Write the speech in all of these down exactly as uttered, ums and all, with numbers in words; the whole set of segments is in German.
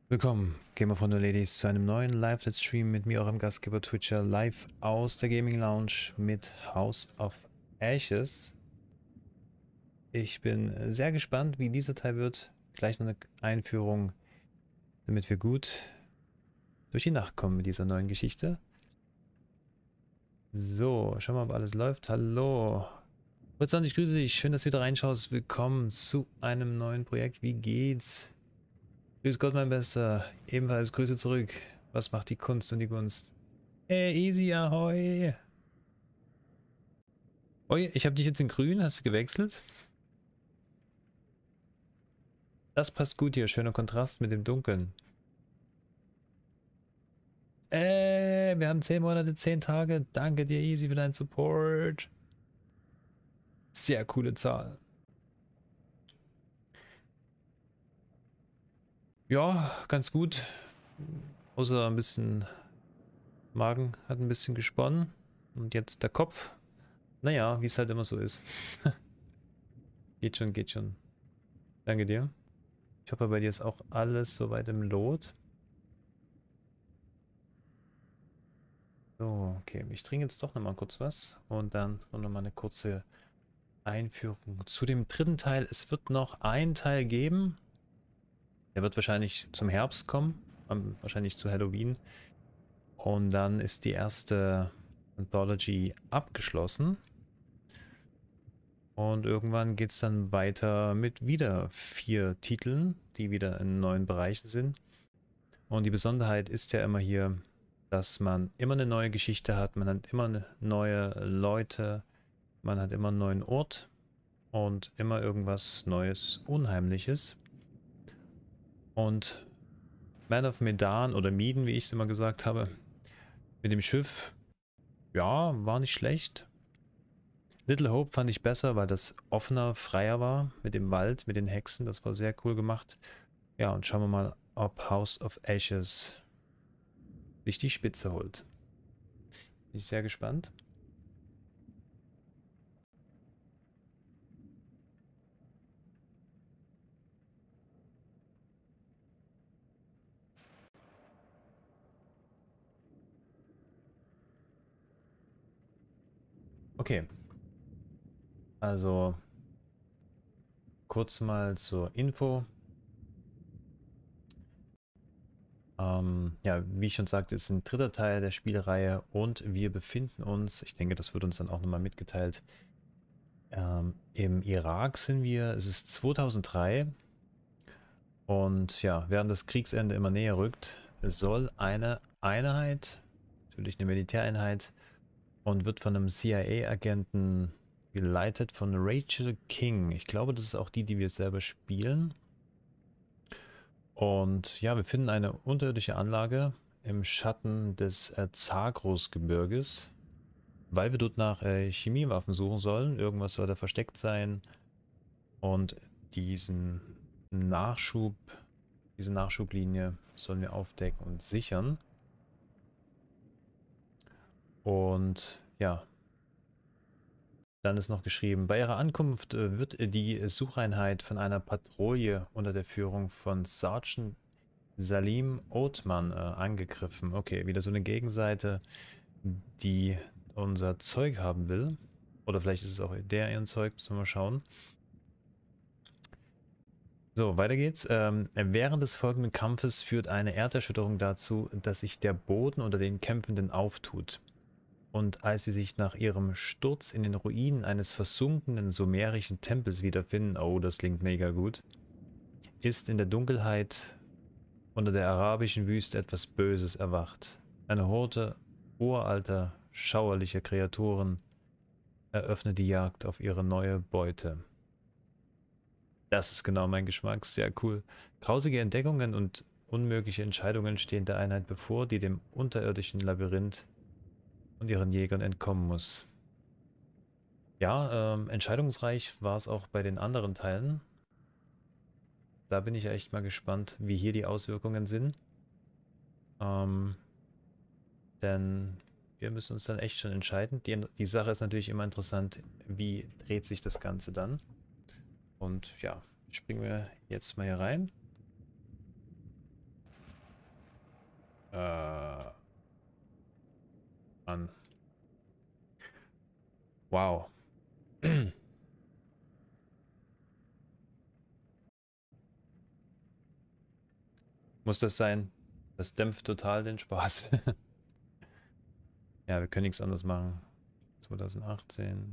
Willkommen, Gamer von der Ladies, zu einem neuen Live-Let's-Stream mit mir, eurem Gastgeber Twitcher, live aus der Gaming Lounge mit House of Ashes. Ich bin sehr gespannt, wie dieser Teil wird. Gleich noch eine Einführung, damit wir gut durch die Nacht kommen mit dieser neuen Geschichte. So, schauen wir mal, ob alles läuft. Hallo. Horizont, ich grüße dich. Schön, dass du wieder reinschaust. Willkommen zu einem neuen Projekt. Wie geht's? Grüß Gott, mein Bester. Ebenfalls Grüße zurück. Was macht die Kunst und die Gunst? Hey, easy, ahoi. Oi, ich habe dich jetzt in grün. Hast du gewechselt? Das passt gut hier. Schöner Kontrast mit dem Dunkeln. Äh, wir haben zehn Monate, zehn Tage. Danke dir, easy, für deinen Support. Sehr coole Zahl. Ja, ganz gut. Außer ein bisschen Magen hat ein bisschen gesponnen. Und jetzt der Kopf. Naja, wie es halt immer so ist. Geht schon, geht schon. Danke dir. Ich hoffe, bei dir ist auch alles soweit im Lot. So, okay. Ich trinke jetzt doch nochmal kurz was. Und dann nochmal eine kurze Einführung zu dem dritten Teil. Es wird noch einen Teil geben. Der wird wahrscheinlich zum Herbst kommen. Wahrscheinlich zu Halloween. Und dann ist die erste Anthology abgeschlossen. Und irgendwann geht es dann weiter mit wieder vier Titeln, die wieder in neuen Bereichen sind. Und die Besonderheit ist ja immer hier, dass man immer eine neue Geschichte hat, man hat immer neue Leute, man hat immer einen neuen Ort und immer irgendwas Neues, Unheimliches. Und Man of Medan oder Mieden, wie ich es immer gesagt habe, mit dem Schiff, ja, war nicht schlecht. Little Hope fand ich besser, weil das offener, freier war mit dem Wald, mit den Hexen. Das war sehr cool gemacht. Ja, und schauen wir mal, ob House of Ashes sich die Spitze holt. Bin ich sehr gespannt. Okay, also kurz mal zur Info. Ähm, ja, wie ich schon sagte, ist ein dritter Teil der Spielreihe und wir befinden uns, ich denke, das wird uns dann auch nochmal mitgeteilt, ähm, im Irak sind wir, es ist zweitausenddrei und ja, während das Kriegsende immer näher rückt, es soll eine Einheit, natürlich eine Militäreinheit, und wird von einem C I A-Agenten geleitet von Rachel King. Ich glaube, das ist auch die, die wir selber spielen. Und ja, wir finden eine unterirdische Anlage im Schatten des äh, Zagros-Gebirges, weil wir dort nach äh, Chemiewaffen suchen sollen. Irgendwas soll da versteckt sein. Und diesen Nachschub, diese Nachschublinie sollen wir aufdecken und sichern. Und ja, dann ist noch geschrieben, bei ihrer Ankunft äh, wird die Sucheinheit von einer Patrouille unter der Führung von Sergeant Salim Othman äh, angegriffen. Okay, wieder so eine Gegenseite, die unser Zeug haben will. Oder vielleicht ist es auch der ihren Zeug, müssen wir mal schauen. So, weiter geht's. Ähm, während des folgenden Kampfes führt eine Erderschütterung dazu, dass sich der Boden unter den Kämpfenden auftut. Und als sie sich nach ihrem Sturz in den Ruinen eines versunkenen sumerischen Tempels wiederfinden, oh, das klingt mega gut, ist in der Dunkelheit unter der arabischen Wüste etwas Böses erwacht. Eine Horde uralter, schauerlicher Kreaturen eröffnet die Jagd auf ihre neue Beute. Das ist genau mein Geschmack, sehr cool. Grausige Entdeckungen und unmögliche Entscheidungen stehen der Einheit bevor, die dem unterirdischen Labyrinth und ihren Jägern entkommen muss. Ja, ähm, entscheidungsreich war es auch bei den anderen Teilen. Da bin ich echt mal gespannt, wie hier die Auswirkungen sind. Ähm, denn wir müssen uns dann echt schon entscheiden. Die, die Sache ist natürlich immer interessant, wie dreht sich das Ganze dann. Und ja, springen wir jetzt mal hier rein. Äh. Mann. Wow. Muss das sein? Das dämpft total den Spaß. Ja, wir können nichts anderes machen. zwanzig achtzehn.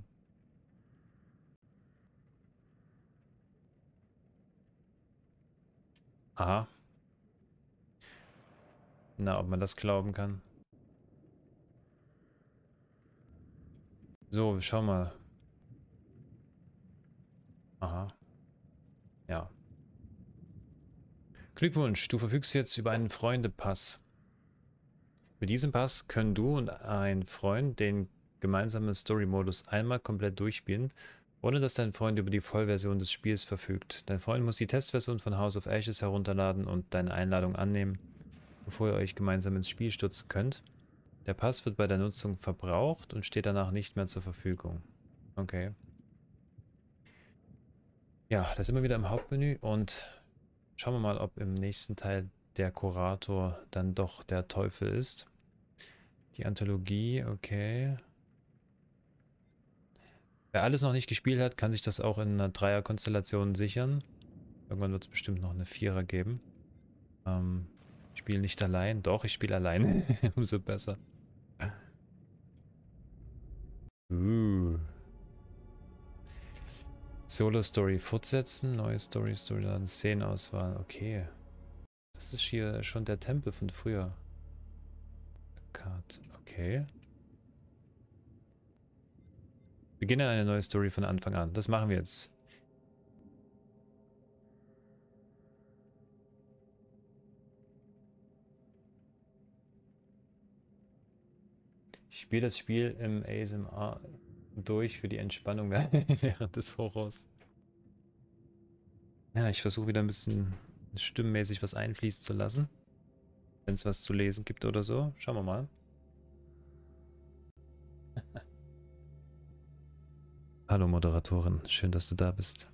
Aha. Na, ob man das glauben kann. So, schau mal. Aha. Ja. Glückwunsch, du verfügst jetzt über einen Freundepass. Mit diesem Pass können du und ein Freund den gemeinsamen Story-Modus einmal komplett durchspielen, ohne dass dein Freund über die Vollversion des Spiels verfügt. Dein Freund muss die Testversion von House of Ashes herunterladen und deine Einladung annehmen, bevor ihr euch gemeinsam ins Spiel stürzen könnt. Der Pass wird bei der Nutzung verbraucht und steht danach nicht mehr zur Verfügung. Okay. Ja, da sind wir wieder im Hauptmenü und schauen wir mal, ob im nächsten Teil der Kurator dann doch der Teufel ist. Die Anthologie, okay. Wer alles noch nicht gespielt hat, kann sich das auch in einer Dreier-Konstellation sichern. Irgendwann wird es bestimmt noch eine Vierer geben. Ähm, ich spiele nicht allein. Doch, ich spiele allein. Umso besser. Uh. Solo-Story fortsetzen, neue Story, Storyline, Szenenauswahl. Okay. Das ist hier schon der Tempel von früher. Card. Okay. Beginnen eine neue Story von Anfang an. Das machen wir jetzt. Ich spiele das Spiel im A S M R durch für die Entspannung während des Horrors. Ja, ich versuche wieder ein bisschen stimmmäßig was einfließen zu lassen. Wenn es was zu lesen gibt oder so. Schauen wir mal. Hallo Moderatorin, schön, dass du da bist.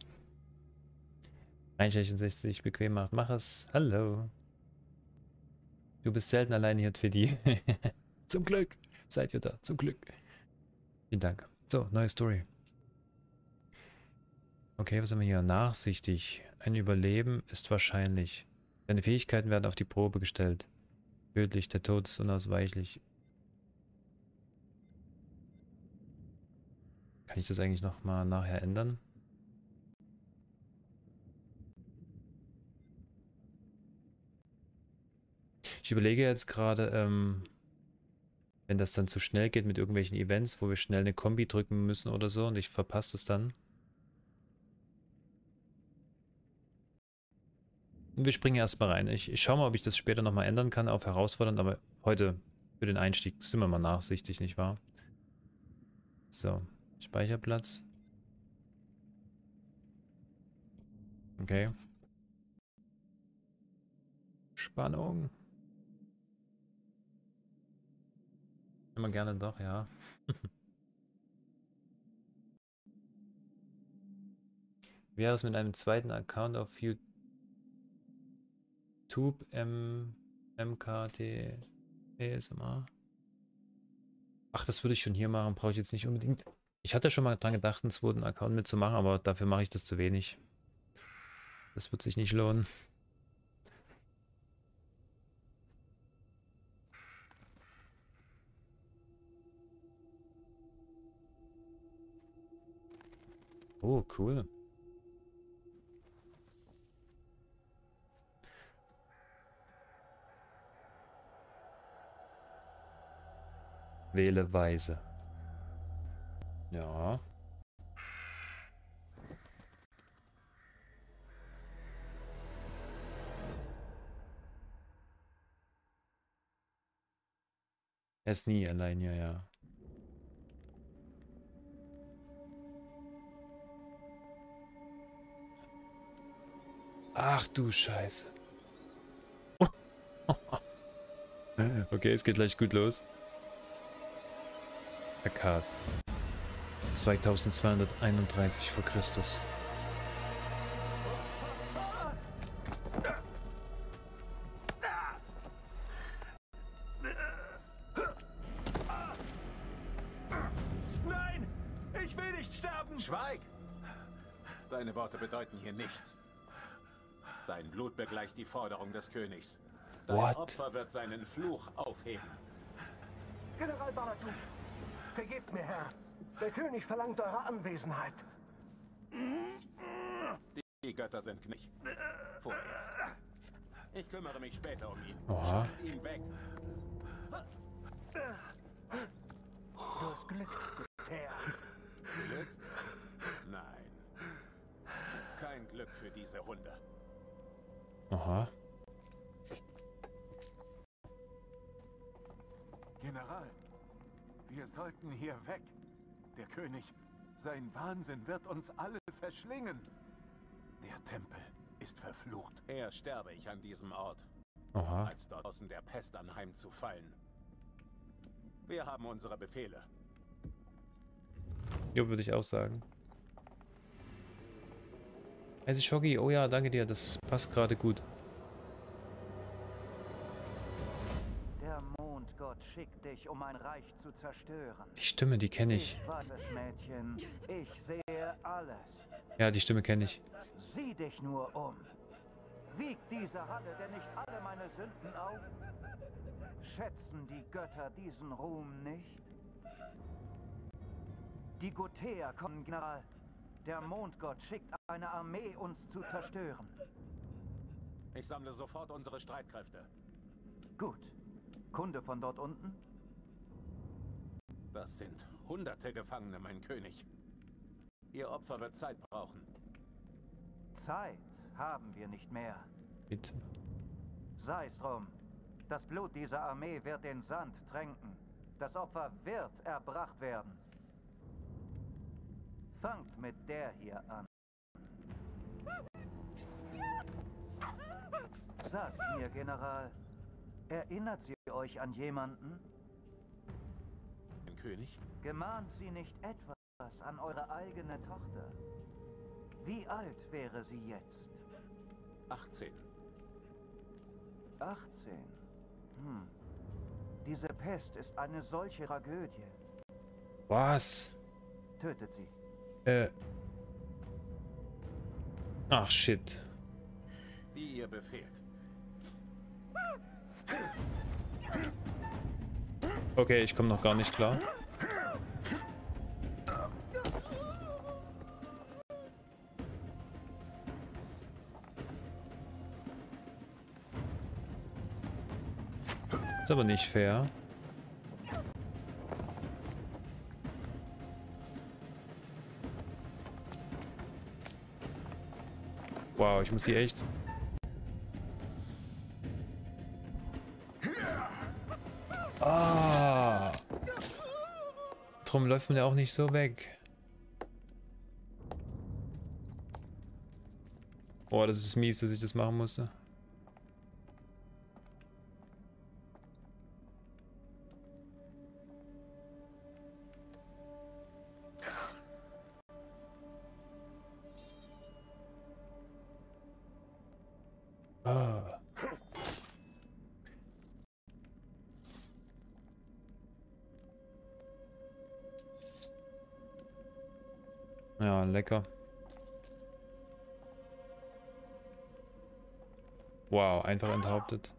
sechzig bequem macht, mach es. Hallo. Du bist selten allein hier für die. Zum Glück seid ihr da, zum Glück. Vielen Dank. So, neue Story. Okay, was haben wir hier? Nachsichtig. Ein Überleben ist wahrscheinlich. Deine Fähigkeiten werden auf die Probe gestellt. Tödlich, der Tod ist unausweichlich. Kann ich das eigentlich nochmal nachher ändern? Ich überlege jetzt gerade, ähm, wenn das dann zu schnell geht mit irgendwelchen Events, wo wir schnell eine Kombi drücken müssen oder so und ich verpasse es dann. Wir springen erstmal rein. Ich, ich schaue mal, ob ich das später nochmal ändern kann auf herausfordernd, aber heute für den Einstieg sind wir mal nachsichtig, nicht wahr? So, Speicherplatz. Okay. Spannung. Immer gerne doch, ja. Wie wäre es mit einem zweiten Account auf YouTube M MKT A S M R? Ach, das würde ich schon hier machen, brauche ich jetzt nicht unbedingt. Ich hatte schon mal dran gedacht, einen zweiten Account mitzumachen, aber dafür mache ich das zu wenig. Das wird sich nicht lohnen. Oh, cool. Wähle weise. Ja. Er ist nie allein, ja, ja. Ach du Scheiße. Okay, es geht gleich gut los. Akkad. zweitausendzweihunderteinunddreißig vor Christus. nicht sterben! Schweig! Deine Worte bedeuten hier nichts. Dein Blut begleicht die Forderung des Königs. Dein What? Opfer wird seinen Fluch aufheben. General Baratu, vergebt mir, Herr. Der König verlangt eure Anwesenheit. Die Götter sind nicht. Vorerst. Ich kümmere mich später um ihn. Oha. Schafft ihn weg. Du hast Glück, Herr. Glück? Nein. Kein Glück für diese Hunde. Aha. General, wir sollten hier weg. Der König, sein Wahnsinn wird uns alle verschlingen. Der Tempel ist verflucht. Eher sterbe ich an diesem Ort, Aha. als dort außen der Pest anheimzufallen. Wir haben unsere Befehle. Jo, würde ich auch sagen. Also Shoggy, oh ja, danke dir, das passt gerade gut. Der Mondgott schickt dich, um ein Reich zu zerstören. Die Stimme, die kenne ich. Ich weiß es, Mädchen. Ich sehe alles. Ja, die Stimme kenne ich. Sieh dich nur um. Wiegt diese Halle denn nicht alle meine Sünden auf? Schätzen die Götter diesen Ruhm nicht? Die Gothäer kommen, General. Der Mondgott schickt eine Armee, uns zu zerstören. Ich sammle sofort unsere Streitkräfte. Gut. Kunde von dort unten? Das sind hunderte Gefangene, mein König. Ihr Opfer wird Zeit brauchen. Zeit haben wir nicht mehr. Bitte. Sei es drum. Das Blut dieser Armee wird den Sand tränken. Das Opfer wird erbracht werden. Fangt mit der hier an. Sagt mir, General, erinnert sie euch an jemanden? Mein König? Gemahnt sie nicht etwas an eure eigene Tochter? Wie alt wäre sie jetzt? achtzehn. achtzehn. Hm. Diese Pest ist eine solche Tragödie. Was? Tötet sie. Äh. Ach, shit. Wie ihr befehlt. Okay, ich komme noch gar nicht klar. Ist aber nicht fair. Wow, ich muss die echt... Ah! Drum läuft man ja auch nicht so weg. Boah, das ist mies, dass ich das machen musste. Ah. Ja, lecker. Wow, einfach enthauptet.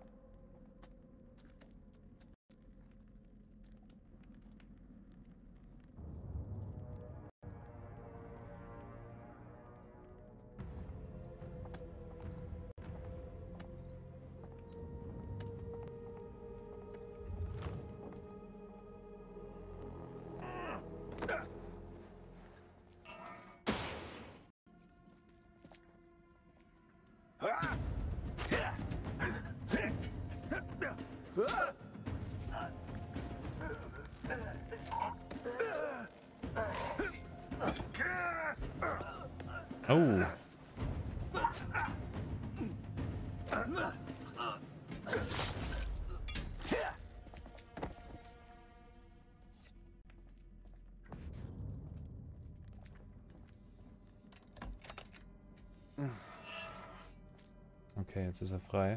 Oh. Okay, jetzt ist er frei.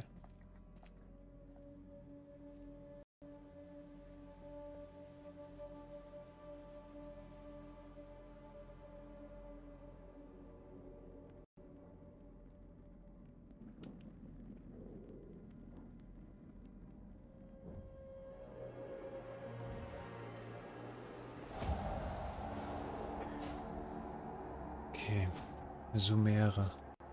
Okay. Sumere.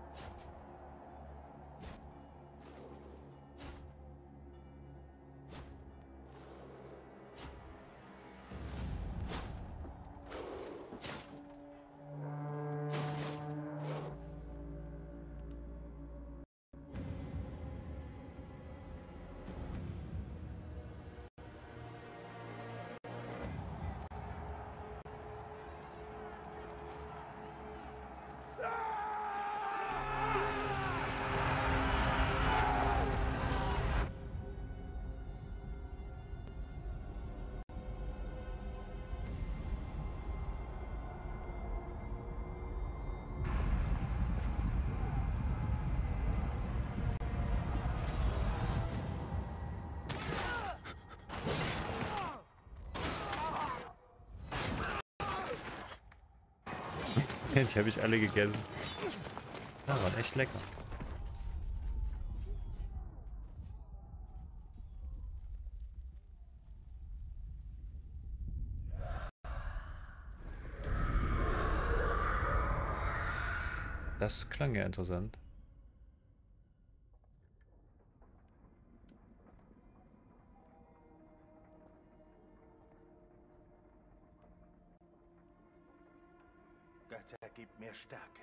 Die habe ich alle gegessen. Ja, waren echt lecker. Das klang ja interessant. Götter, gib mir Stärke.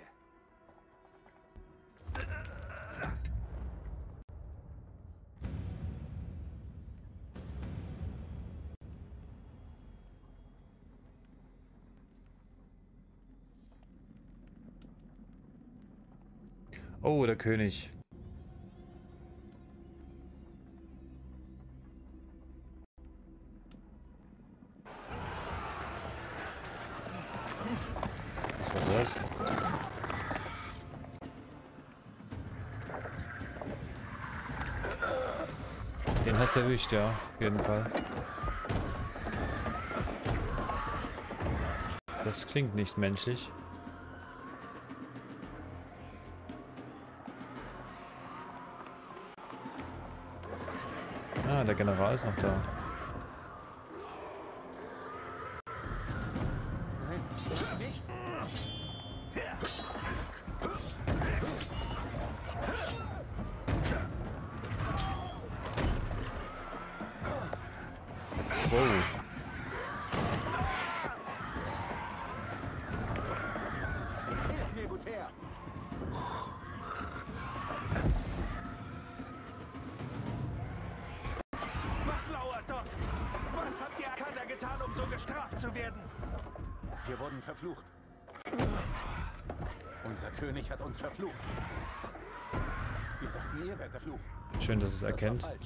Oh, der König. Was war das? Den hat's erwischt, ja, auf jeden Fall. Das klingt nicht menschlich. Ah, der General ist noch da. Nein, nicht. Wow. Hilf mir, gut her. Was lauert dort? Was habt ihr Akada getan, um so gestraft zu werden? Wir wurden verflucht. Unser König hat uns verflucht. Wir dachten, ihr werdet der Fluch. Schön, dass es Das war erkennt. falsch.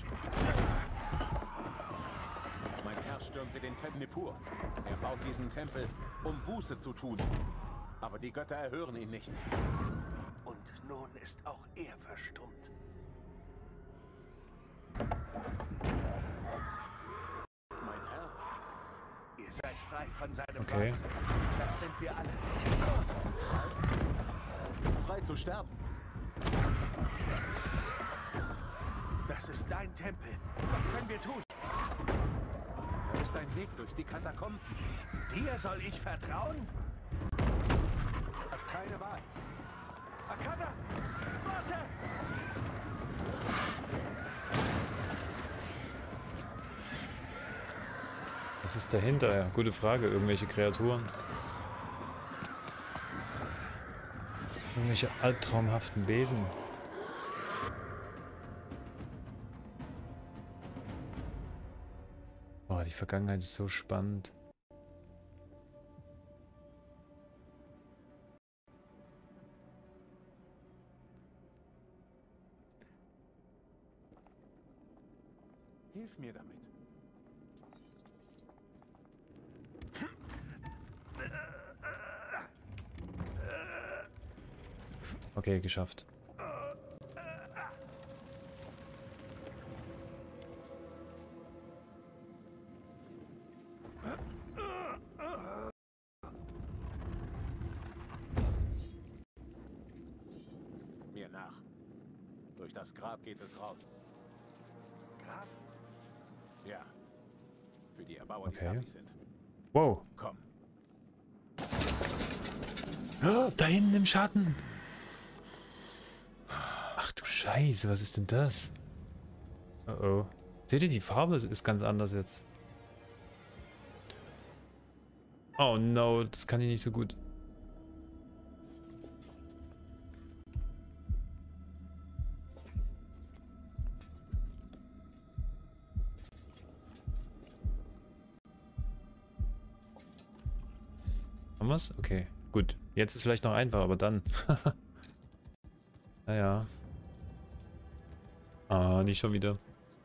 Mein Herr stürmte den Tempel Nippur. Er baut diesen Tempel, um Buße zu tun. Aber die Götter erhören ihn nicht. Und nun ist auch er verstummt. Mein Herr, Ihr seid frei von seinem Okay. Wahnsinn. Das sind wir alle. frei zu sterben. Das ist dein Tempel. Was können wir tun? Da ist ein Weg durch die Katakomben. Dir soll ich vertrauen? Du hast keine Wahl. Akada! Warte! Was ist dahinter? Ja, gute Frage. Irgendwelche Kreaturen? Irgendwelche albtraumhaften Wesen? Oh, die Vergangenheit ist so spannend. Hilf mir damit. Okay, geschafft. Mir nach. Durch das Grab geht es raus. Grab? Ja. Für die Erbauer, die Okay. fertig sind. Wow. Komm. Oh, da hinten im Schatten. Ach du Scheiße, was ist denn das? Oh oh. Seht ihr, die Farbe ist ganz anders jetzt. Oh no, das kann ich nicht so gut. Haben wir's? Okay, gut. Jetzt ist vielleicht noch einfach, aber dann. Naja. Ah, nicht schon wieder.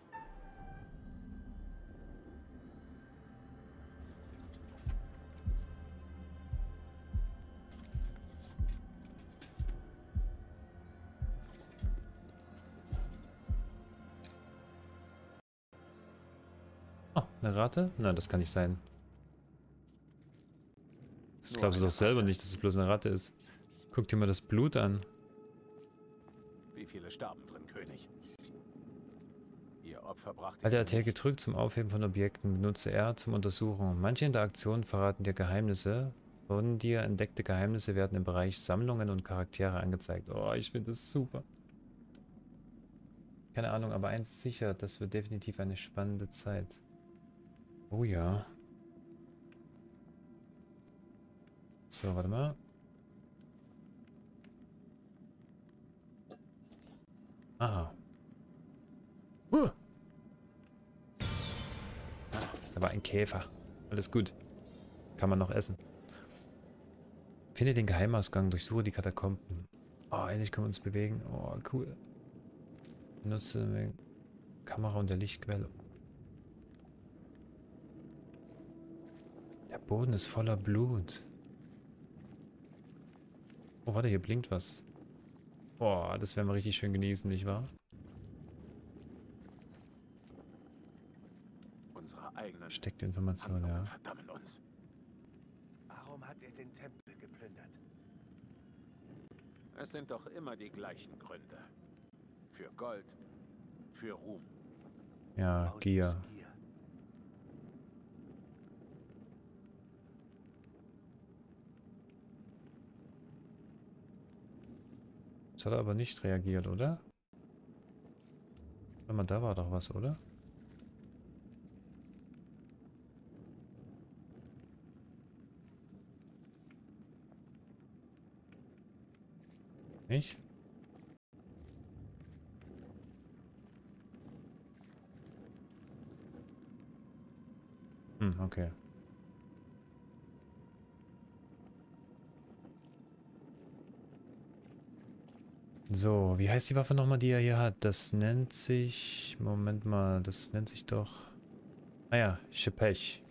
Oh, eine Ratte? Nein, das kann nicht sein. Das Nur glaubst du eine doch selber Ratte. nicht, dass es bloß eine Ratte ist. Guck dir mal das Blut an. Wie viele starben drin, König? Ihr Opfer brachte Halte dir R T nichts. gedrückt zum Aufheben von Objekten. Benutze R zum Untersuchen. Manche Interaktionen verraten dir Geheimnisse. Von dir entdeckte Geheimnisse werden im Bereich Sammlungen und Charaktere angezeigt. Oh, ich finde das super. Keine Ahnung, aber eins ist sicher, das wird definitiv eine spannende Zeit. Oh ja. So, warte mal. Aha. Uh. Ah, da war ein Käfer. Alles gut. Kann man noch essen. Finde den Geheimausgang, durchsuche die Katakomben. Oh, endlich können wir uns bewegen. Oh, cool. Benutze die Kamera und der Lichtquelle. Der Boden ist voller Blut. Oh, warte, hier blinkt was. Boah, das werden wir richtig schön genießen, nicht wahr? Unsere eigenen Versteckte Information, Handlungen ja. verdammen uns. Warum hat er den Tempel geplündert? Es sind doch immer die gleichen Gründe. Für Gold, für Ruhm. Ja, Maulus Gier. Gier. Das hat er aber nicht reagiert, oder? Warte mal, da war doch was, oder? Nicht? Hm, okay. So, wie heißt die Waffe nochmal, die er hier hat? Das nennt sich... Moment mal, das nennt sich doch... Ah ja, Shepech.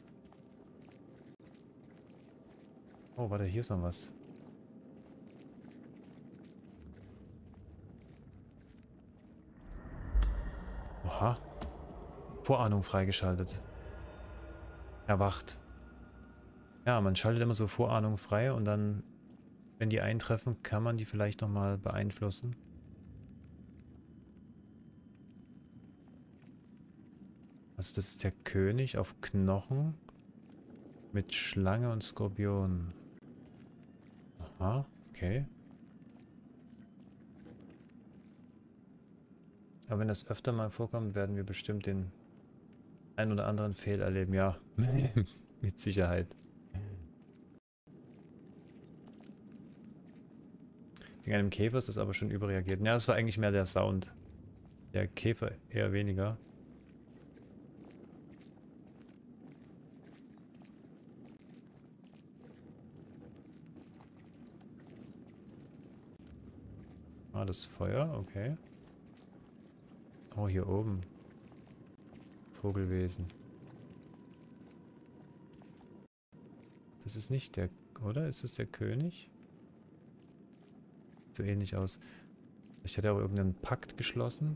Oh, warte, hier ist noch was. Oha. Vorahnung freigeschaltet. Erwacht. Ja, man schaltet immer so Vorahnung frei und dann, wenn die eintreffen, kann man die vielleicht nochmal beeinflussen. Also das ist der König auf Knochen mit Schlange und Skorpion. Aha, okay. Aber wenn das öfter mal vorkommt, werden wir bestimmt den ein oder anderen Fehl erleben. Ja, mit Sicherheit. Wegen einem Käfer ist das aber schon überreagiert. Ja, das war eigentlich mehr der Sound. Der Käfer eher weniger. Ah, das Feuer, okay. Oh, hier oben. Vogelwesen. Das ist nicht der, oder? Ist es der König? Sieht so ähnlich aus. Ich hätte auch irgendeinen Pakt geschlossen.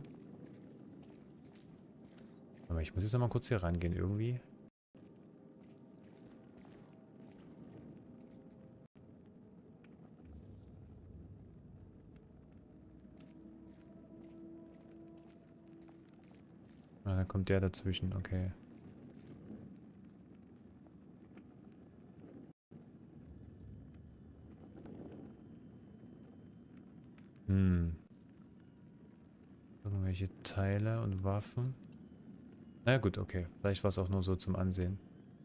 Aber ich muss jetzt noch mal kurz hier rangehen, irgendwie. Ah, da kommt der dazwischen, okay. Hm. Irgendwelche Teile und Waffen. Na ja, gut, okay. Vielleicht war es auch nur so zum Ansehen.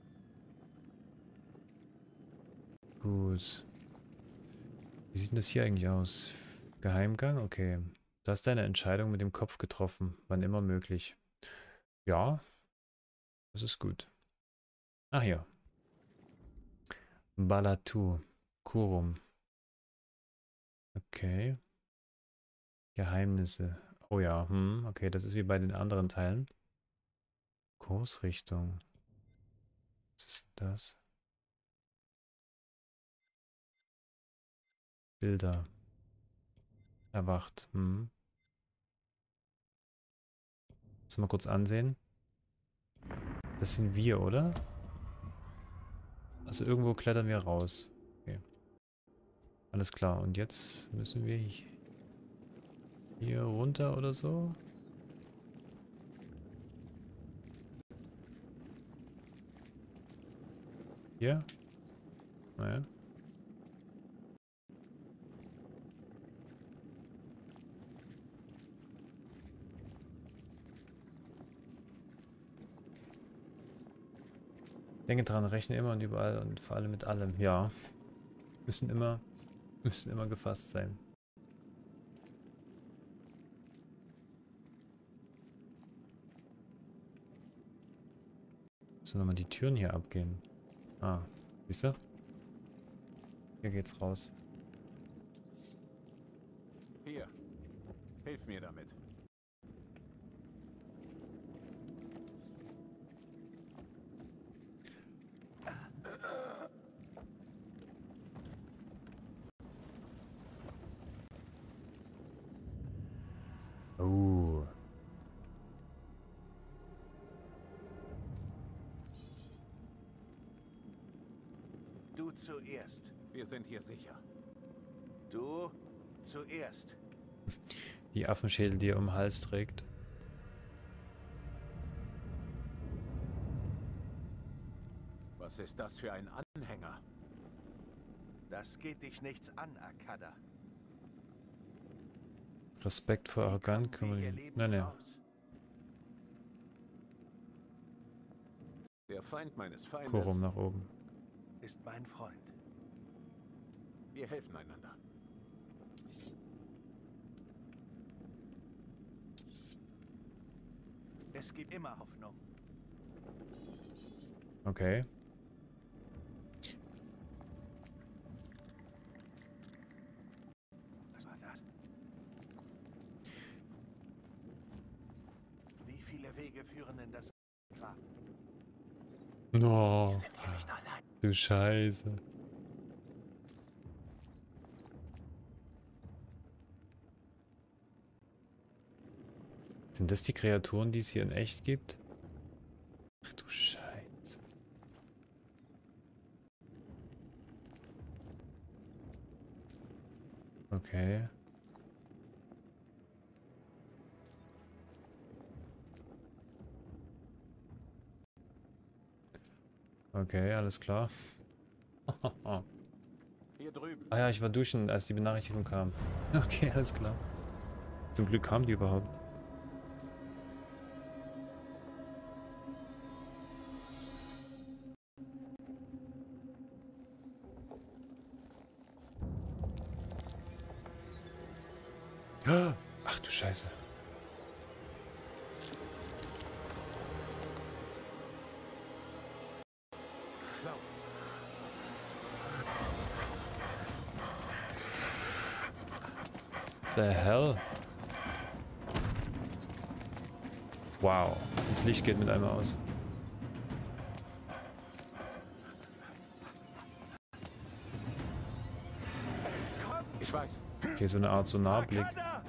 Gut. Wie sieht denn das hier eigentlich aus? Geheimgang? Okay. Du hast deine Entscheidung mit dem Kopf getroffen. Wann immer möglich. Ja. Das ist gut. Ach ja. Balatu. Kurum. Okay. Geheimnisse. Oh ja, hm, okay, das ist wie bei den anderen Teilen. Kursrichtung. Was ist das? Bilder. Erwacht. Hm. Lass mal kurz ansehen. Das sind wir, oder? Also irgendwo klettern wir raus. Okay. Alles klar. Und jetzt müssen wir hier runter oder so. Hier? Naja. Denke dran, rechne immer und überall und vor allem mit allem. Ja. Müssen immer, müssen immer gefasst sein. Müssen nochmal die Türen hier abgehen. Ah, siehst du? Hier geht's raus. Hier, hilf mir damit. Oh. Du zuerst. Wir sind hier sicher. Du zuerst. Die Affenschädel, die er um den Hals trägt. Was ist das für ein Anhänger? Das geht dich nichts an, Akkada. Respekt vor arrogant, Wie kommen wir hier kümmern. lebend Nein, nein. raus? Der Feind meines Feindes. Kurum nach oben. Ist mein Freund. Wir helfen einander. Es gibt immer Hoffnung. Okay. Was war das? Wie viele Wege führen in das Grab? No. Wir sind hier nicht allein. Du Scheiße. Sind das die Kreaturen, die es hier in echt gibt? Ach du Scheiße. Okay. Okay, alles klar. Hier drüben. Ah ja, ich war duschen, als die Benachrichtigung kam. Okay, alles klar. Zum Glück kam die überhaupt. Ach du Scheiße. The hell? Wow. Das Licht geht mit einmal aus. Ich weiß. Okay, so eine Art Sonarblick.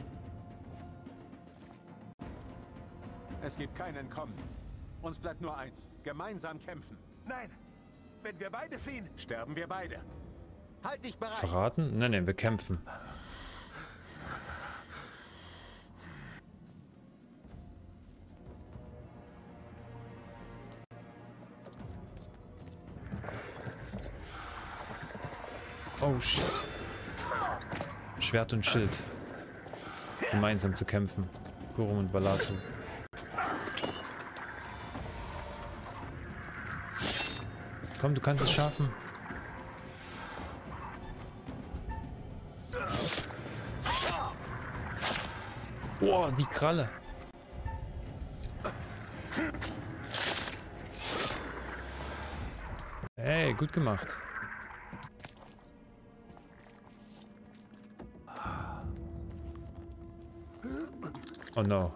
Es gibt kein Entkommen. Uns bleibt nur eins. Gemeinsam kämpfen. Nein! Wenn wir beide fliehen! Sterben wir beide. Halt dich bereit. Verraten? Nein, nein, wir kämpfen. Oh shit. Schwert und Schild. gemeinsam zu kämpfen. Gurum und Balathu. Komm, du kannst es schaffen. Boah, die Kralle. Hey, gut gemacht. Oh no.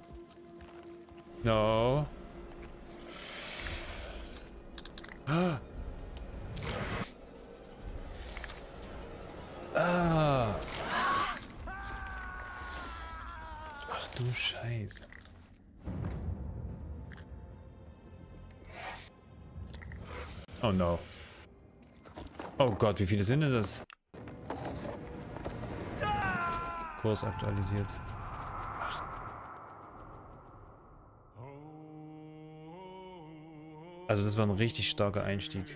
No. Ah. Ah. Ach du Scheiße. Oh no. Oh Gott, wie viele sind denn das? Kurs aktualisiert. Ach. Also das war ein richtig starker Einstieg.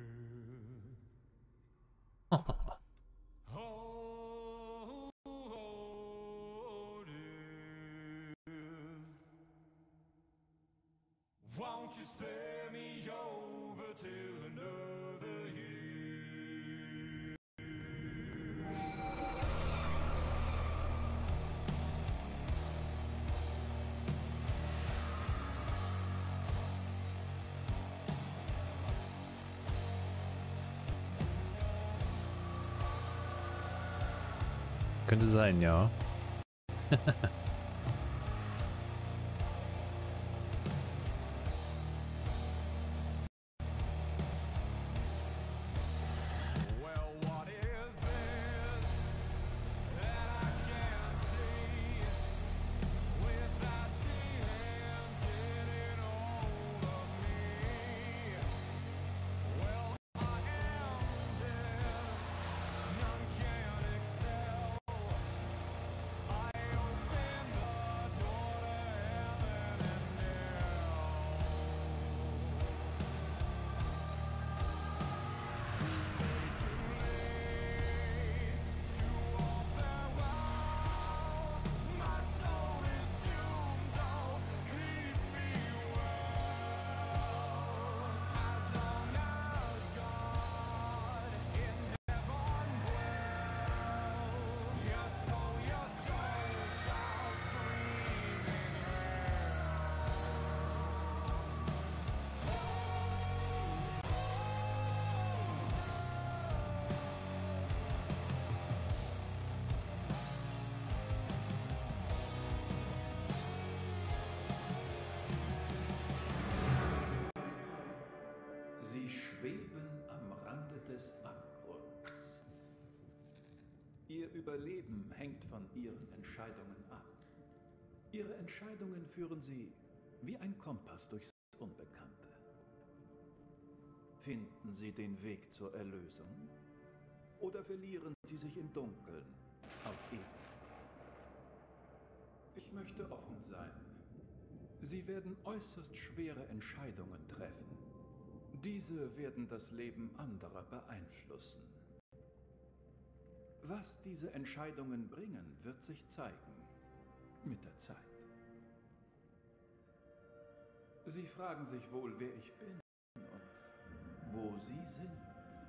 Könnte sein, ja. Sie schweben am Rande des Abgrunds. Ihr Überleben hängt von Ihren Entscheidungen ab. Ihre Entscheidungen führen Sie wie ein Kompass durchs Unbekannte. Finden Sie den Weg zur Erlösung oder verlieren Sie sich im Dunkeln auf ewig? Ich möchte offen sein. Sie werden äußerst schwere Entscheidungen treffen. Diese werden das Leben anderer beeinflussen. Was diese Entscheidungen bringen, wird sich zeigen. Mit der Zeit. Sie fragen sich wohl, wer ich bin und wo Sie sind.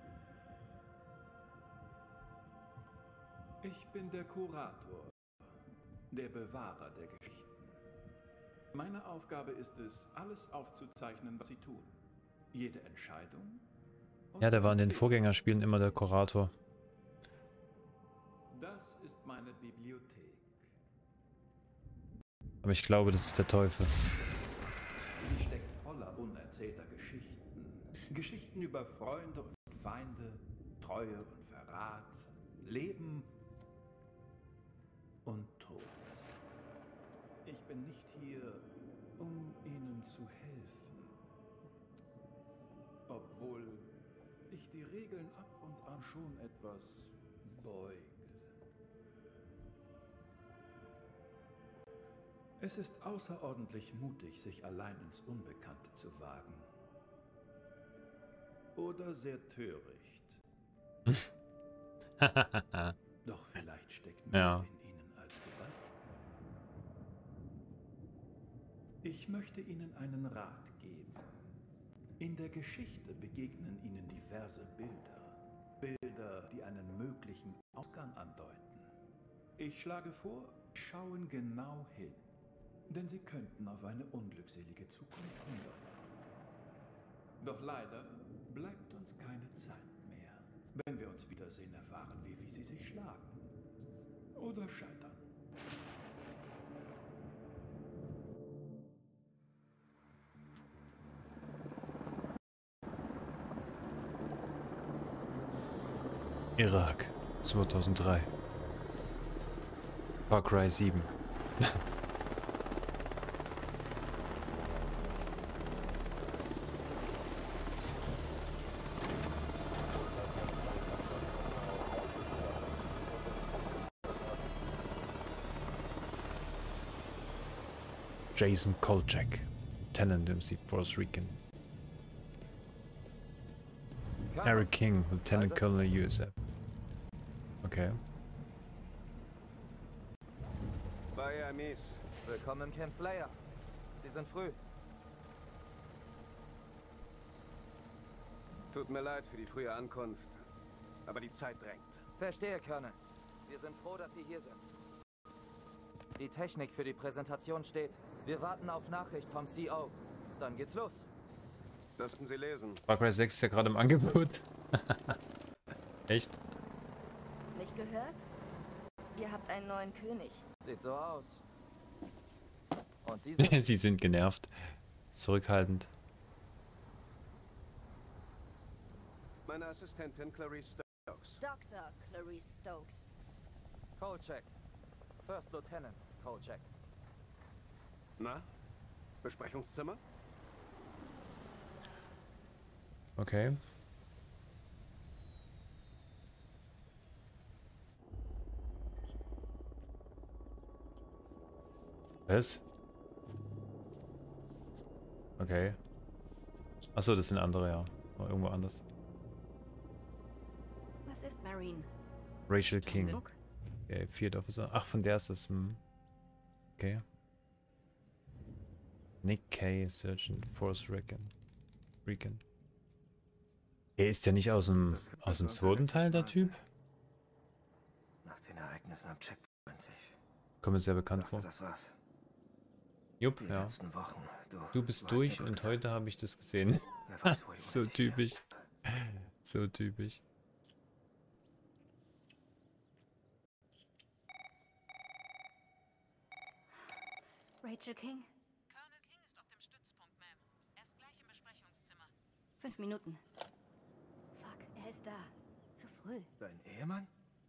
Ich bin der Kurator, der Bewahrer der Geschichten. Meine Aufgabe ist es, alles aufzuzeichnen, was Sie tun. Jede Entscheidung. Ja, der war in den Vorgängerspielen immer der Kurator. Das ist meine Bibliothek. Aber ich glaube, das ist der Teufel. Sie steckt voller unerzählter Geschichten. Geschichten über Freunde und Feinde, Treue und Verrat, Leben und Tod. Ich bin nicht hier, um Ihnen zu helfen. Obwohl ich die Regeln ab und an schon etwas beuge. Es ist außerordentlich mutig, sich allein ins Unbekannte zu wagen. Oder sehr töricht. Doch vielleicht steckt mehr Ja. in ihnen als gedacht. Ich möchte Ihnen einen Rat geben. In der Geschichte begegnen Ihnen diverse Bilder. Bilder, die einen möglichen Ausgang andeuten. Ich schlage vor, schauen genau hin. Denn sie könnten auf eine unglückselige Zukunft hindeuten. Doch leider bleibt uns keine Zeit mehr. Wenn wir uns wiedersehen, erfahren wir, wie sie sich schlagen. Oder scheitern. Irak, zweitausenddrei. Far Cry sieben. Jason Kolchak, Lieutenant M C Force Recon. Eric King, Lieutenant Colonel U S F. Okay. Bei Amis. Willkommen im Camp Slayer. Sie sind früh. Tut mir leid für die frühe Ankunft, aber die Zeit drängt. Verstehe, Colonel. Wir sind froh, dass Sie hier sind. Die Technik für die Präsentation steht. Wir warten auf Nachricht vom C O. Dann geht's los. Dürften Sie lesen. Far Cry sechs ist ja gerade im Angebot. Echt? Nicht gehört? Ihr habt einen neuen König. Sieht so aus. Und Sie sind... Sie sind genervt. Zurückhaltend. Meine Assistentin Clarice Stokes. Doktor Clarice Stokes. Kolchak. First Lieutenant Kolchak. Na? Besprechungszimmer? Okay. Was? Okay. Achso, das sind andere, ja. War irgendwo anders. Was ist Marine? Rachel King. Okay, Field Officer. Ach, von der ist das. Hm. Okay. Nick Kay, Sergeant Force Recon. Recon. Er ist ja nicht aus dem, aus dem zweiten Teil, der Typ? Nach den Ereignissen am Checkpoint. Ich Kommt mir sehr bekannt dachte, vor. das war's. Jupp, Die ja. letzten Wochen. Du, Du bist warst durch mir und brutal. heute habe ich das gesehen. Wer weiß, wo ich So ohne dich typisch. wäre. So typisch. Rachel King? Colonel King ist auf dem Stützpunkt, Ma'am. Er ist gleich im Besprechungszimmer. Fünf Minuten. Fuck, er ist da. Zu früh. Dein Ehemann?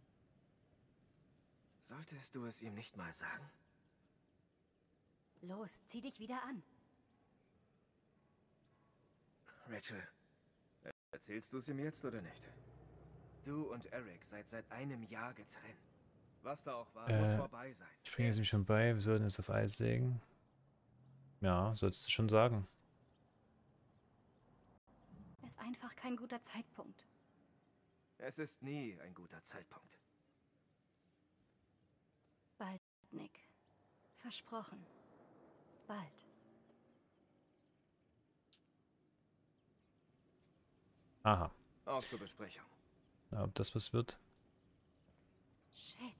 Solltest du es ihm nicht mal sagen? Los, zieh dich wieder an. Rachel, erzählst du es ihm jetzt oder nicht? Du und Eric seid seit einem Jahr getrennt. Was da auch war, Äh, muss vorbei sein. Ich bringe es ihm schon bei, wir sollten es auf Eis legen. Ja, sollst du schon sagen. Ist einfach kein guter Zeitpunkt. Es ist nie ein guter Zeitpunkt. Bald, Nick. Versprochen. Bald. Aha. Auf zur Besprechung. Ja, ob das was wird? Shit.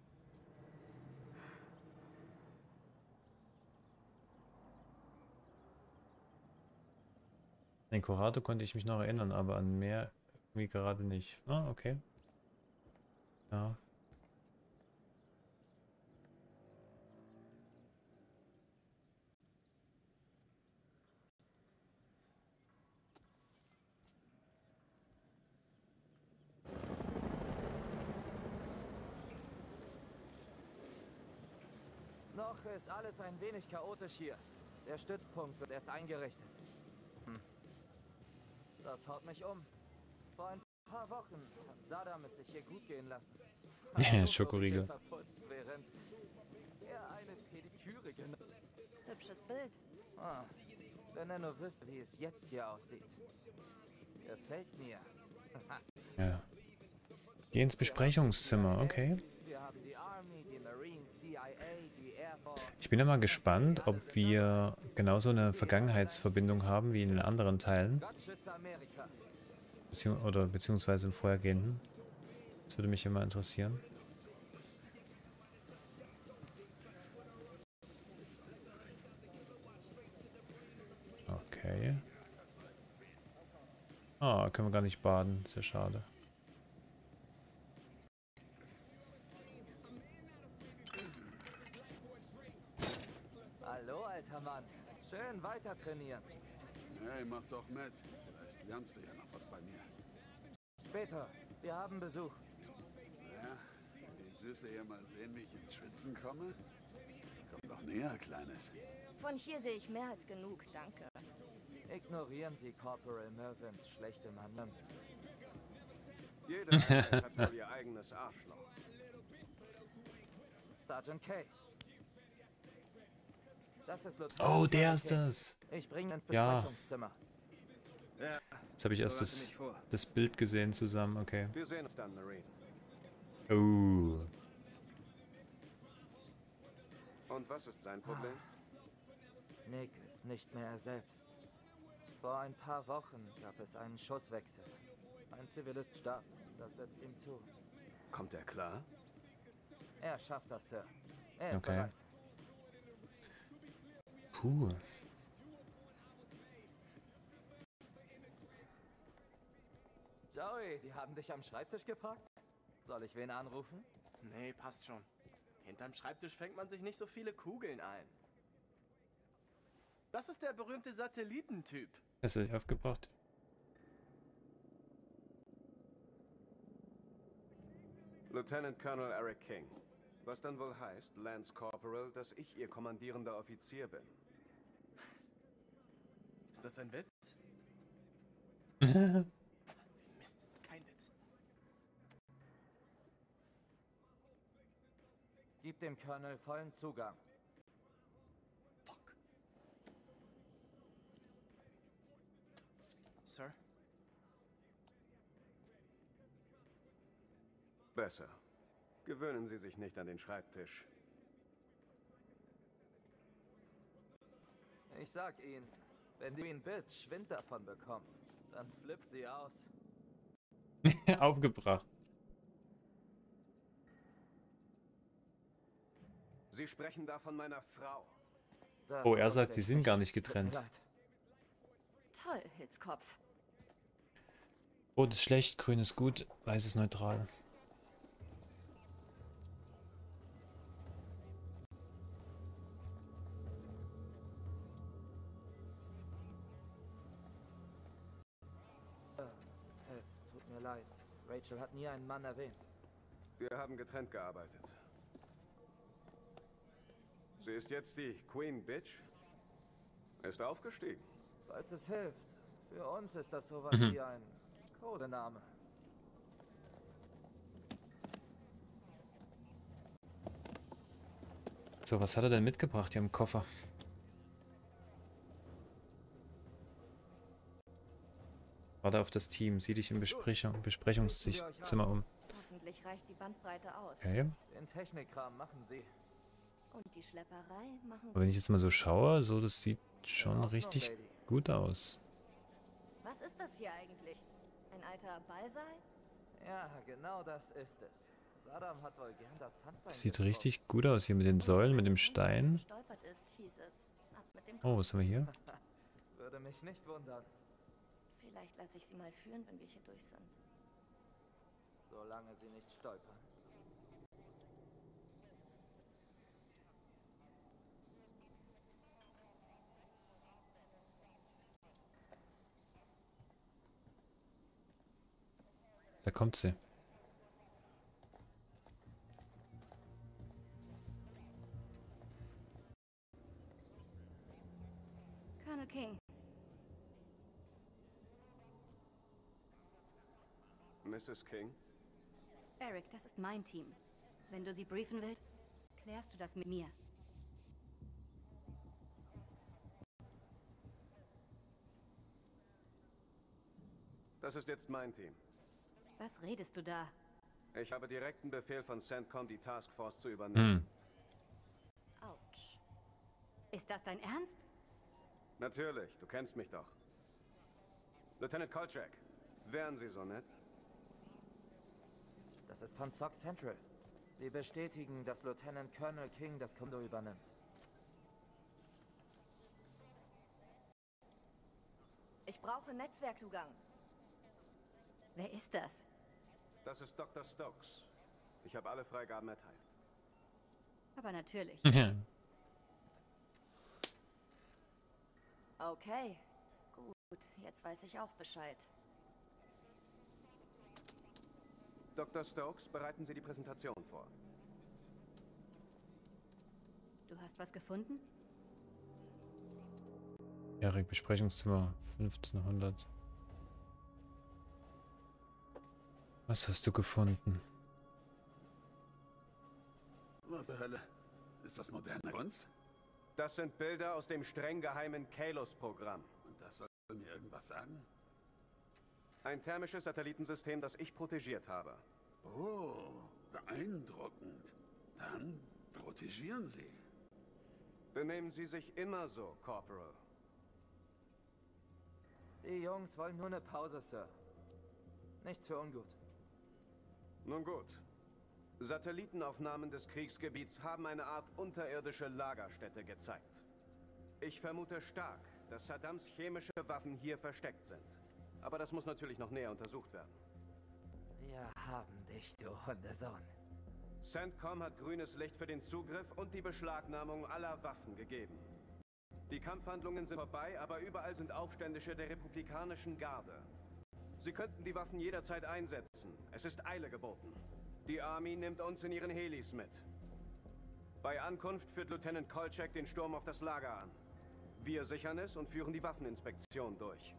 An Corrado konnte ich mich noch erinnern, aber an mehr irgendwie gerade nicht. Ah, okay. Ja. Noch ist alles ein wenig chaotisch hier. Der Stützpunkt wird erst eingerichtet. Hm. Das haut mich um. Vor ein paar Wochen hat Saddam es sich hier gut gehen lassen. Hat Schokoriegel. verputzt, während er eine Pediküre genoss. Hübsches Bild. Ah, wenn er nur wüsste, wie es jetzt hier aussieht. Gefällt mir. Ja. Geh ins Besprechungszimmer, okay. Wir haben die Army, die Marines, die I A, die Air Force. Ich Ich bin ja mal gespannt, ob wir genauso eine Vergangenheitsverbindung haben wie in den anderen Teilen. Beziehungs oder beziehungsweise im vorhergehenden. Das würde mich immer interessieren. Okay. Ah, können wir gar nicht baden. Sehr schade. Hallo, alter Mann. Schön weiter trainieren. Hey, mach doch mit. Vielleicht lernst du ja noch was bei mir. Später. Wir haben Besuch. Ja, die Süße hier mal sehen, wie ich ins Schwitzen komme? Komm doch näher, Kleines. Von hier sehe ich mehr als genug, danke. Ignorieren Sie Corporal Mervyns schlechte Manieren. Jeder hat wohl ihr eigenes Arschloch. Sergeant Kay. Das ist Lieutenant Oh, der Colonel ist King. das. Ich bringe ihn ins Ja. Besprechungszimmer. Ja, Jetzt habe ich erst bereite das, mich vor. das Bild gesehen zusammen. Okay. Wir sehen uns dann, Marine. Oh. Und was ist sein Problem? Nick ist nicht mehr er selbst. Vor ein paar Wochen gab es einen Schusswechsel. Ein Zivilist starb. Das setzt ihm zu. Kommt er klar? Er schafft das, Sir. Er ist Okay. bereit. Puh. Joey, die haben dich am Schreibtisch geparkt? Soll ich wen anrufen? Nee, passt schon. Hinterm Schreibtisch fängt man sich nicht so viele Kugeln ein. Das ist der berühmte Satellitentyp. Hast du dich aufgebracht? Lieutenant Colonel Eric King. Was dann wohl heißt, Lance Corporal, dass ich Ihr kommandierender Offizier bin. Ist das ein Witz? Mist, kein Witz. Gib dem Colonel vollen Zugang. Fuck. Sir? Besser. Gewöhnen Sie sich nicht an den Schreibtisch. Ich sag Ihnen, wenn die Queen Bitch Wind davon bekommt, dann flippt sie aus. Aufgebracht. Sie sprechen da von meiner Frau. Das Oh, er wusste sagt, sie ich sind nicht. gar nicht Tut mir getrennt. leid. Toll, Hitzkopf. Rot ist schlecht, grün ist gut, weiß ist neutral. Sir, es tut mir leid. Rachel hat nie einen Mann erwähnt. Wir haben getrennt gearbeitet. Sie ist jetzt die Queen Bitch. Ist aufgestiegen. Falls es hilft, für uns ist das sowas Mhm. wie ein Kosename. So, was hat er denn mitgebracht hier im Koffer? Warte auf das Team, sieh dich im Besprechung, Besprechungszimmer um. Hoffentlich reicht die Bandbreite aus. Okay. Den Technikkram machen Sie. Und die Schlepperei machen Aber wenn ich Sie. jetzt mal so schaue, so, das sieht schon Ordnung, richtig Lady. gut aus. Was ist das hier eigentlich? Ein alter Ballsaal? Ja, genau das ist es. Saddam hat wohl gern das Tanzbein. Das sieht geschrubbt. richtig gut aus hier mit den Säulen, mit dem Stein. Gestolpert ist, hieß es. Ab mit dem Oh, was haben wir hier? Würde mich nicht wundern, Vielleicht lasse ich sie mal führen, wenn wir hier durch sind. solange sie nicht stolpern. Da kommt sie. Colonel King, Missus King? Eric, das ist mein Team. Wenn du sie briefen willst, klärst du das mit mir. Das ist jetzt mein Team. Was redest du da? Ich habe direkten Befehl von CENTCOM, die Taskforce zu übernehmen. Hm. Autsch. Ist das dein Ernst? Natürlich, du kennst mich doch. Lieutenant Kolchak, wären Sie so nett? Das ist von Sox Central. Sie bestätigen, dass Lieutenant Colonel King das Kommando übernimmt. Ich brauche Netzwerkzugang. Wer ist das? Das ist Doktor Stokes. Ich habe alle Freigaben erteilt. Aber natürlich. Ja. Okay. Gut, jetzt weiß ich auch Bescheid. Doktor Stokes, bereiten Sie die Präsentation vor. Du hast was gefunden? Erik, Besprechungszimmer fünfzehnhundert. Was hast du gefunden? Was zur Hölle? Ist das moderne Kunst? Das sind Bilder aus dem streng geheimen Kalos-Programm. Und das soll mir irgendwas sagen? Ein thermisches Satellitensystem, das ich protegiert habe. Oh, beeindruckend. Dann protegieren Sie. Benehmen Sie sich immer so, Corporal. Die Jungs wollen nur eine Pause, Sir. Nichts für ungut. Nun gut. Satellitenaufnahmen des Kriegsgebiets haben eine Art unterirdische Lagerstätte gezeigt. Ich vermute stark, dass Saddams chemische Waffen hier versteckt sind. Aber das muss natürlich noch näher untersucht werden. Wir haben dich, du Hundesohn. CENTCOM hat grünes Licht für den Zugriff und die Beschlagnahmung aller Waffen gegeben. Die Kampfhandlungen sind vorbei, aber überall sind Aufständische der Republikanischen Garde. Sie könnten die Waffen jederzeit einsetzen. Es ist Eile geboten. Die Army nimmt uns in ihren Helis mit. Bei Ankunft führt Lieutenant Kolchak den Sturm auf das Lager an. Wir sichern es und führen die Waffeninspektion durch.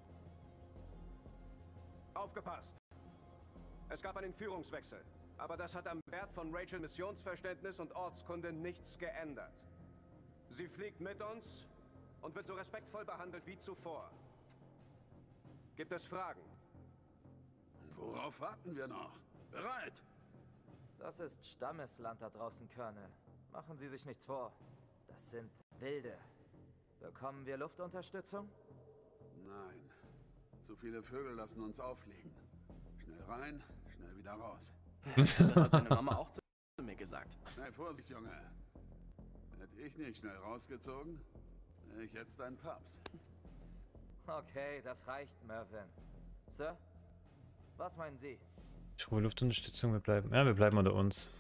Aufgepasst! Es gab einen Führungswechsel, aber das hat am Wert von Rachel Missionsverständnis und Ortskunde nichts geändert. Sie fliegt mit uns und wird so respektvoll behandelt wie zuvor. Gibt es Fragen? Worauf warten wir noch? Bereit! Das ist Stammesland da draußen, Colonel. Machen Sie sich nichts vor. Das sind Wilde. Bekommen wir Luftunterstützung? Nein. Zu viele Vögel lassen uns auffliegen. Schnell rein, schnell wieder raus. Das hat deine Mama auch zu mir gesagt. Sei Vorsicht, Junge. Hätte ich nicht schnell rausgezogen, wäre ich jetzt dein Paps. Okay, das reicht, Mervyn. Sir, was meinen Sie? Ich hole Luftunterstützung, wir bleiben. Ja, wir bleiben unter uns.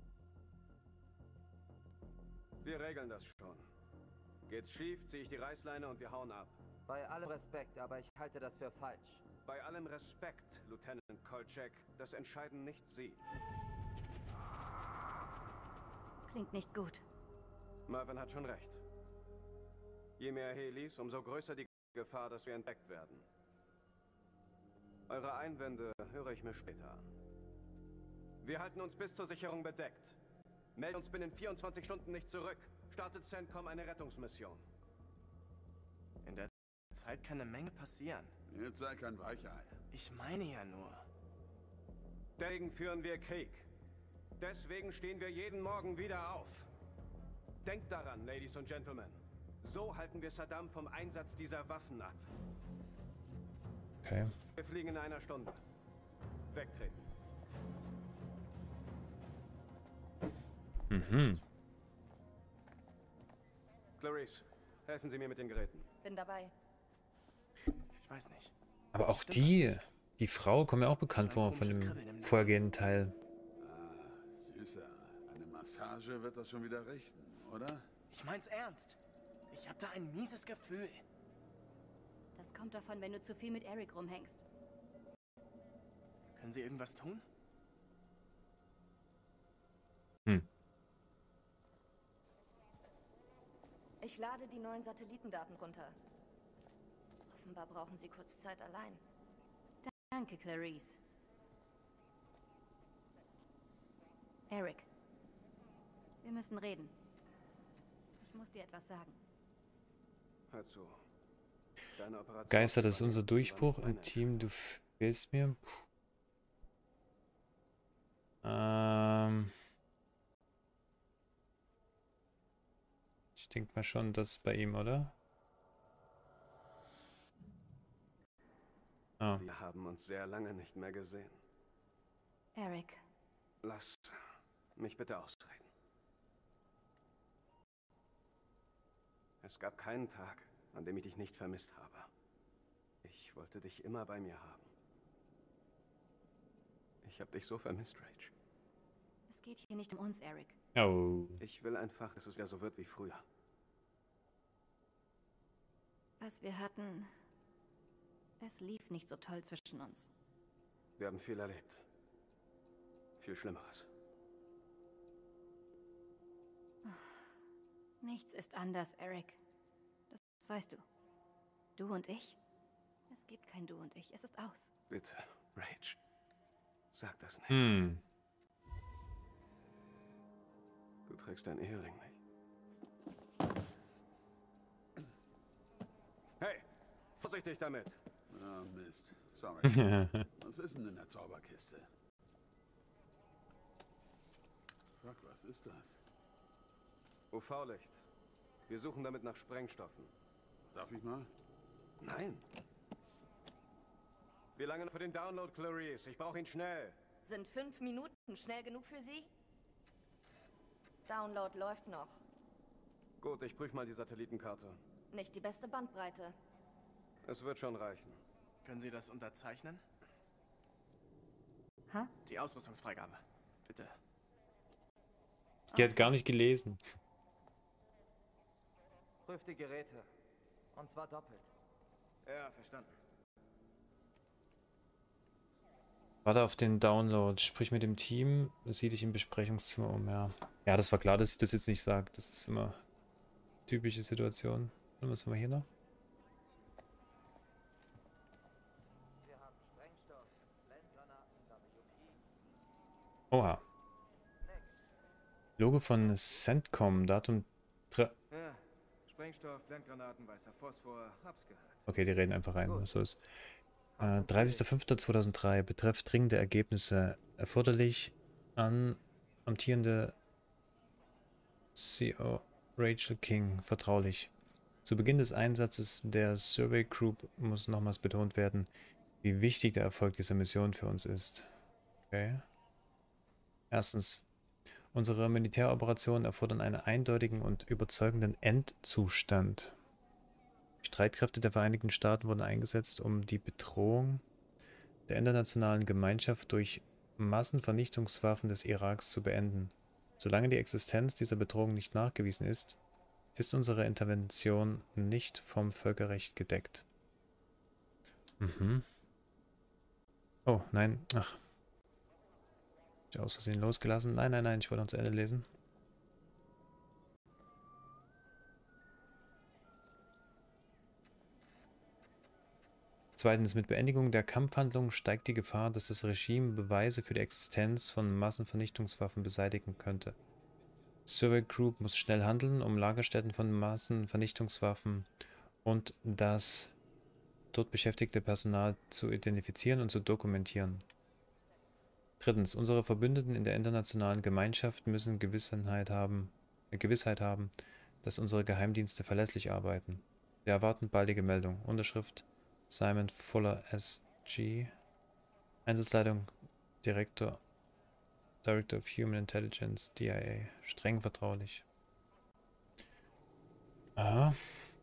Wir regeln das schon. Geht's schief, ziehe ich die Reißleine und wir hauen ab. Bei allem Respekt, aber ich halte das für falsch. Bei allem Respekt, Lieutenant Kolchak, das entscheiden nicht Sie. Klingt nicht gut. Mervyn hat schon recht. Je mehr Helis, umso größer die Gefahr, dass wir entdeckt werden. Eure Einwände höre ich mir später an. Wir halten uns bis zur Sicherung bedeckt. Meldet uns binnen vierundzwanzig Stunden nicht zurück. Startet CENTCOM eine Rettungsmission. In der Zeit kann eine Menge passieren. Jetzt sei kein Weichei. Ich meine ja nur. Deswegen führen wir Krieg. Deswegen stehen wir jeden Morgen wieder auf. Denkt daran, Ladies und Gentlemen. So halten wir Saddam vom Einsatz dieser Waffen ab. Okay. Wir fliegen in einer Stunde. Wegtreten. Mhm. Clarice, helfen Sie mir mit den Geräten. Bin dabei. Ich weiß nicht. Aber auch die, die Frau kommt mir auch bekannt vor von dem vorhergehenden Teil. Ah, Süßer. Eine Massage wird das schon wieder richten, oder? Ich mein's ernst. Ich hab da ein mieses Gefühl. Das kommt davon, wenn du zu viel mit Erik rumhängst. Können Sie irgendwas tun? Hm. Ich lade die neuen Satellitendaten runter. Offenbar brauchen Sie kurz Zeit allein. Danke, Clarice. Erik, wir müssen reden. Ich muss dir etwas sagen. Hör zu. Deine Operation Geister, das ist unser Durchbruch im Team. Du fehlst mir. Puh. Ähm. Ich denke mal schon, das bei ihm, oder? Ah. Wir haben uns sehr lange nicht mehr gesehen. Eric. Lass mich bitte ausreden. Es gab keinen Tag, an dem ich dich nicht vermisst habe. Ich wollte dich immer bei mir haben. Ich habe dich so vermisst, Rach. Es geht hier nicht um uns, Eric. Oh. Ich will einfach, dass es wieder so wird wie früher. Was wir hatten, es lief nicht so toll zwischen uns. Wir haben viel erlebt. Viel Schlimmeres. Nichts ist anders, Eric. Das weißt du. Du und ich? Es gibt kein Du und ich. Es ist aus. Bitte, Rach. Sag das nicht. Hm. Du trägst dein Ehering nicht. Hey, vorsichtig damit. Ah, Mist. Sorry. Was ist denn in der Zauberkiste? Fuck, was ist das? U V-Licht. Wir suchen damit nach Sprengstoffen. Darf ich mal? Nein. Wie lange noch für den Download, Clarice? Ich brauche ihn schnell. Sind fünf Minuten schnell genug für Sie? Download läuft noch. Gut, ich prüfe mal die Satellitenkarte. Nicht die beste Bandbreite. Es wird schon reichen. Können Sie das unterzeichnen? Hä? Die Ausrüstungsfreigabe. Bitte. Die hat gar nicht gelesen. Prüft die Geräte. Und zwar doppelt. Ja, verstanden. Warte auf den Download. Sprich mit dem Team. Sieh dich im Besprechungszimmer um, ja. Ja, das war klar, dass ich das jetzt nicht sage. Das ist immer typische Situation. Und was haben wir hier noch? Wir haben Sprengstoff, Blendgranaten, W P. Oha. Logo von CENTCOM. Datum... Ja, Sprengstoff, Blendgranaten, weißer Phosphor, hab's gehört. Okay, die reden einfach rein, was so ist. Äh, dreißigster fünfter zweitausenddrei. Betreff dringende Ergebnisse. Erforderlich an amtierende C O Rachel King. Vertraulich. Zu Beginn des Einsatzes der Survey Group muss nochmals betont werden, wie wichtig der Erfolg dieser Mission für uns ist. Okay. Erstens. Unsere Militäroperationen erfordern einen eindeutigen und überzeugenden Endzustand. Die Streitkräfte der Vereinigten Staaten wurden eingesetzt, um die Bedrohung der internationalen Gemeinschaft durch Massenvernichtungswaffen des Iraks zu beenden. Solange die Existenz dieser Bedrohung nicht nachgewiesen ist, ist unsere Intervention nicht vom Völkerrecht gedeckt. Mhm. Oh, nein. Ach. Ich aus Versehen losgelassen. Nein, nein, nein, ich wollte noch zu Ende lesen. Zweitens, mit Beendigung der Kampfhandlungen steigt die Gefahr, dass das Regime Beweise für die Existenz von Massenvernichtungswaffen beseitigen könnte. Survey Group muss schnell handeln, um Lagerstätten von Massenvernichtungswaffen und das dort beschäftigte Personal zu identifizieren und zu dokumentieren. Drittens, unsere Verbündeten in der internationalen Gemeinschaft müssen Gewissheit haben, äh, Gewissheit haben, dass unsere Geheimdienste verlässlich arbeiten. Wir erwarten baldige Meldung. Unterschrift Simon Fuller S G. Einsatzleitung Direktor, Director of Human Intelligence, D I A. Streng vertraulich. Aha.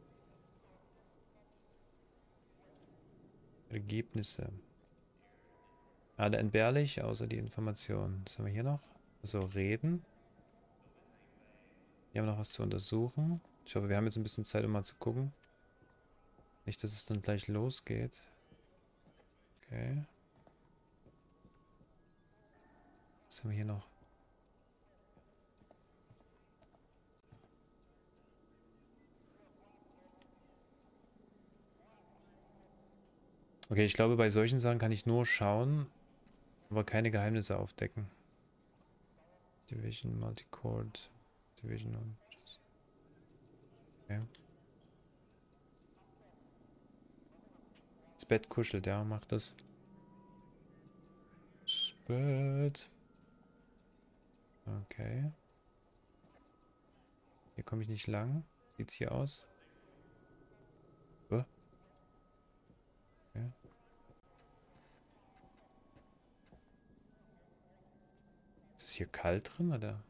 Ergebnisse. Alle entbehrlich, außer die Informationen. Was haben wir hier noch? Also reden. Wir haben noch was zu untersuchen. Ich hoffe, wir haben jetzt ein bisschen Zeit, um mal zu gucken. Nicht, dass es dann gleich losgeht. Okay. Was haben wir hier noch? Okay, ich glaube, bei solchen Sachen kann ich nur schauen, aber keine Geheimnisse aufdecken. Division, Multicore, Division und... Okay. Das Bett kuschelt, ja, macht das. Das Bett. Okay. Hier komme ich nicht lang. Sieht's hier aus? Oh. Okay. Ist es hier kalt drin, oder?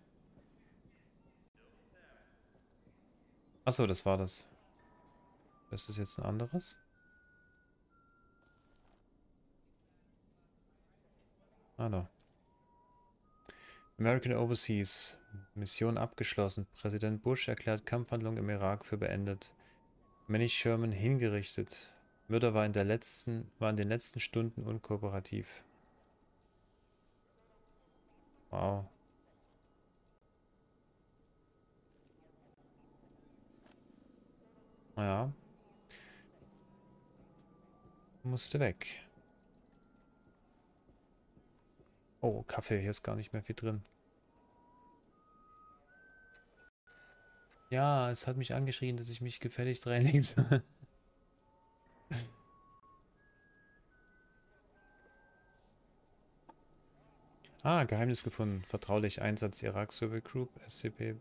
Achso, das war das. Das ist jetzt ein anderes. Ah, no. American Overseas. Mission abgeschlossen. Präsident Bush erklärt Kampfhandlungen im Irak für beendet. Manny Sherman hingerichtet. Mörder war in der letzten, war in den letzten Stunden unkooperativ. Wow. Naja. Musste weg. Oh, Kaffee, hier ist gar nicht mehr viel drin. Ja, es hat mich angeschrien, dass ich mich gefälligst reinlegen soll. Ah, Geheimnis gefunden. Vertraulich Einsatz Irak Survey Group, S C P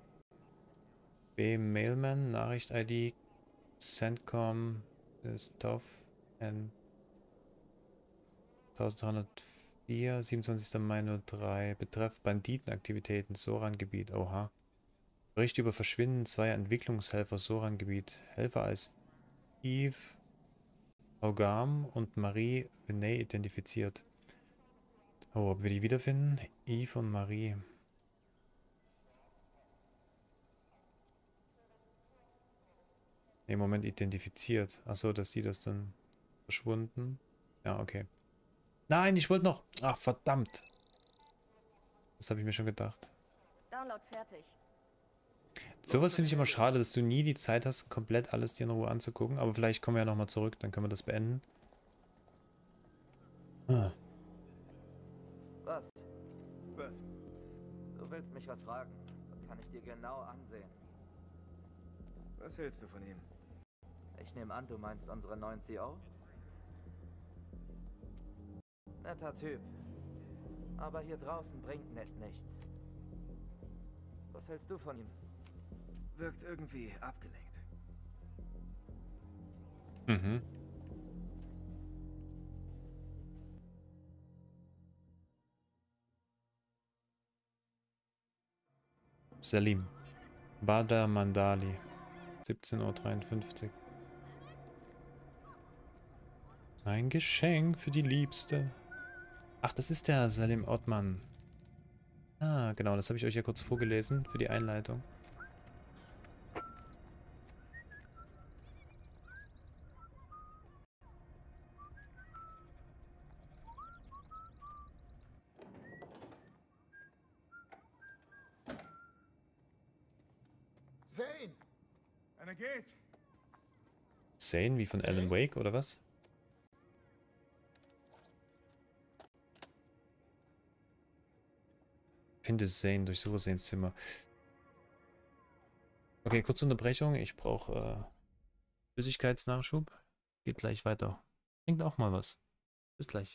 B Mailman, Nachricht I D, CENTCOM, Stuff, N eintausenddreihundertvier, siebenundzwanzigster Mai null drei, Betreff Banditenaktivitäten, Soran-Gebiet, oha. Bericht über Verschwinden zweier Entwicklungshelfer, Soran-Gebiet. Helfer als Yves Augam und Marie Vinay identifiziert. Oh, ob wir die wiederfinden? Yves und Marie. Ne, im Moment identifiziert. Achso, dass die das dann verschwunden. Ja, okay. Nein, ich wollte noch... Ach, verdammt. Das habe ich mir schon gedacht. Download fertig. Sowas finde ich immer schade, dass du nie die Zeit hast, komplett alles dir in Ruhe anzugucken. Aber vielleicht kommen wir ja nochmal zurück, dann können wir das beenden. Ah. Was? Was? Du willst mich was fragen. Das kann ich dir genau ansehen. Was hältst du von ihm? Ich nehme an, du meinst unseren neuen C E O? Netter Typ. Aber hier draußen bringt nett nichts. Was hältst du von ihm? Wirkt irgendwie abgelenkt. Mhm. Salim. Badr Mandali. siebzehn Uhr dreiundfünfzig. Ein Geschenk für die Liebste. Ach, das ist der Salim Othman. Ah, genau, das habe ich euch ja kurz vorgelesen für die Einleitung. Zane! Einer geht! Zane, wie von Alan Wake, oder was? Finde Zane, durchsuche Zanes Zimmer. Okay, kurze Unterbrechung. Ich brauche äh, Flüssigkeitsnachschub. Geht gleich weiter. Trinkt auch mal was. Bis gleich.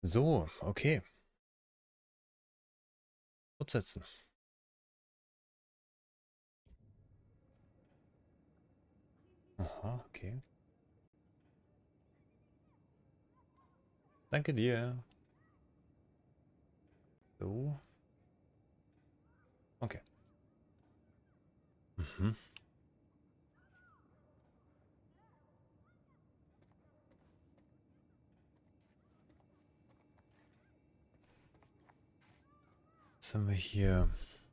So, okay. Fortsetzen. Aha, okay. Danke dir. So. Okay. Mhm. Was haben wir hier?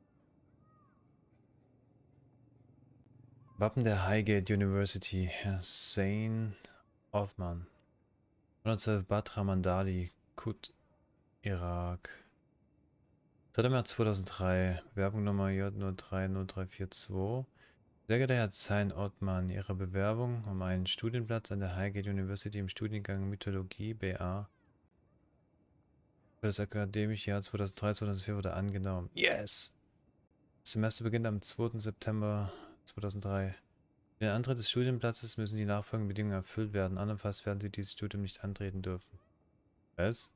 Wappen der Highgate University. Herr Zane Othman. hundertzwölf Batra Mandali, Kut, Irak. dritter März zweitausenddrei. Bewerbung Nummer J null drei null drei vier zwei. Sehr geehrter Herr Zane Othman, Ihre Bewerbung um einen Studienplatz an der Highgate University im Studiengang Mythologie B A für das akademische Jahr zweitausenddrei zweitausendvier wurde angenommen. Yes! Das Semester beginnt am zweiten September zweitausenddrei. Für den Antritt des Studienplatzes müssen die nachfolgenden Bedingungen erfüllt werden. Andernfalls werden Sie dieses Studium nicht antreten dürfen. Was?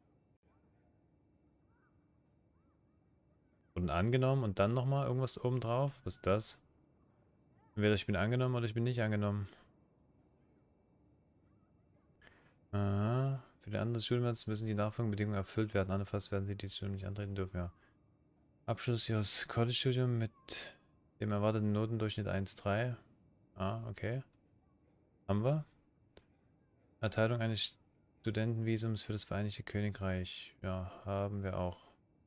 Wurden angenommen und dann nochmal irgendwas obendrauf? Was ist das? Entweder ich bin angenommen oder ich bin nicht angenommen. Aha. Für den anderen Studienplatz müssen die nachfolgenden Bedingungen erfüllt werden. Andernfalls werden Sie dieses Studium nicht antreten dürfen. Ja. Abschluss Ihres College-Studiums mit dem erwarteten Notendurchschnitt eins Komma drei. Ah, okay. Haben wir. Erteilung eines Studentenvisums für das Vereinigte Königreich. Ja, haben wir auch.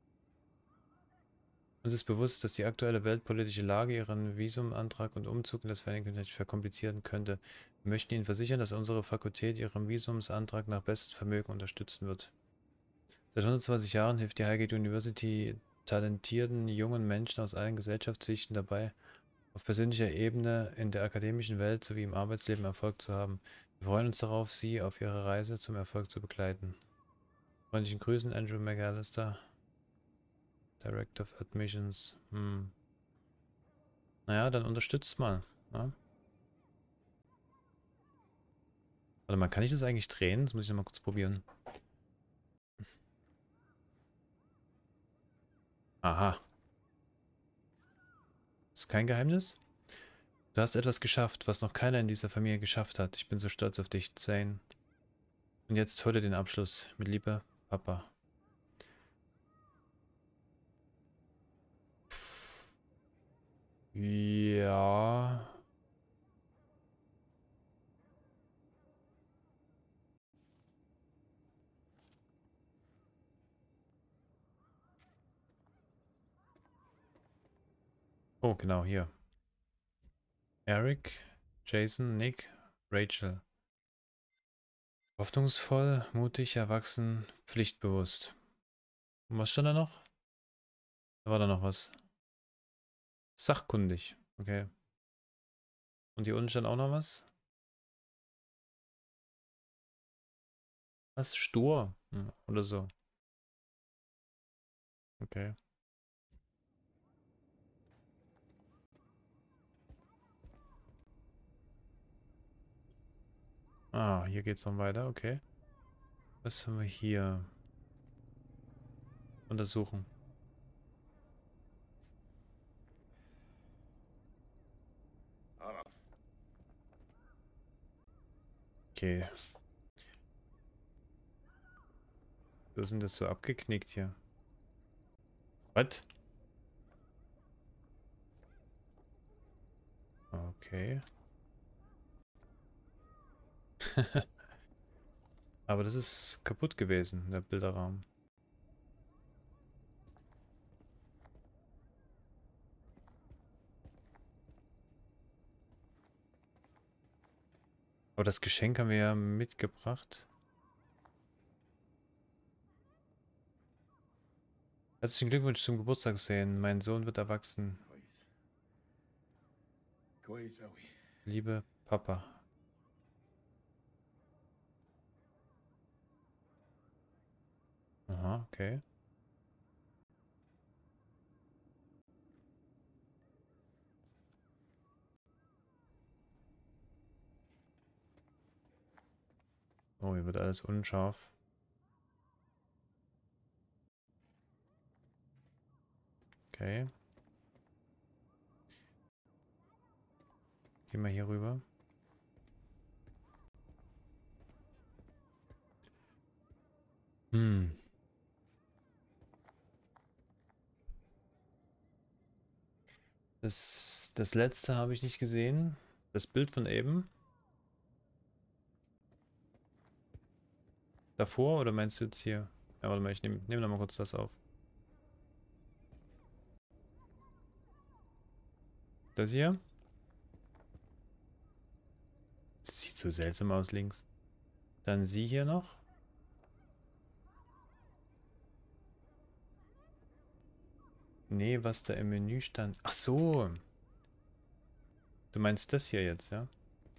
Uns ist bewusst, dass die aktuelle weltpolitische Lage Ihren Visumantrag und Umzug in das Vereinigte Königreich verkomplizieren könnte. Wir möchten Ihnen versichern, dass unsere Fakultät Ihren Visumsantrag nach bestem Vermögen unterstützen wird. Seit hundertzwanzig Jahren hilft die Highgate University talentierten jungen Menschen aus allen Gesellschaftsschichten dabei, auf persönlicher Ebene in der akademischen Welt sowie im Arbeitsleben Erfolg zu haben. Wir freuen uns darauf, Sie auf Ihrer Reise zum Erfolg zu begleiten. Freundlichen Grüßen, Andrew McAllister, Director of Admissions. Hm. Naja, dann unterstützt mal. Ja? Warte mal, kann ich das eigentlich drehen? Das muss ich nochmal kurz probieren. Aha. Ist kein Geheimnis? Du hast etwas geschafft, was noch keiner in dieser Familie geschafft hat. Ich bin so stolz auf dich, Zane. Und jetzt hol dir den Abschluss. Mit Liebe, Papa. Ja. Oh, genau, hier. Eric, Jason, Nick, Rachel. Hoffnungsvoll, mutig, erwachsen, pflichtbewusst. Und was stand da noch? Da war da noch was. Sachkundig. Okay. Und hier unten stand auch noch was? Was? Stur? Hm, oder so. Okay. Ah, hier geht's noch weiter, okay. Was haben wir hier? Untersuchen. Okay. So sind das so abgeknickt hier. Was? Okay. Aber das ist kaputt gewesen, der Bilderraum. Aber das Geschenk haben wir ja mitgebracht. Herzlichen Glückwunsch zum Geburtstag, Zane. Mein Sohn wird erwachsen. Liebe Papa. Aha, okay. Oh, hier wird alles unscharf. Okay. Gehen wir hier rüber. Hm. Das, das letzte habe ich nicht gesehen. Das Bild von eben. Davor oder meinst du jetzt hier? Ja, warte mal, ich nehme nehm noch mal kurz das auf. Das hier? Das sieht so seltsam aus links. Dann sie hier noch. Nee, was da im Menü stand. Ach so. Du meinst das hier jetzt, ja?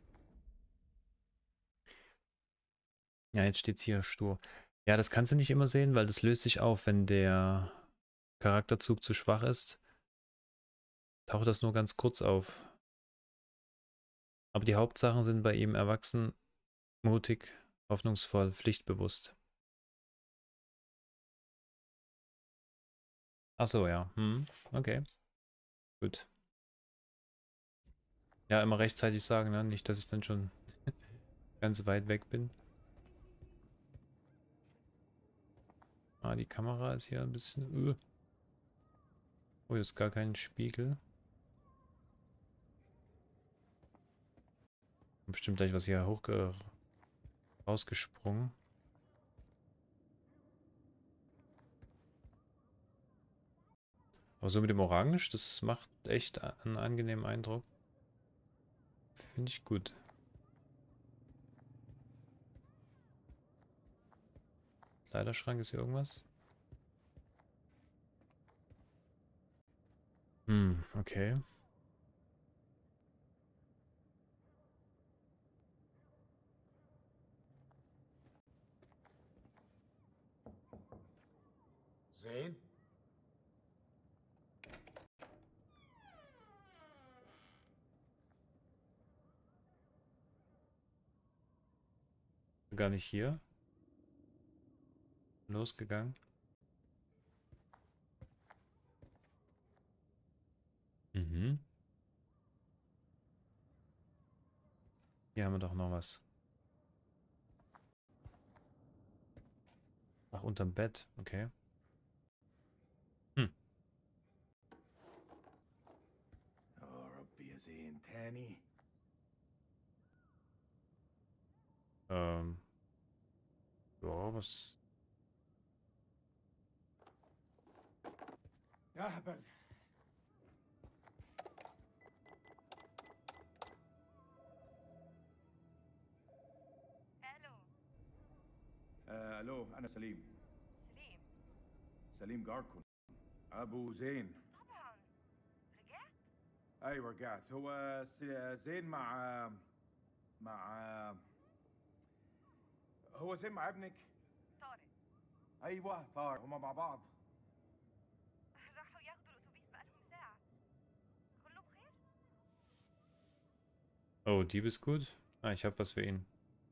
Ja, jetzt steht es hier stur. Ja, das kannst du nicht immer sehen, weil das löst sich auf, wenn der Charakterzug zu schwach ist. Taucht das nur ganz kurz auf. Aber die Hauptsachen sind bei ihm erwachsen, mutig, hoffnungsvoll, pflichtbewusst. Ach so, ja. Hm, okay. Gut. Ja, immer rechtzeitig sagen, ne? Nicht, dass ich dann schon ganz weit weg bin. Ah, die Kamera ist hier ein bisschen... Uh. Oh, hier ist gar kein Spiegel. Bestimmt gleich was hier hoch rausgesprungen. Aber so mit dem Orange, das macht echt einen angenehmen Eindruck. Finde ich gut. Kleiderschrank, ist hier irgendwas? Hm, okay. Sehen? Gar nicht hier. Losgegangen. Mhm. Hier haben wir doch noch was. Ach, unterm Bett. Okay. Hm. Oh, ربي زين تاني. Ähm. Ja, was... يا هبل. الو. آه، الو انا سليم. سليم. سليم جاركون. ابو زين. طبعا. رجعت؟ ايوه رجعت. هو س- زين مع مع هو زين مع ابنك؟ طارق. ايوه طارق، هما مع بعض. راحوا ياخدوا الاتوبيس بقالهم ساعة. كله بخير؟ Oh, Diebesgut? Ah, ich habe was für ihn.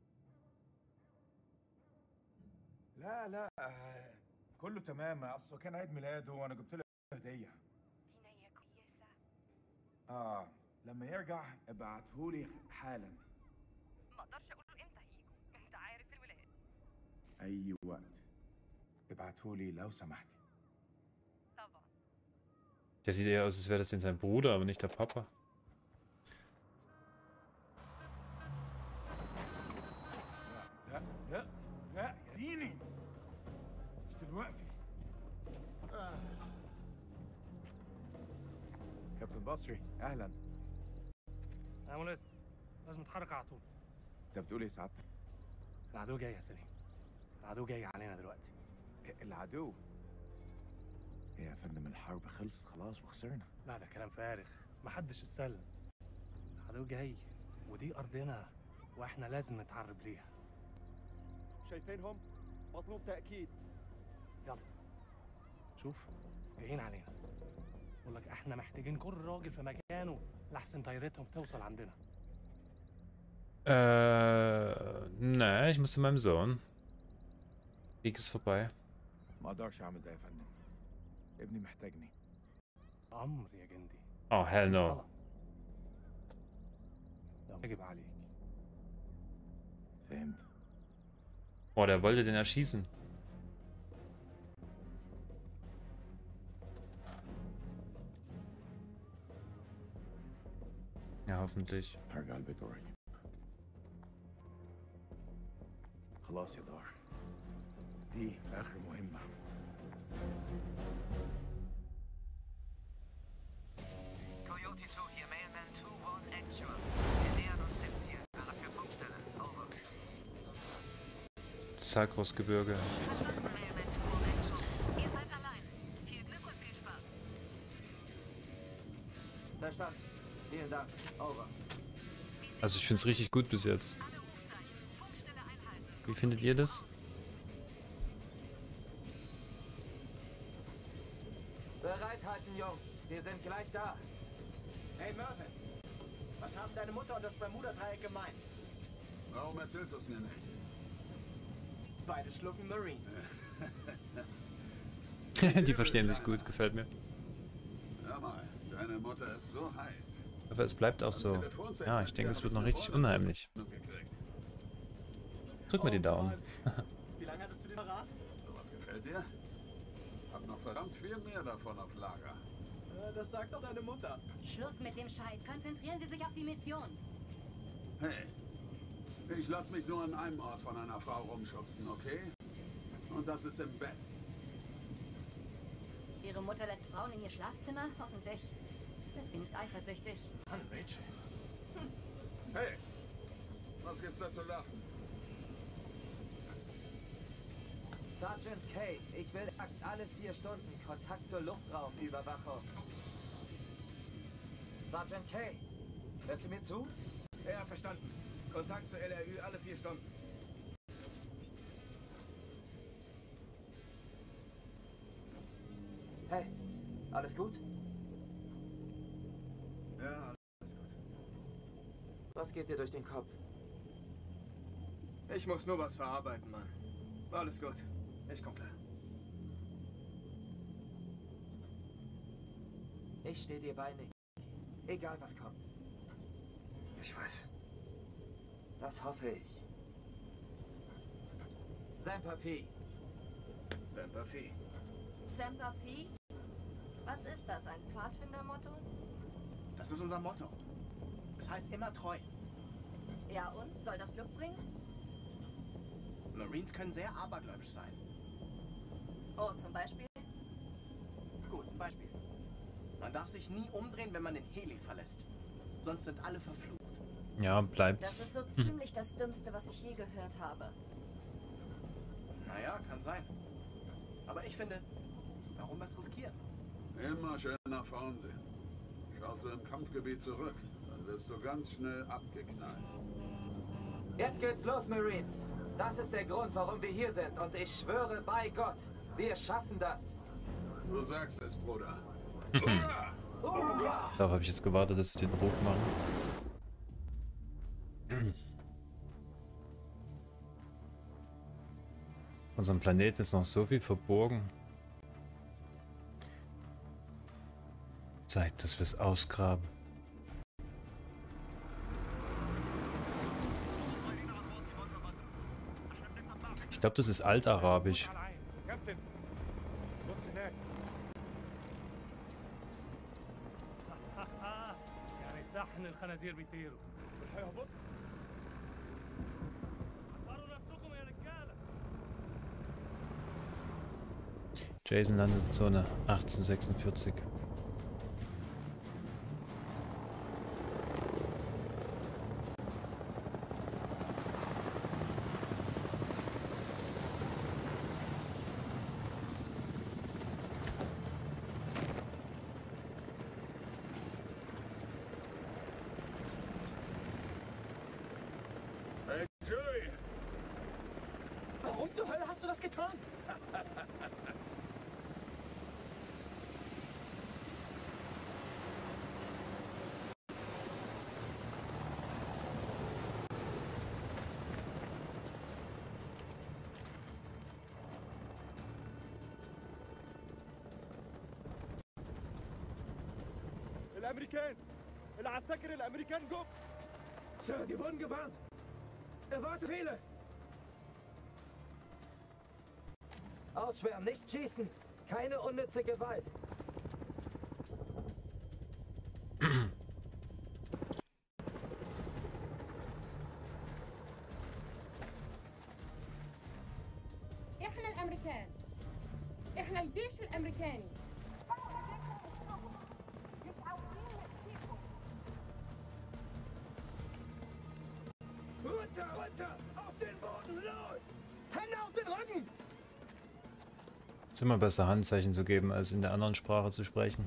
لا لا آه، كله تمام. اصله كان عيد ميلاده وانا جبت له هديه. دي نية كويسة. اه لما يرجع ابعتهولي حالا. ما اقدرش اقول له امتى هيجوا، انت عارف الولاد. اي وقت ابعتهولي لو سمحتي. طبعا. Der sieht eher aus, als wäre das denn sein Bruder, aber nicht der Papa. لا لا لا يا ديني، مش دلوقتي. كابتن بصري اهلا. يا ملازم، لازم نتحرك على طول. انت بتقول ايه سعادتك؟ العدو جاي يا سليم. العدو جاي علينا دلوقتي. العدو؟ إيه يا فندم، الحرب خلصت خلاص وخسرنا. لا ده كلام فارغ، محدش استسلم. العدو جاي ودي ارضنا واحنا لازم نتعرب ليها. شايفينهم؟ مطلوب تأكيد. يلا شوف جايين علينا. بقول لك احنا محتاجين كل راجل في مكانه لحسن طيارتهم توصل عندنا. Äh, ne, ich muss zu meinem Sohn. Krieg ist vorbei. ما اقدرش اعمل ده يا فندم، ابني محتاجني. أمر يا جندي. Oh, hell مش no. طلب. ده واجب عليك. فهمت. Oh, der wollte den erschießen. Ja, hoffentlich. هرجع البيت قريب. خلاص يا دار. دي آخر مهمة. Coyote zwei hier, Mailman zwei eins Actual. Wir nähern uns dem Ziel. Bereit für Funkstelle. Over. Zagrosgebirge. Verstanden, Mailman zwei eins Actual. Ihr seid allein. Viel Glück und viel Spaß. Verstanden. Vielen Dank. Over. Also ich finde es richtig gut bis jetzt. Wie findet ihr das? Bereithalten, Jungs. Wir sind gleich da. Hey Mervyn, was haben deine Mutter und das Bermuda-Dreieck gemein? Warum erzählst du es mir nicht? Beide schlucken Marines. Die verstehen sich gut, gefällt mir. Hör mal, deine Mutter ist so heiß. Aber es bleibt auch so. Ja, ich denke, es wird noch richtig unheimlich. Drück mal die Daumen. Wie lange hattest du den Verrat? Sowas gefällt dir? Hab noch verdammt viel mehr davon auf Lager. Äh, das sagt doch deine Mutter. Schluss mit dem Scheiß. Konzentrieren Sie sich auf die Mission. Hey, ich lass mich nur an einem Ort von einer Frau rumschubsen, okay? Und das ist im Bett. Ihre Mutter lässt Frauen in ihr Schlafzimmer? Hoffentlich wird sie nicht eifersüchtig. Mann, Rachel. Hey, was gibt's da zu lachen? Sergeant Kay, ich will exakt alle vier Stunden Kontakt zur Luftraumüberwachung. Sergeant Kay, hörst du mir zu? Ja, verstanden. Kontakt zur L R Ü alle vier Stunden. Hey, alles gut? Ja, alles gut. Was geht dir durch den Kopf? Ich muss nur was verarbeiten, Mann. Alles gut. Ich komm klar. Ich stehe dir bei, Nick. Egal was kommt. Ich weiß. Das hoffe ich. Semper Fi. Semper Fi. Semper Fi? Was ist das, ein Pfadfindermotto? Das ist unser Motto. Es heißt immer treu. Ja und? Soll das Glück bringen? Marines können sehr abergläubisch sein. Oh, zum Beispiel? Gut, ein Beispiel. Man darf sich nie umdrehen, wenn man den Heli verlässt. Sonst sind alle verflucht. Ja, bleibt. Das ist so ziemlich das Dümmste, was ich je gehört habe. Naja, kann sein. Aber ich finde, warum was riskieren? Immer schön nach vorn sehen. Schaust du im Kampfgebiet zurück, dann wirst du ganz schnell abgeknallt. Jetzt geht's los, Marines. Das ist der Grund, warum wir hier sind. Und ich schwöre bei Gott, wir schaffen das. Du sagst es, Bruder. Darauf habe ich jetzt gewartet, dass sie den Ruf machen. Auf unserem Planeten ist noch so viel verborgen. Zeit, dass wir es ausgraben. Ich glaube, das ist Altarabisch. كابتن بص هناك. يعني صحن الخنازير بيطيروا. هيهبط. حضروا نفسكم يا رجاله. Jason Landezone achtzehnhundertsechsundvierzig. Hey, Joey! Warum zur Hölle hast du das getan? الامريكان العساكر الامريكان جم. Sir, die wurden gewarnt. Erwarte Fehler. Ausschwärmen, nicht schießen. Keine unnütze Gewalt. احنا الامريكان. احنا الجيش الامريكاني. Runter, runter! Auf den Boden, los! Hände auf den Rücken! Es ist immer besser, Handzeichen zu geben, als in der anderen Sprache zu sprechen.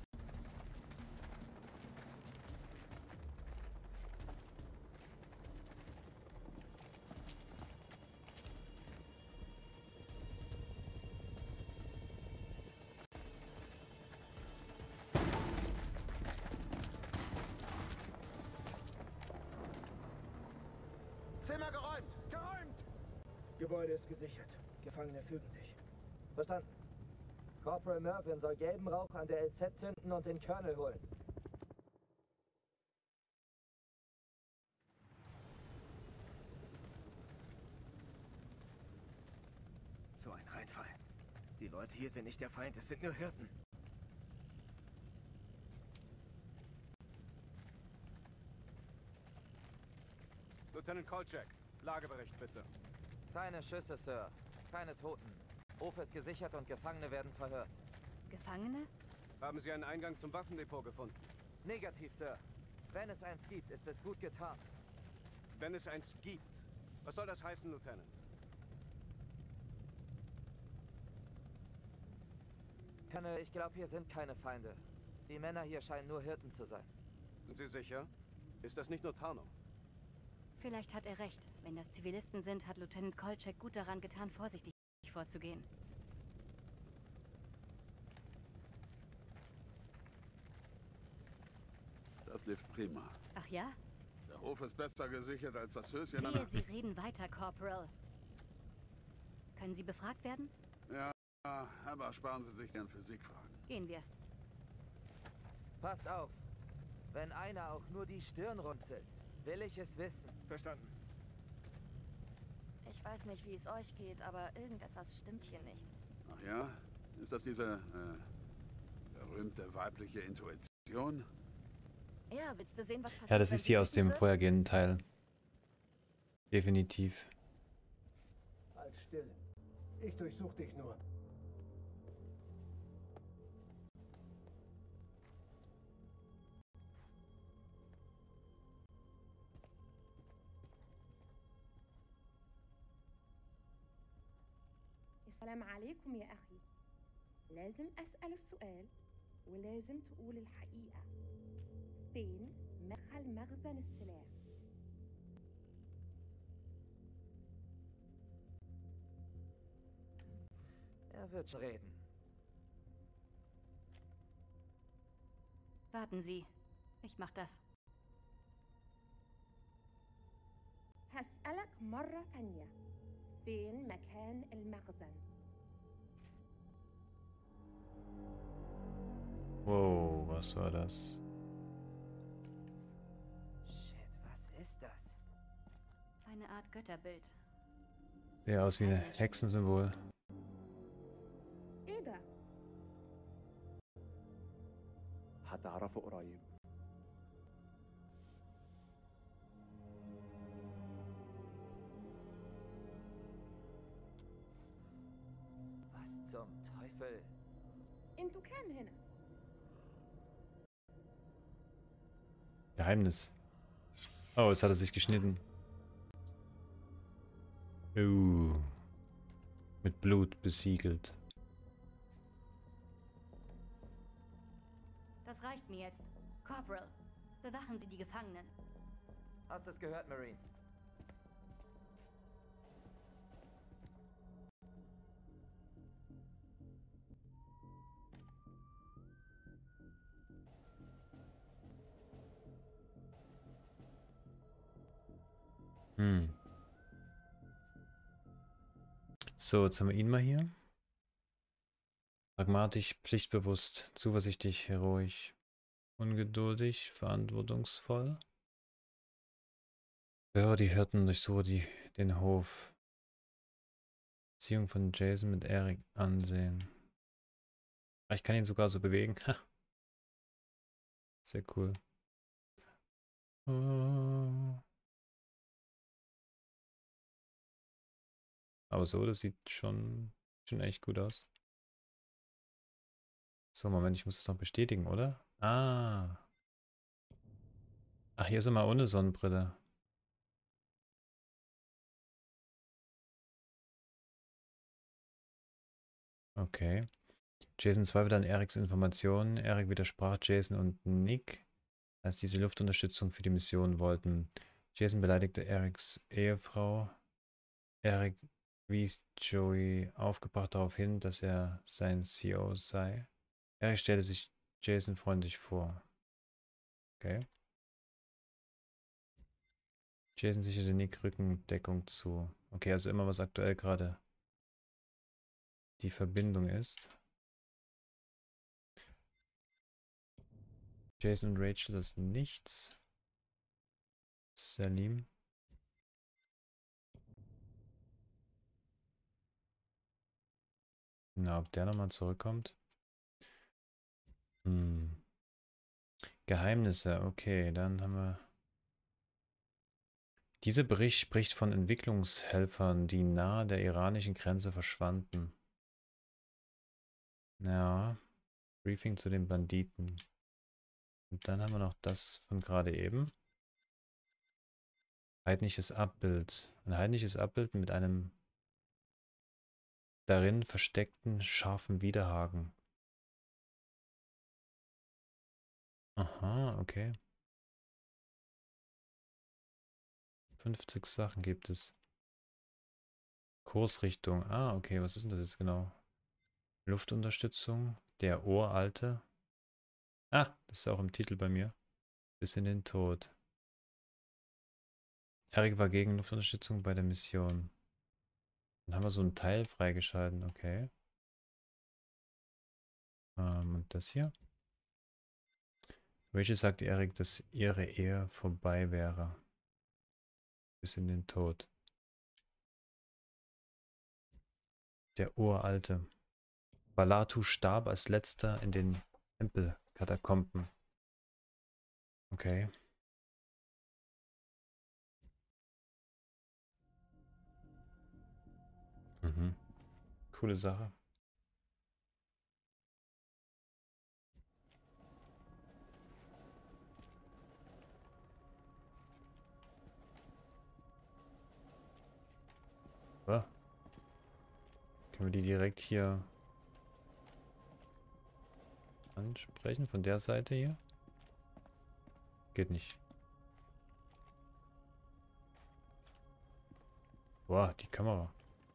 Zimmer geräumt! Geräumt! Gebäude ist gesichert. Gefangene fügen sich. Verstanden. Corporal Mervyn soll gelben Rauch an der L Z zünden und den Colonel holen. So ein Reinfall. Die Leute hier sind nicht der Feind, es sind nur Hirten. Lieutenant Kolchak, Lagebericht bitte. Keine Schüsse, Sir. Keine Toten. Hof ist gesichert und Gefangene werden verhört. Gefangene? Haben Sie einen Eingang zum Waffendepot gefunden? Negativ, Sir. Wenn es eins gibt, ist es gut getarnt. Wenn es eins gibt. Was soll das heißen, Lieutenant? Colonel, ich glaube, hier sind keine Feinde. Die Männer hier scheinen nur Hirten zu sein. Sind Sie sicher? Ist das nicht nur Tarnung? Vielleicht hat er recht. Wenn das Zivilisten sind, hat Lieutenant Kolchak gut daran getan, vorsichtig vorzugehen. Das lief prima. Ach ja? Der Hof ist besser gesichert als das Höschen an Wehe, der... Sie reden weiter, Corporal. Können Sie befragt werden? Ja, aber sparen Sie sich den Physikfragen. Gehen wir. Passt auf. Wenn einer auch nur die Stirn runzelt, will ich es wissen. Verstanden. Ich weiß nicht, wie es euch geht, aber irgendetwas stimmt hier nicht. Ach ja? Ist das diese äh, berühmte weibliche Intuition? Ja, willst du sehen, was passiert? Ja, das wenn ist sie hier aus wütend dem wird? vorhergehenden Teil. Definitiv. Halt still. Ich durchsuche dich nur. السلام عليكم يا أخي. لازم أسأل السؤال ولازم تقول الحقيقة. فين مدخل مخزن السلاح؟ Er wird schon reden. Warten Sie. Ich mach das. هسألك مرة تانية. فين مكان المخزن؟ Wow, was war das? Shit, was ist das? Eine Art Götterbild. Sieht aus wie ein Hexensymbol. إيه ده؟ هتعرفه قريب. Was zum Teufel? انتوا كام هنا؟ Geheimnis. Oh, jetzt hat er sich geschnitten. Uh, mit Blut besiegelt. Das reicht mir jetzt. Corporal, bewachen Sie die Gefangenen. Hast es gehört, Marine? Hm. So, jetzt haben wir ihn mal hier. Pragmatisch, pflichtbewusst, zuversichtlich, heroisch Ungeduldig, verantwortungsvoll. Ja, die Hirten durchsuchen die, den Hof. Beziehung von Jason mit Eric ansehen. Ich kann ihn sogar so bewegen. Ha. Sehr cool. Aber so, das sieht schon, schon echt gut aus. So, Moment, ich muss das noch bestätigen, oder? Ah. Ach, hier ist er mal ohne Sonnenbrille. Okay. Jason zweifelt an Erics Informationen. Eric widersprach Jason und Nick, als diese Luftunterstützung für die Mission wollten. Jason beleidigte Erics Ehefrau. Eric wies Joey aufgebracht darauf hin, dass er sein C O sei. Eric stellte sich Jason freundlich vor. Okay. Jason sicherte Nick Rückendeckung zu. Okay, also immer was aktuell gerade die Verbindung ist. Jason und Rachel, das ist nichts. Salim. Na, ob der nochmal zurückkommt. Hm. Geheimnisse, okay, dann haben wir... Dieser Bericht spricht von Entwicklungshelfern, die nahe der iranischen Grenze verschwanden. Ja, Briefing zu den Banditen. Und dann haben wir noch das von gerade eben. Heidnisches Abbild. Ein heidnisches Abbild mit einem darin versteckten scharfen Widerhaken. Aha, okay. fünfzig Sachen gibt es. Kursrichtung. Ah, okay, was ist denn das jetzt genau? Luftunterstützung. Der Uralte. Ah, das ist auch im Titel bei mir. Bis in den Tod. Eric war gegen Luftunterstützung bei der Mission. Dann haben wir so ein Teil freigeschalten, okay. Ähm, und das hier. Rachel sagte Eric, dass ihre Ehe vorbei wäre. Bis in den Tod. Der Uralte. Balatu starb als letzter in den Tempelkatakomben. Okay. Mhm. Coole Sache. So. Können wir die direkt hier ansprechen? Von der Seite hier? Geht nicht. Boah, die Kamera.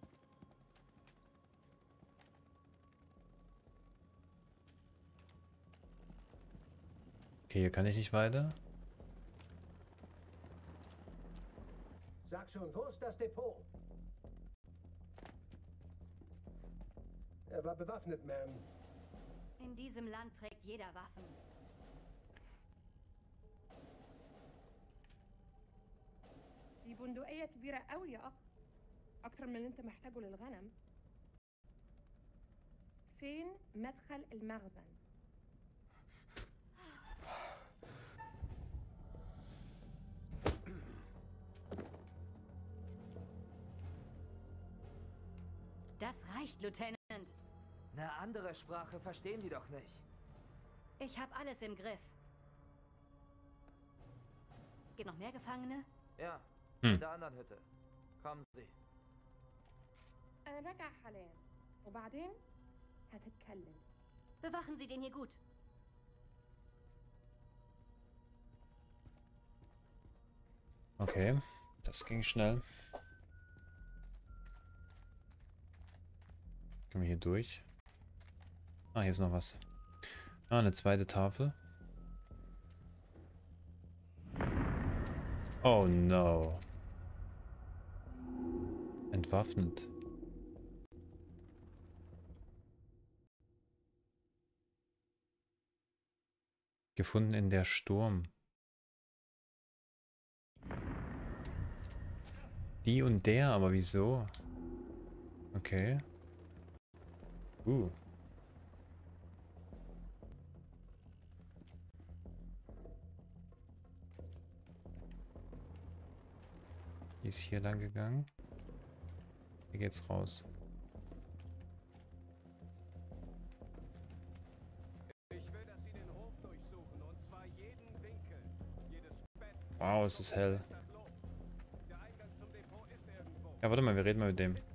Okay, hier kann ich nicht weiter. Sag schon, wo ist das Depot? Er war bewaffnet, Ma'am. In diesem Land trägt jeder Waffen. دي بندقية كبيرة قوي يا أخ. أكتر من اللي أنت محتاجه للغنم. فين مدخل المخزن؟ Das reicht, Lieutenant. Eine andere Sprache verstehen die doch nicht. Ich habe alles im Griff. Gibt noch mehr Gefangene? Ja, Hm. in der anderen Hütte. Kommen Sie. أنا راجع حاليا وبعدين هتتكلم. Bewachen Sie den hier gut. Okay, das ging schnell. Können wir hier durch? Ah, hier ist noch was. Ah, eine zweite Tafel. Oh no. Entwaffnet. Gefunden in der Sturm. Die und der, aber wieso? Okay. Uh. Die ist hier lang gegangen. Hier geht's raus. Wow, es ist hell. Ja, warte mal, wir reden mal mit dem.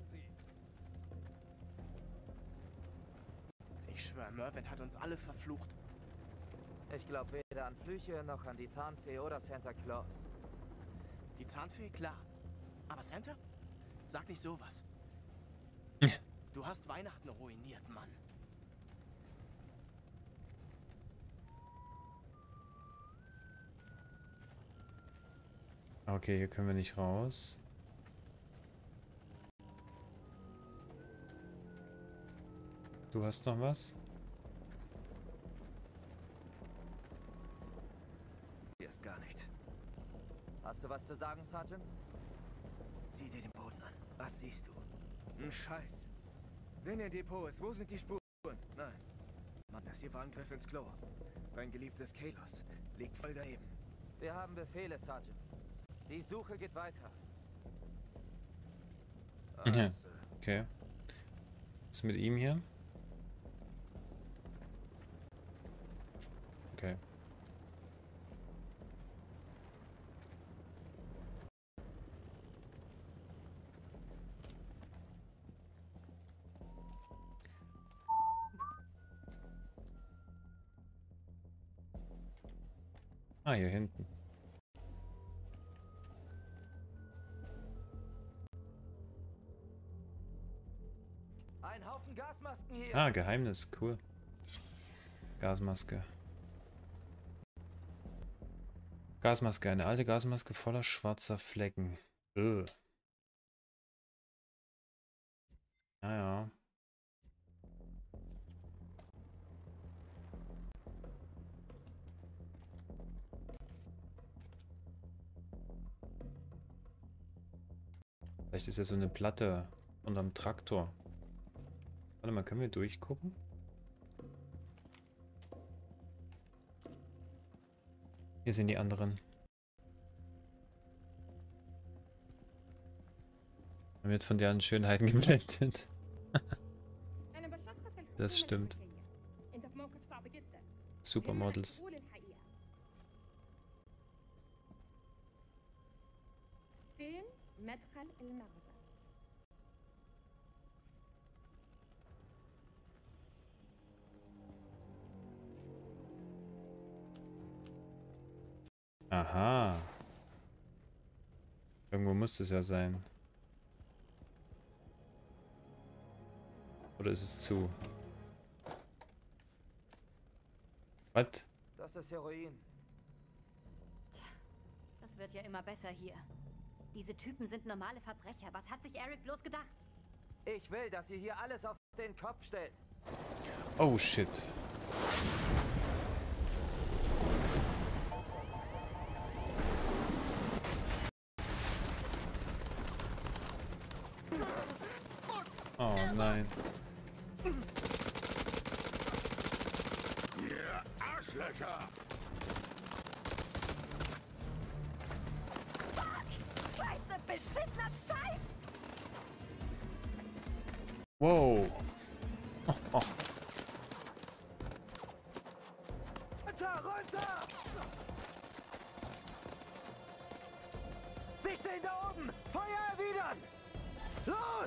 Ich schwöre, Mervyn hat uns alle verflucht. Ich glaube weder an Flüche noch an die Zahnfee oder Santa Claus. Die Zahnfee, klar. Aber Santa? Sag nicht sowas. Du hast Weihnachten ruiniert, Mann. Okay, hier können wir nicht raus. Du hast noch was? Hier ist gar nichts. Hast du was zu sagen, Sergeant? Sieh dir den Boden an. Was siehst du? Ein Scheiß. Wenn er Depot ist, wo sind die Spuren? Nein. Mann, das hier war ein Griff ins Klo. Sein geliebtes Kalos liegt voll daneben. Wir haben Befehle, Sergeant. Die Suche geht weiter. Ja. Okay. Was ist mit ihm hier? Okay. Ah, hier hinten. Ein Haufen Gasmasken hier. Ah, Geheimnis, cool. Gasmaske. Gasmaske, eine alte Gasmaske voller schwarzer Flecken. Ugh. Naja. Vielleicht ist ja so eine Platte unterm Traktor. Warte mal, können wir durchgucken? Hier sind die anderen. Man wird von deren Schönheiten geblendet. Das stimmt. Supermodels. Aha. Irgendwo muss es ja sein. Oder ist es zu? Was? Das ist Heroin. Tja, das wird ja immer besser hier. Diese Typen sind normale Verbrecher. Was hat sich Eric bloß gedacht? Ich will, dass ihr hier alles auf den Kopf stellt. Oh shit. Oh nein. Ihr Arschlöcher! Fuck! Scheiße, beschissener Scheiß! Wow. Oh, oh. Runter, runter! Sie stehen da oben! Feuer erwidern! Los!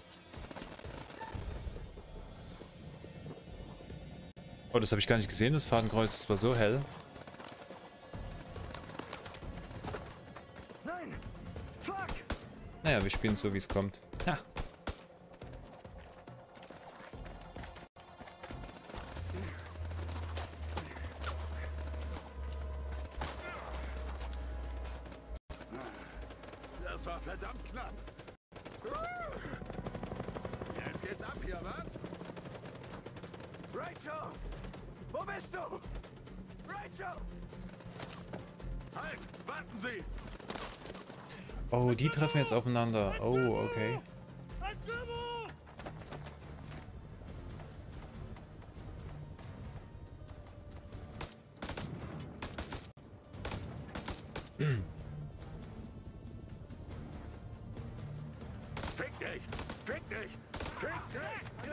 Oh, das habe ich gar nicht gesehen, das Fadenkreuz. Das war so hell. Nein! Fuck! Naja, wir spielen so, wie es kommt. Ha. Das war verdammt knapp. Jetzt geht's ab hier, was? Rachel! Wo bist du? Rachel! Halt! Warten Sie! Oh, die treffen jetzt aufeinander. Oh, okay. Hm. Fick dich! Fick dich! Fick dich!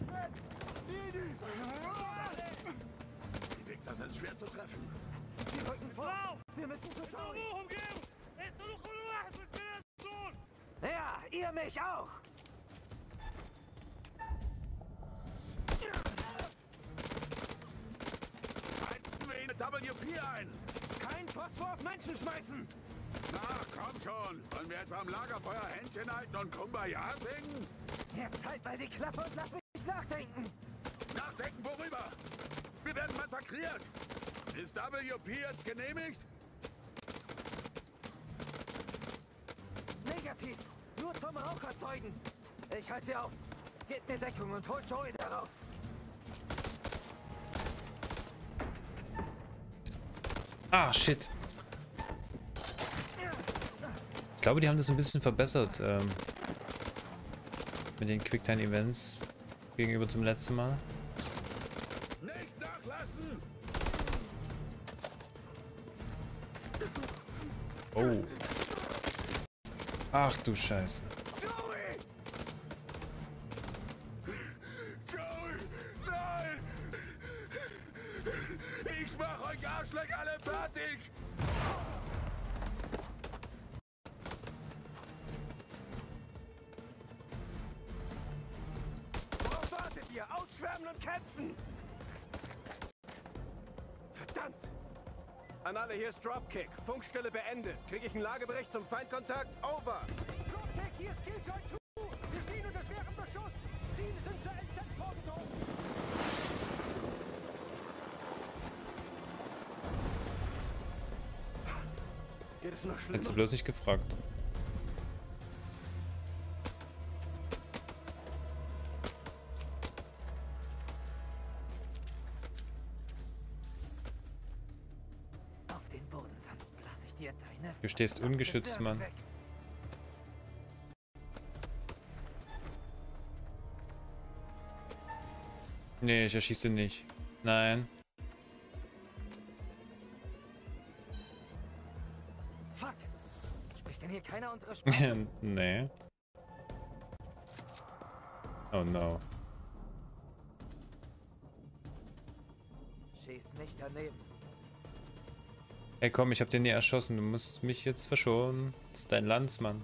Die Wichser sind schwer zu treffen. Sie rücken vor! Wir müssen zu Joey! Ja, ihr mich auch! Heizen wir ihn mit W P ein! Kein Phosphor auf Menschen schmeißen! Na, komm schon! Wollen wir etwa am Lagerfeuer Händchen halten und Kumbaya singen? Jetzt halt mal die Klappe und lass mich nachdenken! Nachdenken worüber? Wir werden massakriert! Ist W P jetzt genehmigt? Negativ! Nur zum Rauch erzeugen! Ich halte sie auf! Gebt mir Deckung und holt Joey da raus! Ah, shit. Ich glaube, die haben das ein bisschen verbessert ähm, mit den Quicktime-Events gegenüber zum letzten Mal. Nicht nachlassen! Oh. Ach du Scheiße. Joey! Joey! Nein! Ich mach euch Arschlöcher alle fertig! Worauf wartet ihr? Ausschwärmen und kämpfen! Verdammt! An alle, hier ist Dropkick. Funkstelle beendet. Kriege ich einen Lagebericht zum Feindkontakt? Over! Dropkick, hier ist Killjoy zwei. Wir stehen unter schwerem Beschuss. Ziele sind zur L Z vorgedrungen. Geht es noch schlimmer? Hättest du bloß nicht gefragt. Auf den Boden, sonst lasse ich dir deine... Du stehst ungeschützt, Mann. weg. Nee, ich erschieße nicht. Nein. Fuck! Spricht denn hier keiner unserer Sprache? Nee. Oh no. Schieß nicht daneben. Hey komm, ich hab den nie erschossen. Du musst mich jetzt verschonen. Das ist dein Landsmann.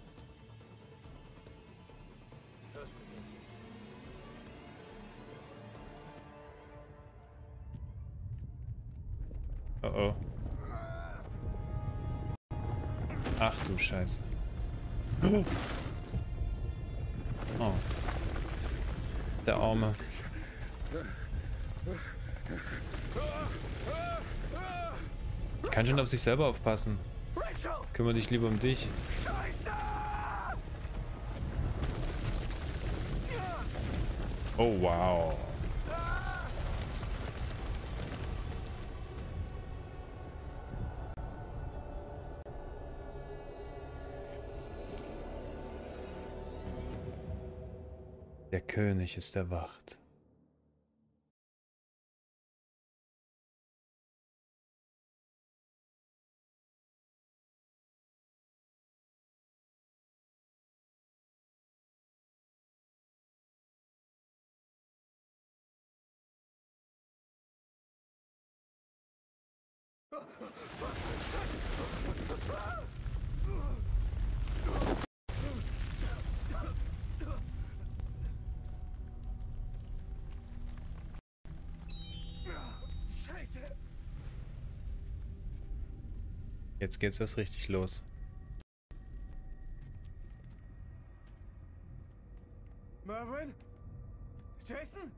Oh oh. Ach du Scheiße. Oh. Der Arme. Kann schon auf sich selber aufpassen. Kümmere dich lieber um dich. Oh wow. Der König ist erwacht. Scheiße! Jetzt geht's erst richtig los. Mervyn? Jason?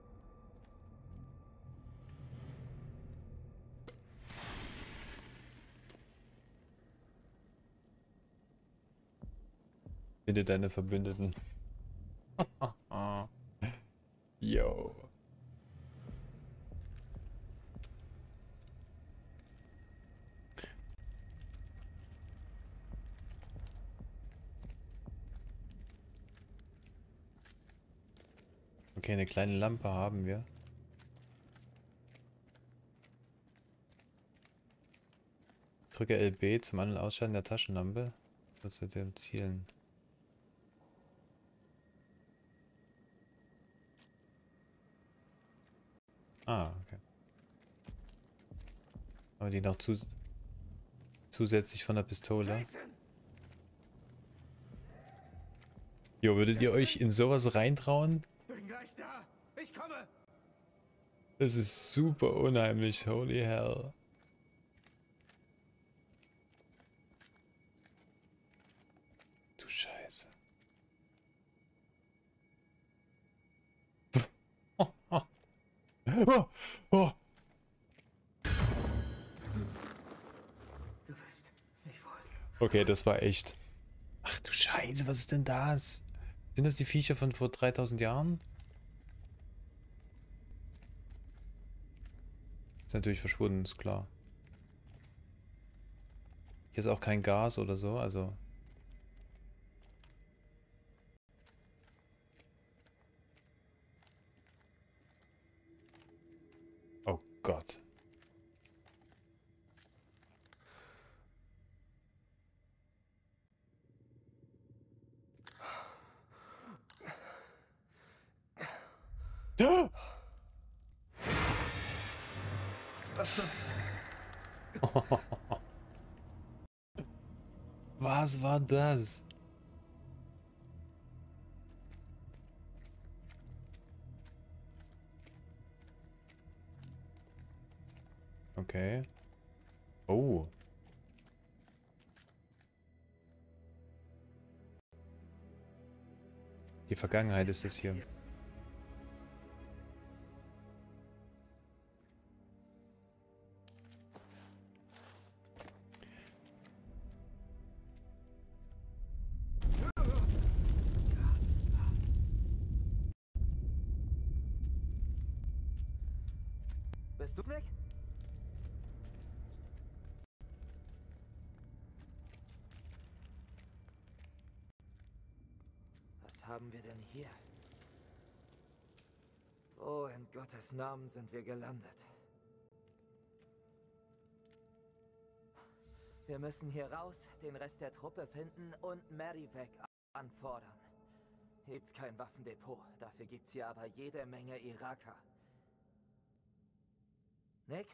Bitte deine Verbündeten. Yo. Okay, eine kleine Lampe haben wir. Drücke L B zum An- und Ausschalten der Taschenlampe. Nutze dem Zielen. Ah, okay. Aber die noch zus zusätzlich von der Pistole. Jo, würdet ihr euch in sowas reintrauen? Bin gleich da. Ich komme. Das ist super unheimlich. Holy hell. Du Scheiße. Oh, oh. Oh, oh. Du willst mich wohl. Okay, das war echt. Ach du Scheiße, was ist denn das? Sind das die Viecher von vor dreitausend Jahren? Ist natürlich verschwunden, ist klar. Hier ist auch kein Gas oder so, also. Oh Gott. Ja. Was war das? Okay. Oh. Die Vergangenheit ist es hier. Bist du's, Nick? Was haben wir denn hier? Wo in Gottes Namen sind wir gelandet? Wir müssen hier raus, den Rest der Truppe finden und Medevac anfordern. Hier gibt's kein Waffendepot, dafür gibt's hier aber jede Menge Iraker. Nick?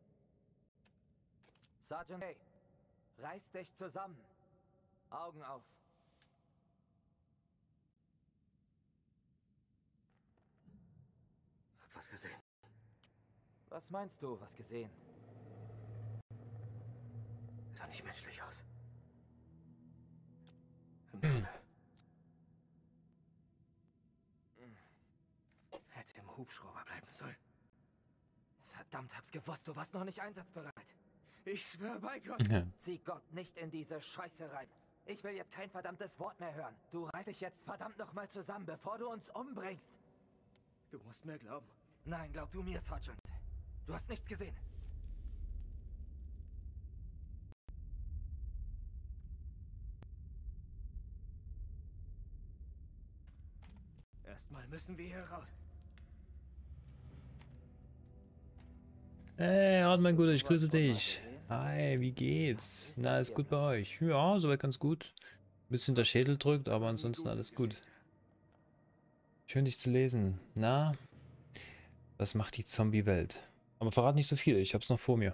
Sergeant A, reiß dich zusammen. Augen auf. Hab was gesehen. Was meinst du, was gesehen? Sah nicht menschlich aus. Im Tunnel. Hätte im Hubschrauber bleiben sollen. Verdammt, hab's gewusst, du warst noch nicht einsatzbereit. Ich schwör bei Gott. Zieh Gott nicht in diese Scheiße rein. Ich will jetzt kein verdammtes Wort mehr hören. Du reiß dich jetzt verdammt noch mal zusammen, bevor du uns umbringst. Du musst mir glauben. Nein, glaub du mir, Sergeant. Du hast nichts gesehen. Erstmal müssen wir hier raus. Hey, Hartmann, gut, ich grüße dich. Hi, wie geht's? Na, ist gut bei euch? Ja, soweit ganz gut. Ein bisschen der Schädel drückt, aber ansonsten alles gut. Schön, dich zu lesen. Na, was macht die Zombie-Welt? Aber verrat nicht so viel, ich hab's noch vor mir.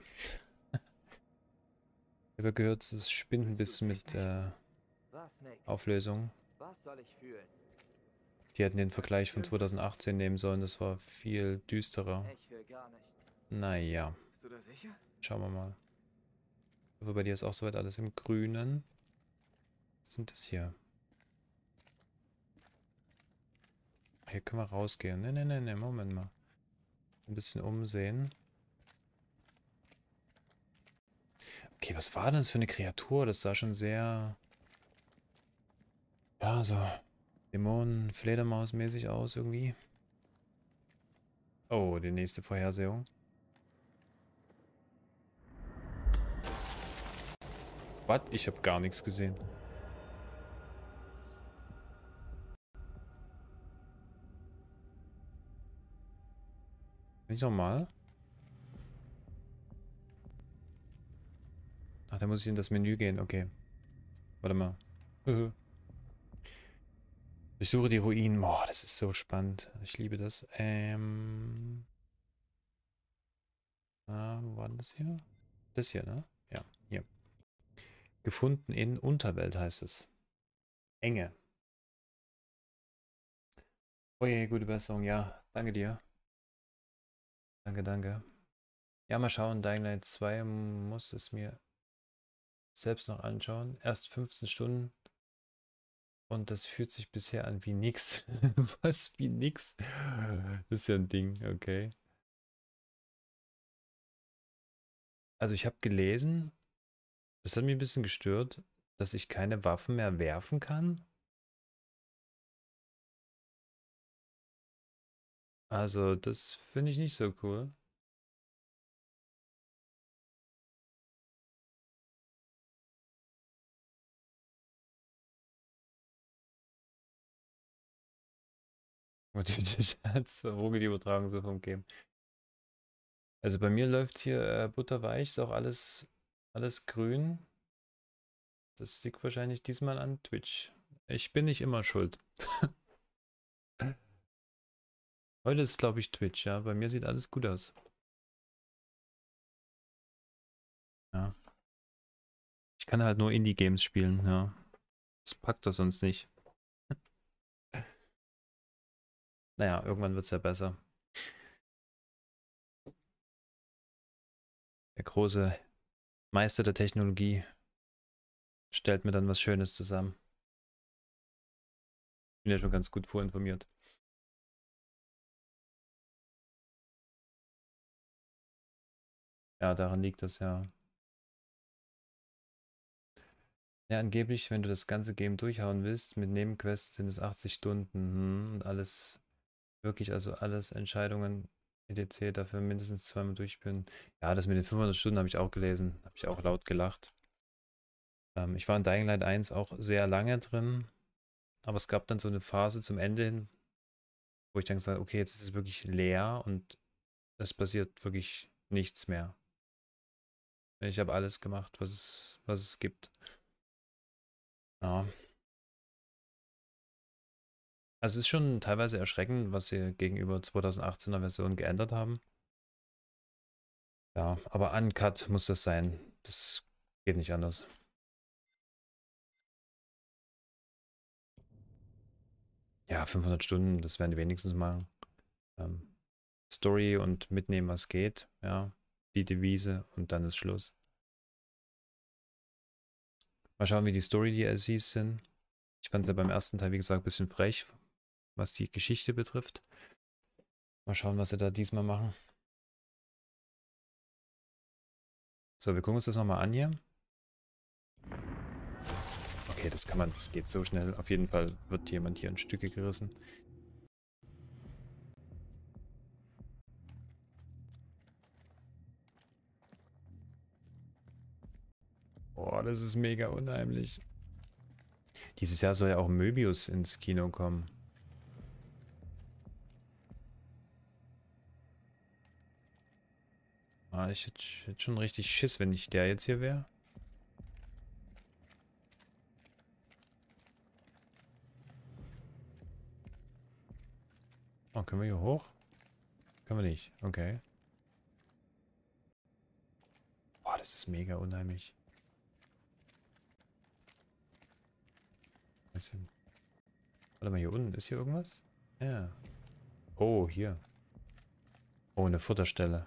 Ich habe gehört, es spinnt ein bisschen mit äh, Auflösung. Was soll ich fühlen? Die hätten den Vergleich von zweitausendachtzehn nehmen sollen, das war viel düsterer. Ich will gar nichts. Naja. Bist du da sicher? Schauen wir mal. Ich hoffe, bei dir ist auch soweit alles im Grünen. Was sind das hier? Hier können wir rausgehen. Ne, ne, ne, ne, Moment mal. Ein bisschen umsehen. Okay, was war denn das für eine Kreatur? Das sah schon sehr... Ja, so... Dämonen, Fledermaus-mäßig aus irgendwie. Oh, die nächste Vorhersehung. Was? Ich habe gar nichts gesehen. Nicht normal? Ach, da muss ich in das Menü gehen. Okay. Warte mal. Ich suche die Ruinen. Boah, das ist so spannend. Ich liebe das. Ähm. Ah, wo war denn das hier? Das hier, ne? Ja, hier. Gefunden in Unterwelt heißt es. Enge. Oh je, gute Besserung. Ja, danke dir. Danke, danke. Ja, mal schauen. Dying Light zwei muss es mir selbst noch anschauen. Erst fünfzehn Stunden. Und das fühlt sich bisher an wie nix. Was? Wie nix? Das ist ja ein Ding, okay. Also ich habe gelesen, das hat mich ein bisschen gestört, dass ich keine Waffen mehr werfen kann. Also das finde ich nicht so cool. Motivierte Schatz, ruhige die Übertragung so vom Game. Also bei mir läuft hier äh, butterweich, ist auch alles, alles grün. Das liegt wahrscheinlich diesmal an Twitch. Ich bin nicht immer schuld. Heute ist, glaube ich, Twitch, ja. Bei mir sieht alles gut aus. Ja. Ich kann halt nur Indie-Games spielen, ja. Das packt das sonst nicht. Naja, irgendwann wird es ja besser. Der große Meister der Technologie stellt mir dann was Schönes zusammen. Bin ja schon ganz gut vorinformiert. Ja, daran liegt das ja. Ja, angeblich, wenn du das ganze Game durchhauen willst, mit Nebenquests sind es achtzig Stunden. Hm, und alles, wirklich, also alles Entscheidungen, et cetera dafür mindestens zweimal durchspielen. Ja, das mit den fünfhundert Stunden habe ich auch gelesen. Habe ich auch laut gelacht. Ähm, ich war in Dying Light eins auch sehr lange drin. Aber es gab dann so eine Phase zum Ende hin, wo ich dann gesagt habe, okay, jetzt ist es wirklich leer und es passiert wirklich nichts mehr. Ich habe alles gemacht, was es, was es gibt. Ja. Also es ist schon teilweise erschreckend, was sie gegenüber zweitausendachtzehner Version geändert haben. Ja, aber uncut muss das sein. Das geht nicht anders. Ja, fünfhundert Stunden, das werden die wenigstens machen. Ähm, Story und mitnehmen, was geht. Ja, die Devise und dann ist Schluss. Mal schauen, wie die Story-D L Cs sind. Ich fand es ja beim ersten Teil, wie gesagt, ein bisschen frech, was die Geschichte betrifft. Mal schauen, was sie da diesmal machen. So, wir gucken uns das nochmal an hier. Okay, das kann man, das geht so schnell. Auf jeden Fall wird jemand hier in Stücke gerissen. Boah, das ist mega unheimlich. Dieses Jahr soll ja auch Möbius ins Kino kommen. Ah, ich hätte, hätte schon richtig Schiss, wenn ich der jetzt hier wäre. Oh, können wir hier hoch? Können wir nicht. Okay. Boah, das ist mega unheimlich. Was denn? Warte mal, hier unten. Ist hier irgendwas? Ja. Oh, hier. Oh, eine Futterstelle.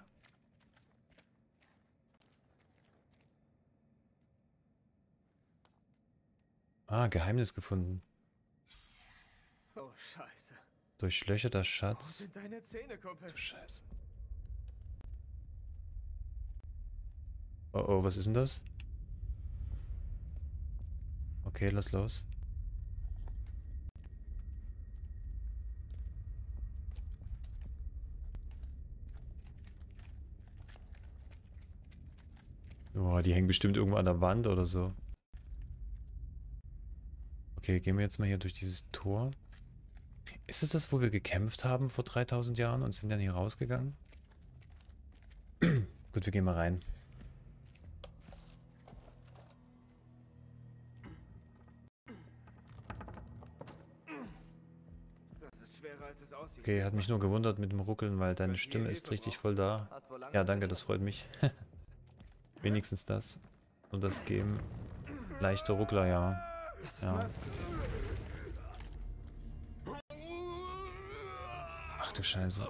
Ah, Geheimnis gefunden. Oh, Scheiße. Durchlöcherter Wo Schatz. sind deine Zähne, Kumpel? Du Scheiße. Oh, oh, was ist denn das? Okay, lass los. Oh, die hängen bestimmt irgendwo an der Wand oder so. Okay, gehen wir jetzt mal hier durch dieses Tor. Ist es das, wo wir gekämpft haben vor dreitausend Jahren und sind dann hier rausgegangen? Gut, wir gehen mal rein. Das ist schwerer, als es aussieht. Okay, hat mich nur gewundert mit dem Ruckeln, weil deine Stimme ist richtig voll da. Ja, danke, das freut mich. Wenigstens das. Und das geben leichte Ruckler, ja. Ja. Ach du Scheiße.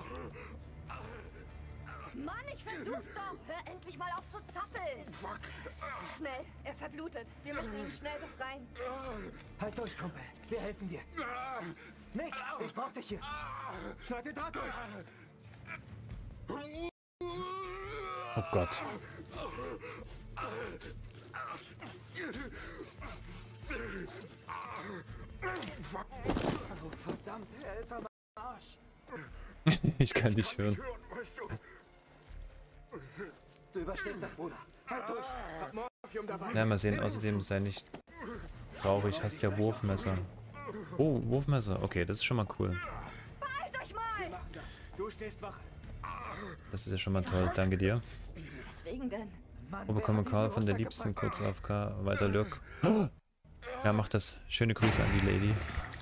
Mann, ich versuch's doch! Hör endlich mal auf zu zappeln! Fuck! Schnell, er verblutet. Wir müssen ihn schnell befreien. Halt durch, Kumpel. Wir helfen dir. Nick, ich brauch dich hier. Schneid den Draht durch! Oh Gott. Oh, verdammt, er ist am Arsch. Ich kann dich hören. Du überstehst das, Bruder. Halt durch. Hab Morphium dabei. Na, mal sehen. Außerdem sei nicht traurig. Hast ja Wurfmesser. Oh, Wurfmesser. Okay, das ist schon mal cool. Behalt euch mal! Wir machen das. Du stehst Wache. Das ist ja schon mal toll. Danke dir. Weswegen denn? Wo bekomme Karl von der Liebsten kurz A F K? Walter Lürk. Ja, mach das. Schöne Grüße an die Lady.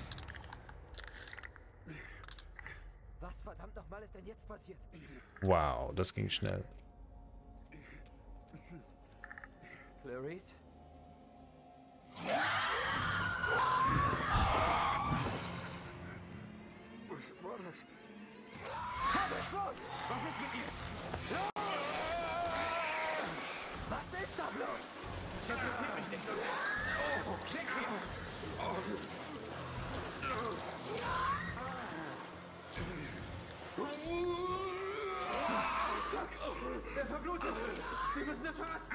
Was verdammt nochmal ist denn jetzt passiert? Wow, das ging schnell. Clarice? Was war das? Was los? Was ist mit ihr? Was ist da bloß? Das interessiert mich nicht so sehr. Oh, weg hier! Oh. Fuck! Der verblutet! Wir müssen das verarzten!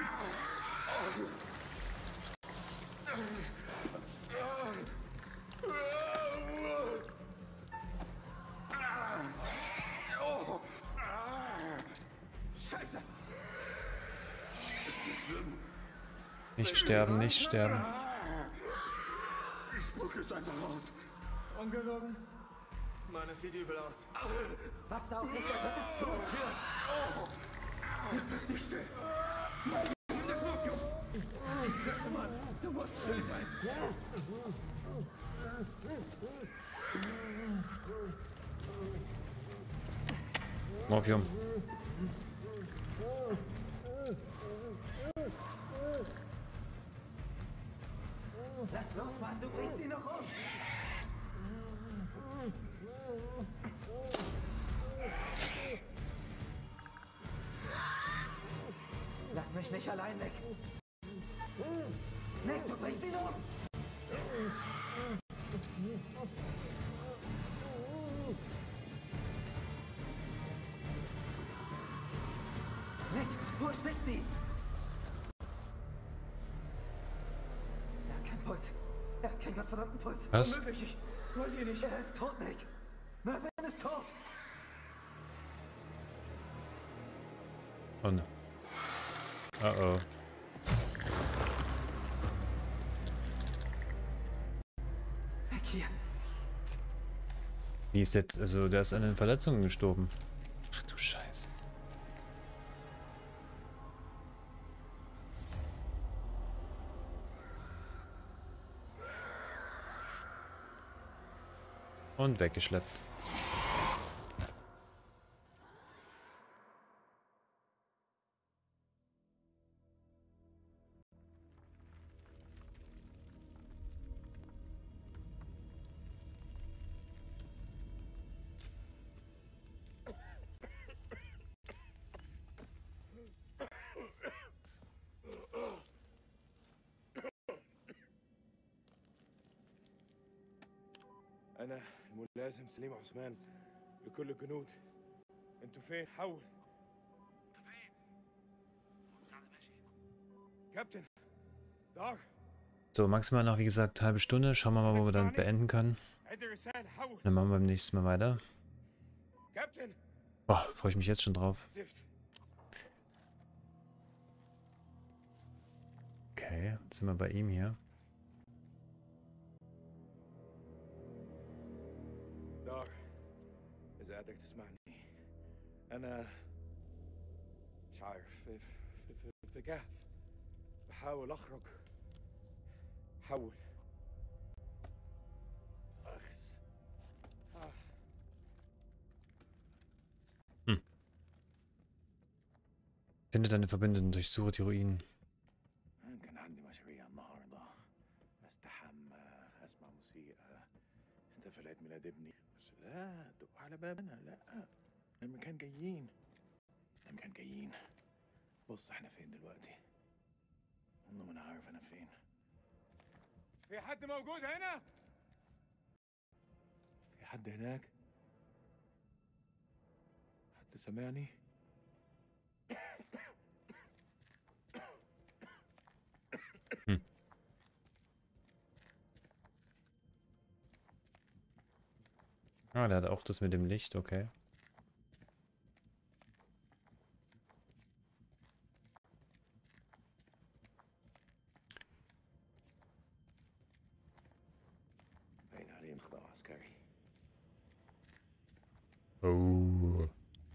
Scheiße! Nicht sterben, nicht sterben. Spuck es einfach raus. Ungelogen? Mann, es sieht übel aus. Was da auch ist, er wird es zu uns führen. Bleib nicht still. Das Morphium. Die Fresse, Mann. Du musst still sein. Morphium. Lass los, Mann, du bringst ihn noch um. Lass mich nicht allein weg. Nick, du bringst ihn um. Nick, wo spitzt ihn? Er hat keinen Puls. Er hat keinen gottverdammten Puls. Was? Unmöglich. Ich weiß ihn nicht. Er ist tot, Nick. Mervyn ist tot. Oh no. Uh oh. Weg hier. Wie ist jetzt, also der ist an den Verletzungen gestorben. Ach du Scheiße. Und weggeschleppt. أنا الملازم سليم عثمان لكل الجنود. أنتوا فين؟ حول. أنت فين؟ بتاع ده ماشي. كابتن. دار. So, maximal noch, wie gesagt, halbe Stunde. Schauen wir mal, wo wir dann beenden können. Dann machen wir beim nächsten Mal weiter. Boah, freue ich mich jetzt schon drauf. Okay, jetzt sind wir bei ihm hier. دار إذا قدرت تسمعني أنا عارف في في في, في جهف بحاول اخرج حول اخس آه. Hm. Finde deine Verbündeten, durchsuche die Ruinen. كان عندي مشاريع النهارده استحمى اسمع موسيقى احتفل عيد ميلاد ابني بس لا دقوا على بابنا لا لما كان جايين لما كان جايين بص احنا فين دلوقتي والله ما انا عارف انا فين في حد موجود هنا في حد هناك حد سمعني Ah, der hat auch das mit dem Licht, okay. Oh.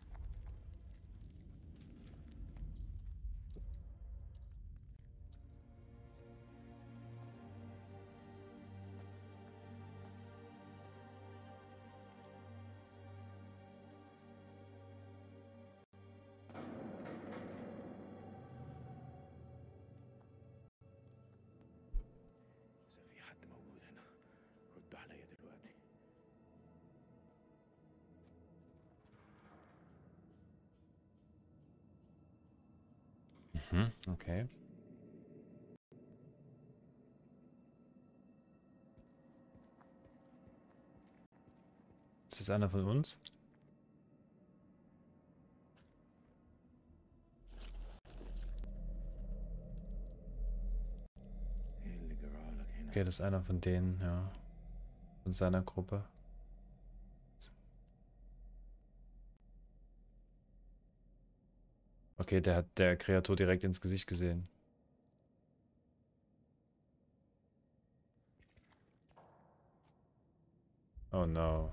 في حد موجود هنا ردوا عليا دلوقتي Mhm, okay. Ist das einer von uns? Okay, das ist einer von denen, ja. Von seiner Gruppe. Okay, der hat der Kreatur direkt ins Gesicht gesehen. Oh no.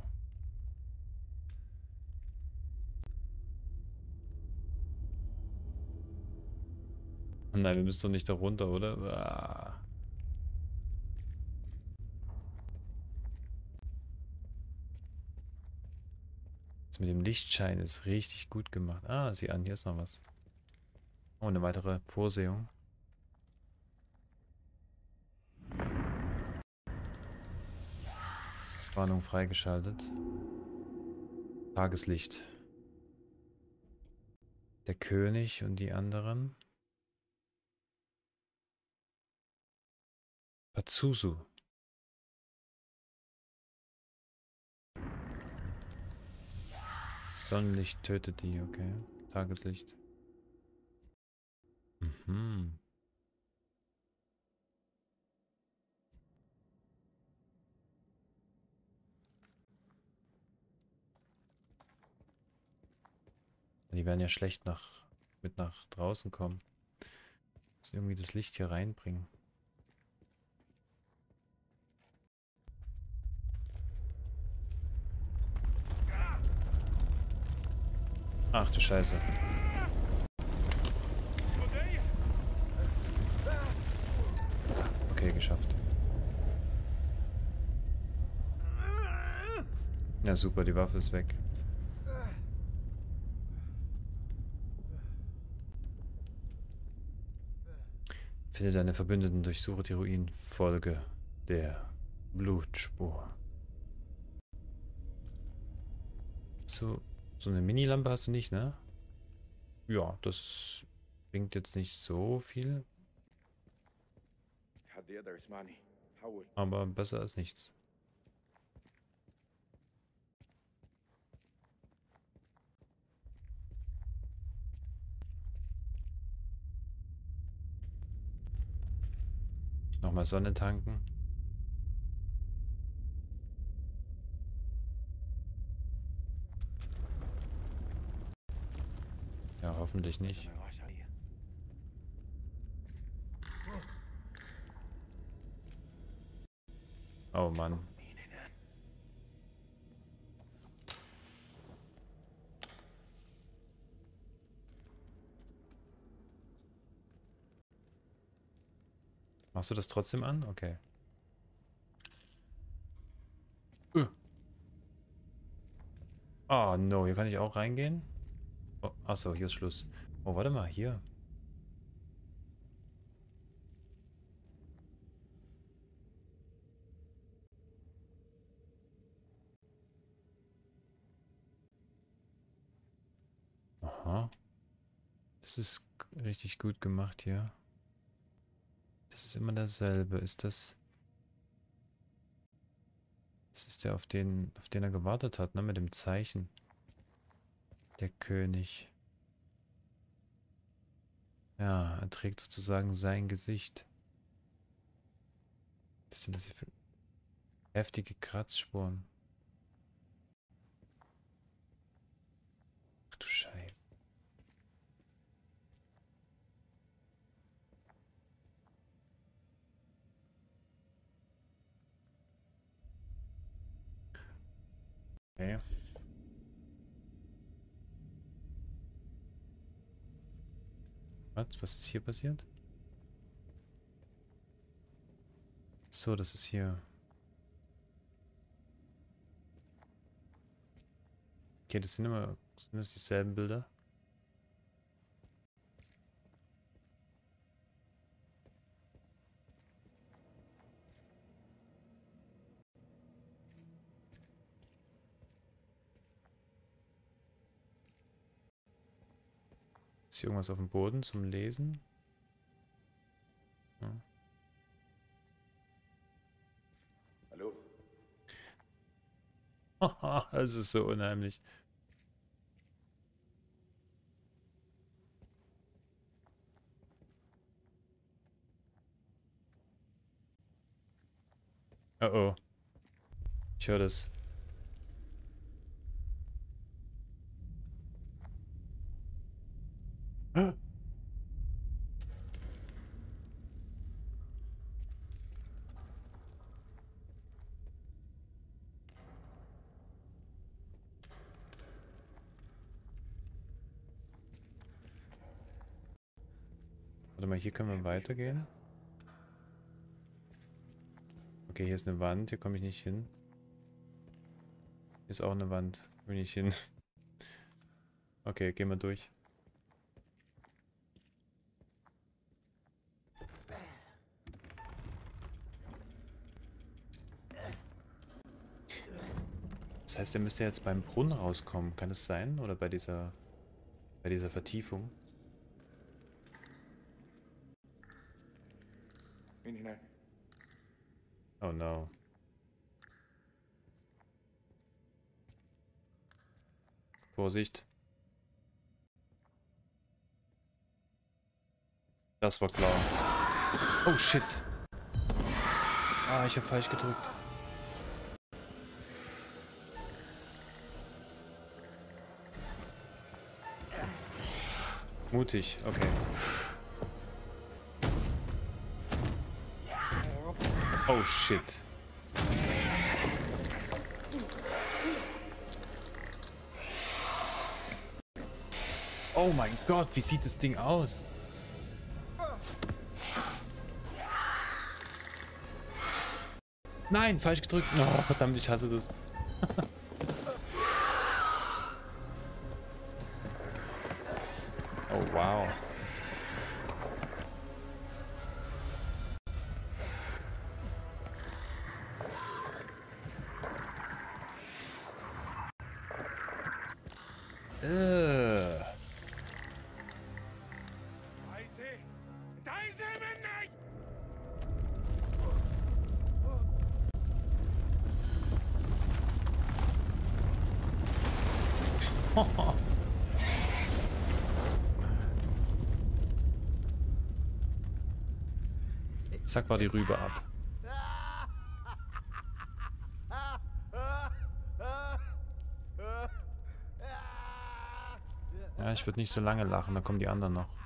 Nein, wir müssen doch nicht da runter, oder? Ah. Das mit dem Lichtschein ist richtig gut gemacht. Ah, sieh an, hier ist noch was. Oh, eine weitere Vorsehung. Warnung freigeschaltet. Tageslicht. Der König und die anderen. Pazuzu. Sonnenlicht tötet die, okay. Tageslicht. Mhm. Die werden ja schlecht nach, mit nach draußen kommen. Müssen irgendwie das Licht hier reinbringen. Ach du Scheiße. Okay, geschafft. Ja super, die Waffe ist weg. Finde deine Verbündeten, durchsuche die Ruinen, folge der Blutspur. So, so eine Minilampe hast du nicht, ne? Ja, das bringt jetzt nicht so viel. Aber besser als nichts. Nochmal Sonne tanken. Ja, hoffentlich nicht. Oh Mann. Machst du das trotzdem an? Okay. Uh. Oh no, hier kann ich auch reingehen? Oh, achso, hier ist Schluss. Oh, warte mal, hier. Aha. Das ist richtig gut gemacht hier. Das ist immer derselbe. Ist das... Das ist der, auf den, auf den er gewartet hat, ne? Mit dem Zeichen. Der König. Ja, er trägt sozusagen sein Gesicht. Was sind das hier für heftige Kratzspuren? Ach du Scheiße. Okay. Was? Was ist hier passiert? So, das ist hier. Okay, das sind immer... Sind das dieselben Bilder? Ist hier irgendwas auf dem Boden zum Lesen? Ja. Hallo? Haha, das ist so unheimlich. Oh oh. Ich höre das. Warte mal, hier können wir weitergehen. Okay, hier ist eine Wand, hier komme ich nicht hin. Hier ist auch eine Wand, will ich hin. Okay, gehen wir durch. Das heißt, er müsste jetzt beim Brunnen rauskommen. Kann das sein? Oder bei dieser, bei dieser Vertiefung? Bin hinein. Oh no. Vorsicht. Das war klar. Oh shit. Ah, ich habe falsch gedrückt. Mutig, okay. Oh shit. Oh mein Gott, wie sieht das Ding aus? Nein, falsch gedrückt. Oh, verdammt, ich hasse das. Oh, wow. Äh. Zack, war die Rübe ab. Ja, ich würde nicht so lange lachen, da kommen die anderen noch.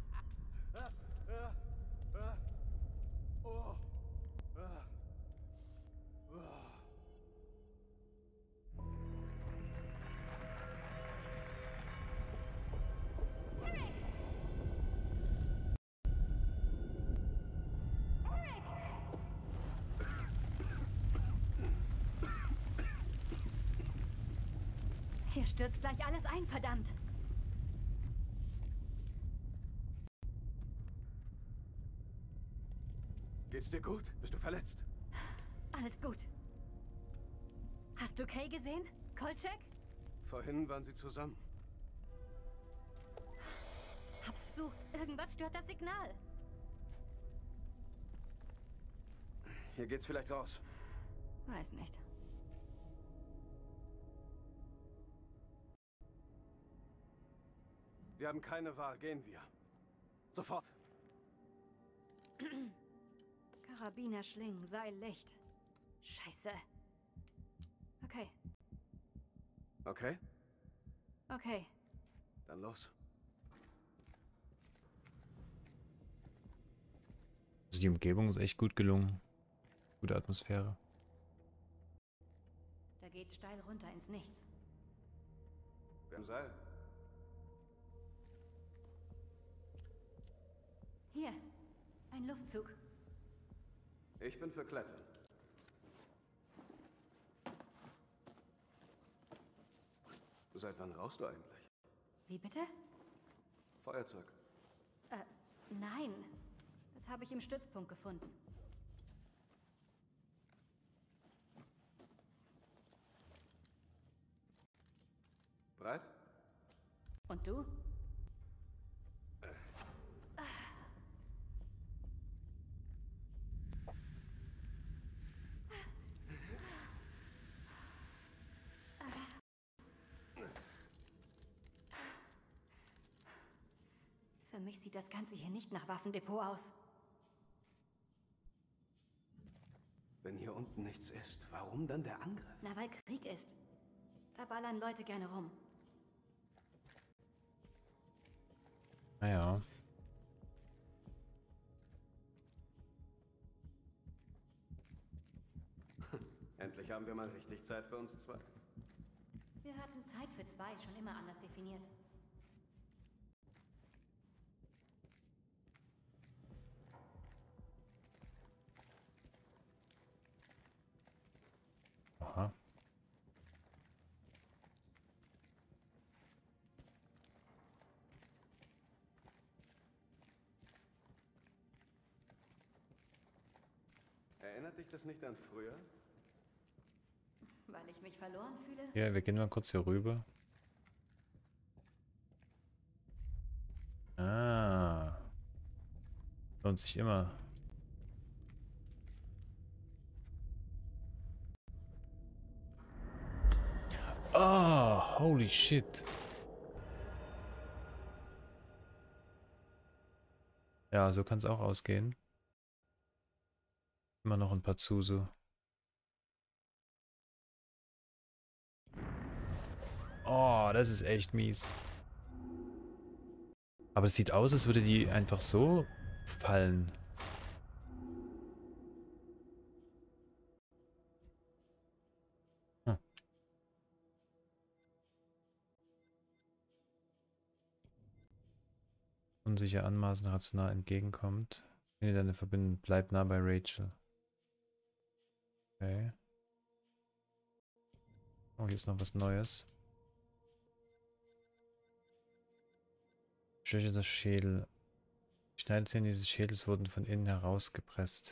Hier stürzt gleich alles ein, verdammt. Geht's dir gut? Bist du verletzt? Alles gut. Hast du Kay gesehen? Kolchak? Vorhin waren sie zusammen. Hab's versucht. Irgendwas stört das Signal. Hier geht's vielleicht raus. Weiß nicht. Wir haben keine Wahl. Gehen wir. Sofort. Karabiner, Schlingen, Seil, Licht. Scheiße. Okay. Okay? Okay. Dann los. Also die Umgebung ist echt gut gelungen. Gute Atmosphäre. Da geht's steil runter ins Nichts. Wir haben Seil. Hier. Ein Luftzug. Ich bin für Klettern. Seit wann rauchst du eigentlich? Wie bitte? Feuerzeug. Äh, nein. Das habe ich im Stützpunkt gefunden. Bereit? Und du? Für mich sieht das Ganze hier nicht nach Waffendepot aus. Wenn hier unten nichts ist, warum dann der Angriff? Na, weil Krieg ist. Da ballern Leute gerne rum. Naja. Endlich haben wir mal richtig Zeit für uns zwei. Wir hatten Zeit für zwei, schon immer anders definiert. Aha. Erinnert dich das nicht an früher? Weil ich mich verloren fühle? Ja, wir gehen mal kurz hier rüber. Ah. Lohnt sich immer. Oh, holy shit. Ja, so kann es auch ausgehen. Immer noch ein paar Pazuzu. Oh, das ist echt mies. Aber es sieht aus, als würde die einfach so fallen. Hm. Unsicher anmaßen, rational entgegenkommt. Finde deine Verbindung, bleib nah bei Rachel. Okay. Oh, hier ist noch was Neues. Schwäche das Schädel. Die Schneidezähne dieses Schädels wurden von innen herausgepresst.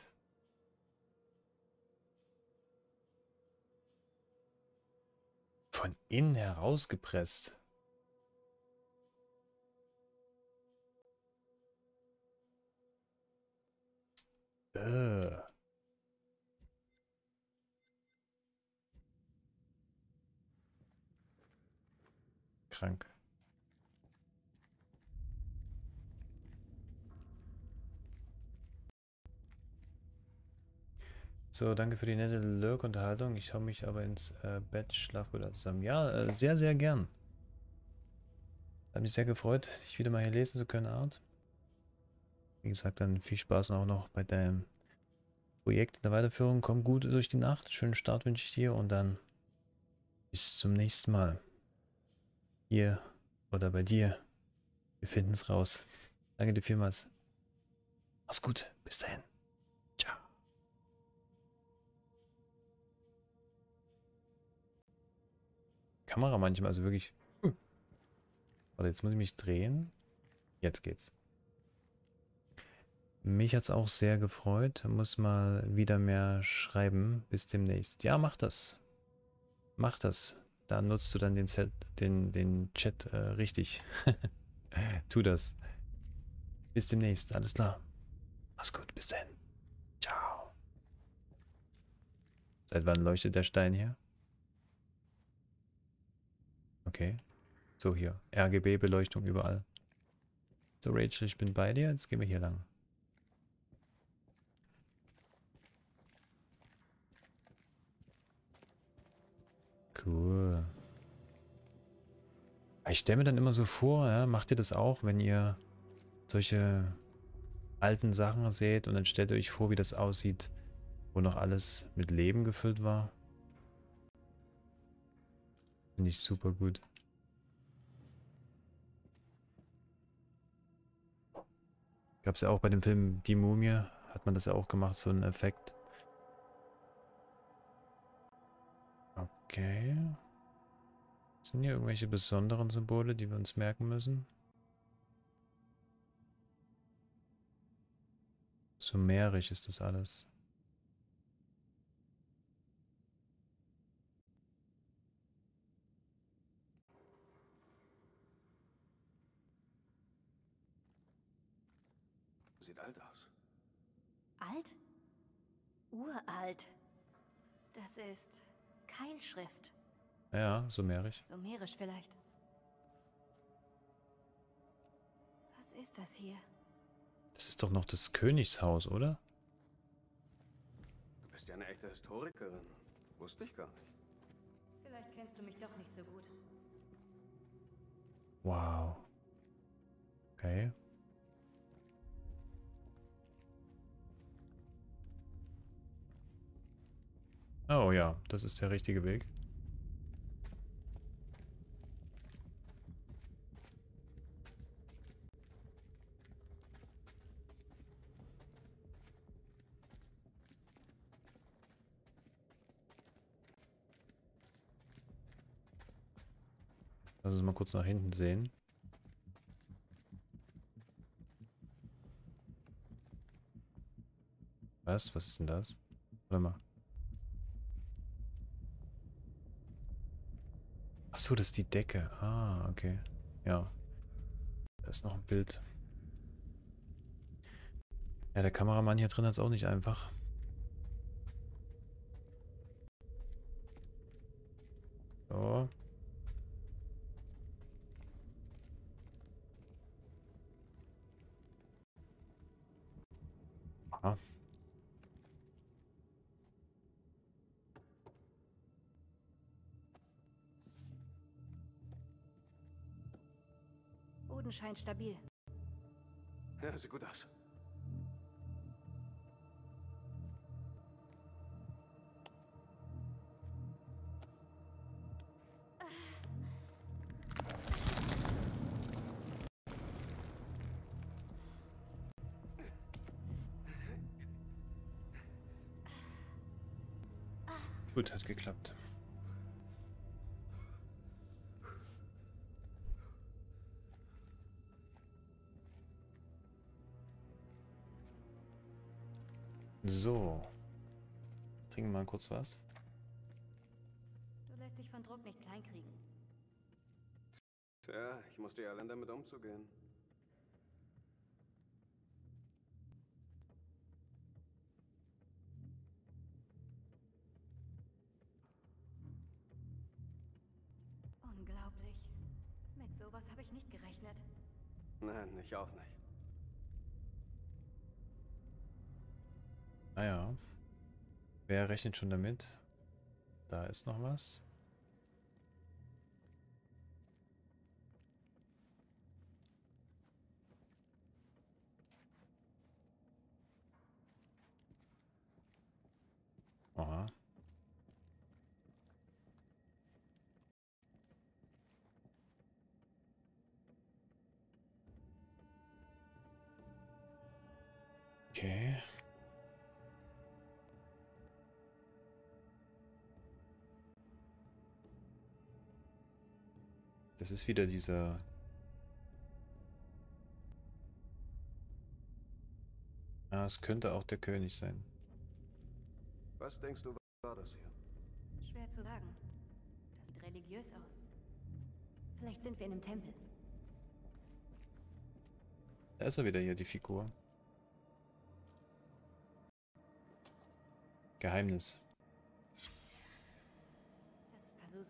Von innen herausgepresst? Äh. Krank. So, danke für die nette Lurk-Unterhaltung. Ich schaue mich aber ins äh, Bett, schlaf gut zusammen. Ja, äh, sehr, sehr gern. Hat mich sehr gefreut, dich wieder mal hier lesen zu können, Art. Wie gesagt, dann viel Spaß auch noch bei deinem Projekt in der Weiterführung. Komm gut durch die Nacht. Schönen Start wünsche ich dir und dann bis zum nächsten Mal. Hier oder bei dir. Wir finden es raus. Danke dir vielmals. Mach's gut. Bis dahin. Ciao. Come Kamera manchmal, also wirklich... Warte, jetzt muss ich mich drehen. Jetzt geht's. Mich hat's auch sehr gefreut. Muss mal wieder mehr schreiben. Bis demnächst. Ja, mach das. Mach das. Da nutzt du dann den, Set, den, den Chat äh, richtig. Tu das. Bis demnächst. Alles klar. Mach's gut. Bis dann. Ciao. Seit wann leuchtet der Stein hier? Okay. So, hier. R G B-Beleuchtung überall. So, Rachel, ich bin bei dir. Jetzt gehen wir hier lang. Cool. Ich stelle mir dann immer so vor, ja, macht ihr das auch, wenn ihr solche alten Sachen seht und dann stellt ihr euch vor, wie das aussieht, wo noch alles mit Leben gefüllt war? Finde ich super gut. Gab es ja auch bei dem Film Die Mumie, hat man das ja auch gemacht, so einen Effekt. Okay. Sind hier irgendwelche besonderen Symbole, die wir uns merken müssen? Sumerisch ist das alles. Sieht alt aus. Alt? Uralt. Das ist Keilschrift. Ja, Sumerisch. Sumerisch vielleicht. Was ist das hier? Das ist doch noch das Königshaus, oder? Du bist ja eine echte Historikerin. Wusste ich gar nicht. Vielleicht kennst du mich doch nicht so gut. Wow. Okay. Oh ja, das ist der richtige Weg. Lass uns mal kurz nach hinten sehen. Was? Was ist denn das? Warte mal. Achso, das ist die Decke. Ah, okay. Ja. Da ist noch ein Bild. Ja, der Kameramann hier drin hat es auch nicht einfach. So. Aha. Boden scheint stabil. Ja, sieht gut aus. Gut, hat geklappt. So. Trinken wir mal kurz was. Du lässt dich von Druck nicht kleinkriegen. Tja, ich musste ja lernen, damit umzugehen. Unglaublich. Mit sowas habe ich nicht gerechnet. Nein, ich auch nicht. Naja. Wer rechnet schon damit? Da ist noch was. Aha. Okay. Das ist wieder dieser... Ah, es könnte auch der König sein. Was denkst du, war das hier? Schwer zu sagen. Das sieht religiös aus. Vielleicht sind wir in einem Tempel. Da ist er wieder hier, die Figur. Geheimnis. Das ist Pazuzu.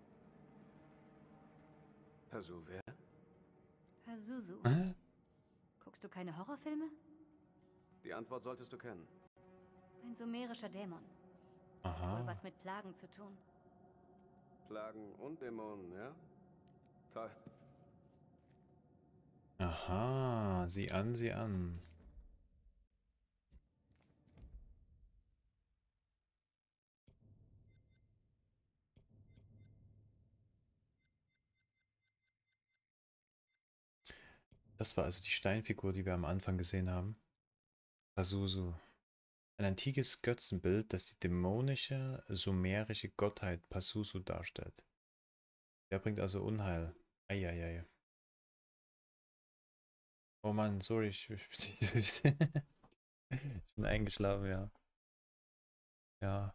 Pazu, wer? Pazuzu. Äh? Guckst du keine Horrorfilme? Die Antwort solltest du kennen. Ein sumerischer Dämon. Aha. Wohl was mit Plagen zu tun. Plagen und Dämonen, ja? Toll. Aha, sieh an, sieh an. Das war also die Steinfigur, die wir am Anfang gesehen haben. Pazuzu. Ein antikes Götzenbild, das die dämonische, sumerische Gottheit Pazuzu darstellt. Der bringt also Unheil. Eieiei. Oh Mann, sorry, ich, ich, ich bin eingeschlafen, ja. Ja.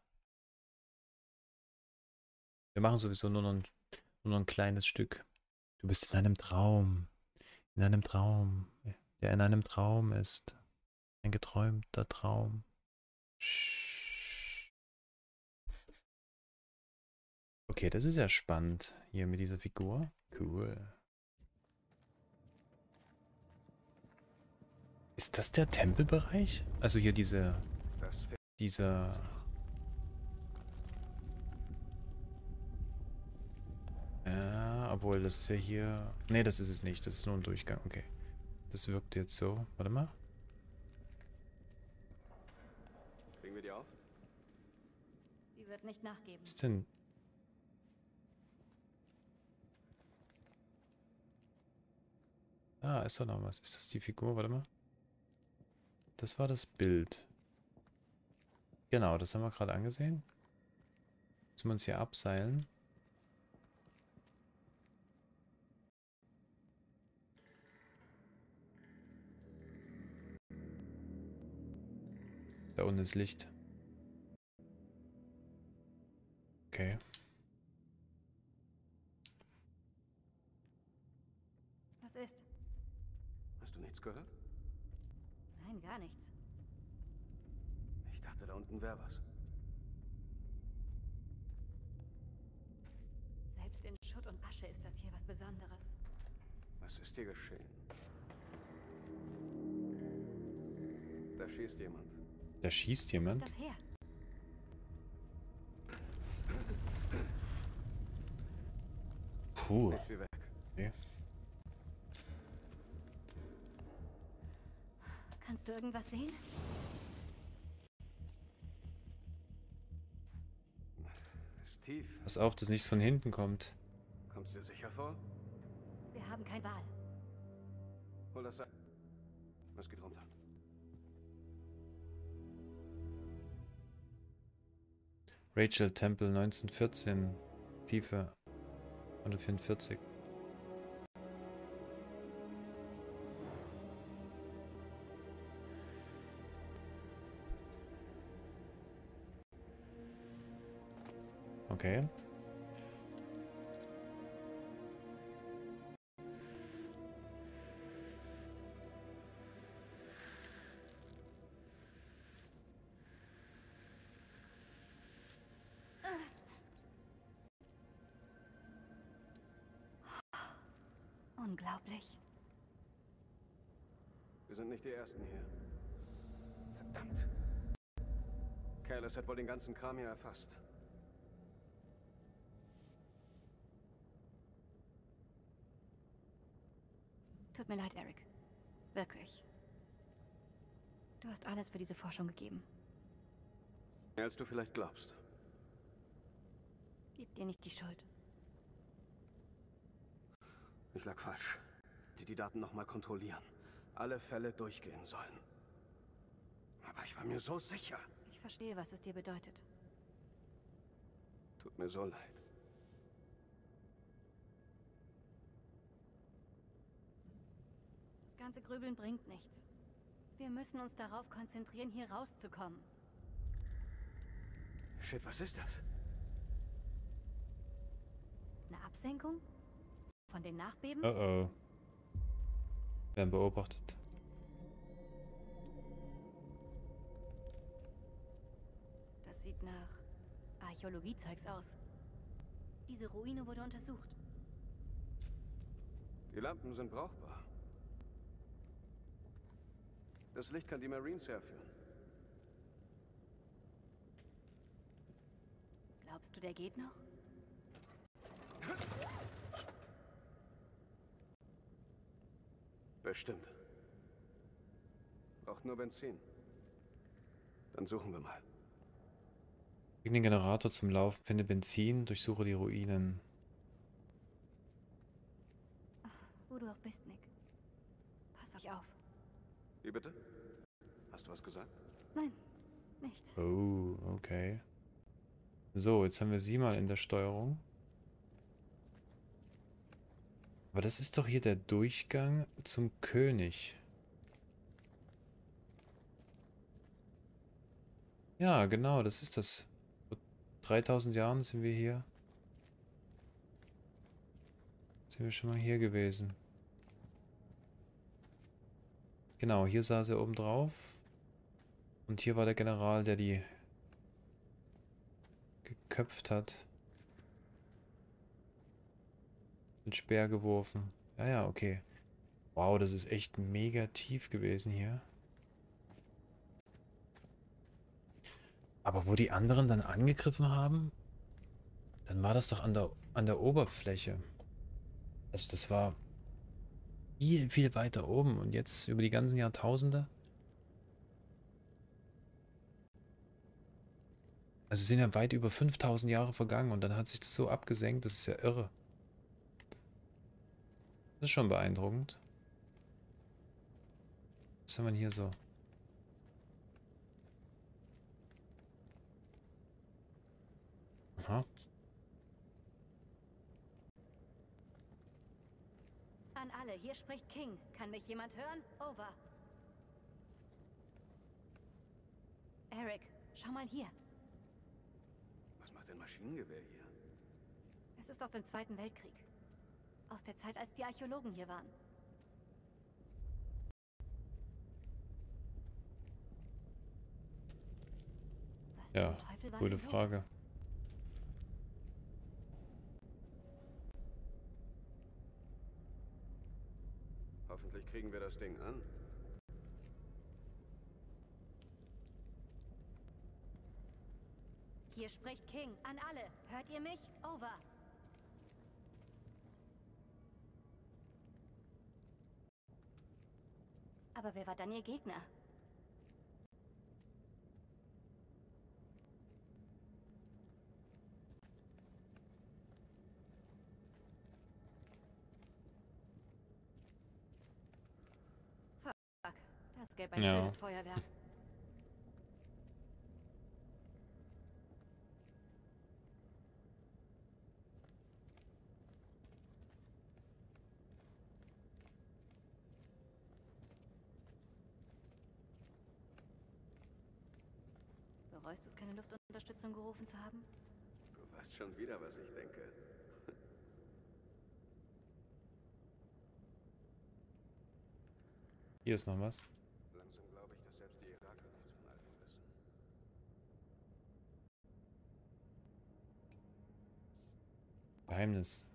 Wir machen sowieso nur noch ein, nur noch ein kleines Stück. Du bist in einem Traum. In einem Traum. Der in einem Traum ist. Ein geträumter Traum. Okay, das ist ja spannend. Hier mit dieser Figur. Cool. Ist das der Tempelbereich? Also hier diese... Dieser... Ja, obwohl das ist ja hier... Ne, das ist es nicht. Das ist nur ein Durchgang. Okay. Das wirkt jetzt so. Warte mal. Kriegen wir die auf? Die wird nicht nachgeben. Was ist denn... Ah, ist da noch was. Ist das die Figur? Warte mal. Das war das Bild. Genau, das haben wir gerade angesehen. Müssen wir uns hier abseilen. Da unten ist Licht. Okay. Was ist? Hast du nichts gehört? Nein, gar nichts. Ich dachte, da unten wäre was. Selbst in Schutt und Asche ist das hier was Besonderes. Was ist dir geschehen? Da schießt jemand. Da schießt jemand? Das her. Puh. Nichts wie weg. Okay. Kannst du irgendwas sehen? Ist tief. Pass auf, dass nichts von hinten kommt. Kommst du dir sicher vor? Wir haben keine Wahl. Hol das Seil. Es geht runter. Rachel Temple neunzehnhundertvierzehn. Tiefe hundertvierundvierzig. Okay. Unglaublich. Wir sind nicht die Ersten hier. Verdammt. Kalis hat wohl den ganzen Kram hier erfasst. Tut mir leid, Eric. Wirklich. Du hast alles für diese Forschung gegeben. Mehr als du vielleicht glaubst. Gib dir nicht die Schuld. Ich lag falsch. Die die Daten nochmal kontrollieren. Alle Fälle durchgehen sollen. Aber ich war mir so sicher. Ich verstehe, was es dir bedeutet. Tut mir so leid. ganze Grübeln bringt nichts. Wir müssen uns darauf konzentrieren, hier rauszukommen. Shit, was ist das? Eine Absenkung? Von den Nachbeben? Oh oh. Wir werden beobachtet. Das sieht nach Archäologiezeugs aus. Diese Ruine wurde untersucht. Die Lampen sind brauchbar. Das Licht kann die Marines herführen. Glaubst du, der geht noch? Bestimmt. Braucht nur Benzin. Dann suchen wir mal. Bring den Generator zum Laufen, finde Benzin, durchsuche die Ruinen. Wo du auch bist, Nick. Pass euch auf. Wie bitte? Hast du was gesagt? Nein, nichts. Oh, okay. So, jetzt haben wir sie mal in der Steuerung. Aber das ist doch hier der Durchgang zum König. Ja, genau, das ist das. Vor dreitausend Jahren sind wir hier. Sind wir schon mal hier gewesen. Genau, hier saß er oben drauf. Und hier war der General, der die geköpft hat. Den Speer geworfen. Ja, ja, okay. Wow, das ist echt mega tief gewesen hier. Aber wo die anderen dann angegriffen haben, dann war das doch an der, an der Oberfläche. Also das war viel, viel weiter oben. Und jetzt über die ganzen Jahrtausende. Also sind ja weit über fünftausend Jahre vergangen und dann hat sich das so abgesenkt. Das ist ja irre. Das ist schon beeindruckend. Was haben wir denn hier so? Aha. An alle, hier spricht King. Kann mich jemand hören? Over. Eric, schau mal hier. Was macht ein Maschinengewehr hier? Es ist aus dem Zweiten Weltkrieg. Aus der Zeit, als die Archäologen hier waren. Was Ja, zum Teufel war gute denn los? Frage. Hoffentlich kriegen wir das Ding an. Hier spricht King. An alle. Hört ihr mich? Over. Aber wer war dann ihr Gegner? Fuck. Das gäbe ein Ja. schönes Feuerwerk. Bereust du es, keine Luftunterstützung gerufen zu haben? Du weißt schon wieder, was ich denke. Hier ist noch was. Langsam glaube ich, dass selbst die Iraker nichts von all dem wissen. Geheimnis.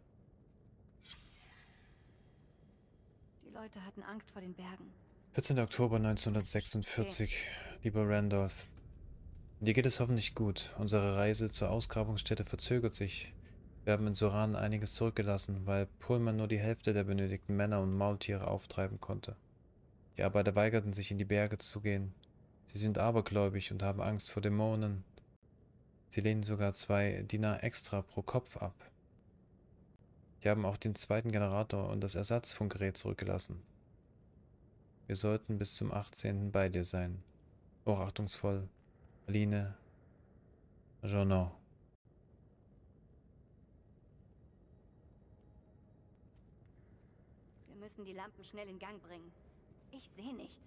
Die Leute hatten Angst vor den Bergen. vierzehnter Oktober neunzehnhundertsechsundvierzig. Lieber Randolph. Dir geht es hoffentlich gut. Unsere Reise zur Ausgrabungsstätte verzögert sich. Wir haben in Soran einiges zurückgelassen, weil Pullman nur die Hälfte der benötigten Männer und Maultiere auftreiben konnte. Die Arbeiter weigerten sich, in die Berge zu gehen. Sie sind abergläubig und haben Angst vor Dämonen. Sie lehnen sogar zwei Dinar extra pro Kopf ab. Die haben auch den zweiten Generator und das Ersatzfunkgerät zurückgelassen. Wir sollten bis zum achtzehnten bei dir sein. Hochachtungsvoll, Aline Journal. Wir müssen die Lampen schnell in Gang bringen. Ich sehe nichts.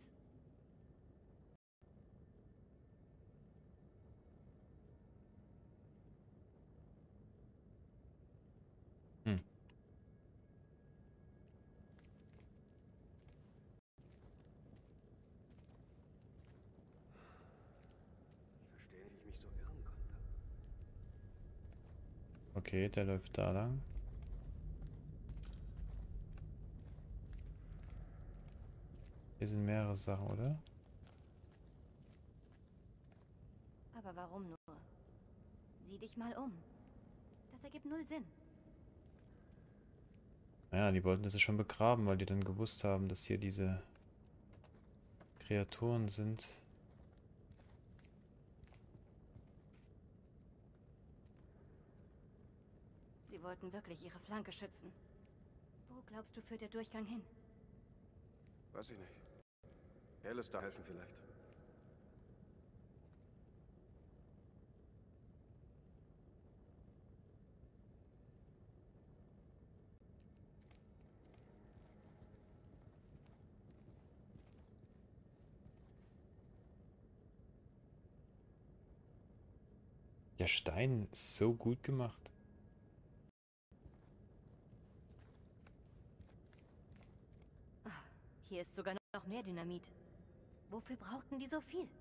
Hm. Ich verstehe nicht, wie ich mich so irren konnte. Okay, der läuft da lang. Hier sind mehrere Sachen, oder? Aber warum nur? Sieh dich mal um. Das ergibt null Sinn. Naja, die wollten das ja schon begraben, weil die dann gewusst haben, dass hier diese Kreaturen sind. Sie wollten wirklich ihre Flanke schützen. Wo glaubst du, führt der Durchgang hin? Weiß ich nicht. Alistair helfen vielleicht. Der Stein ist so gut gemacht. Hier ist sogar noch mehr Dynamit. Wofür brauchten die so viel?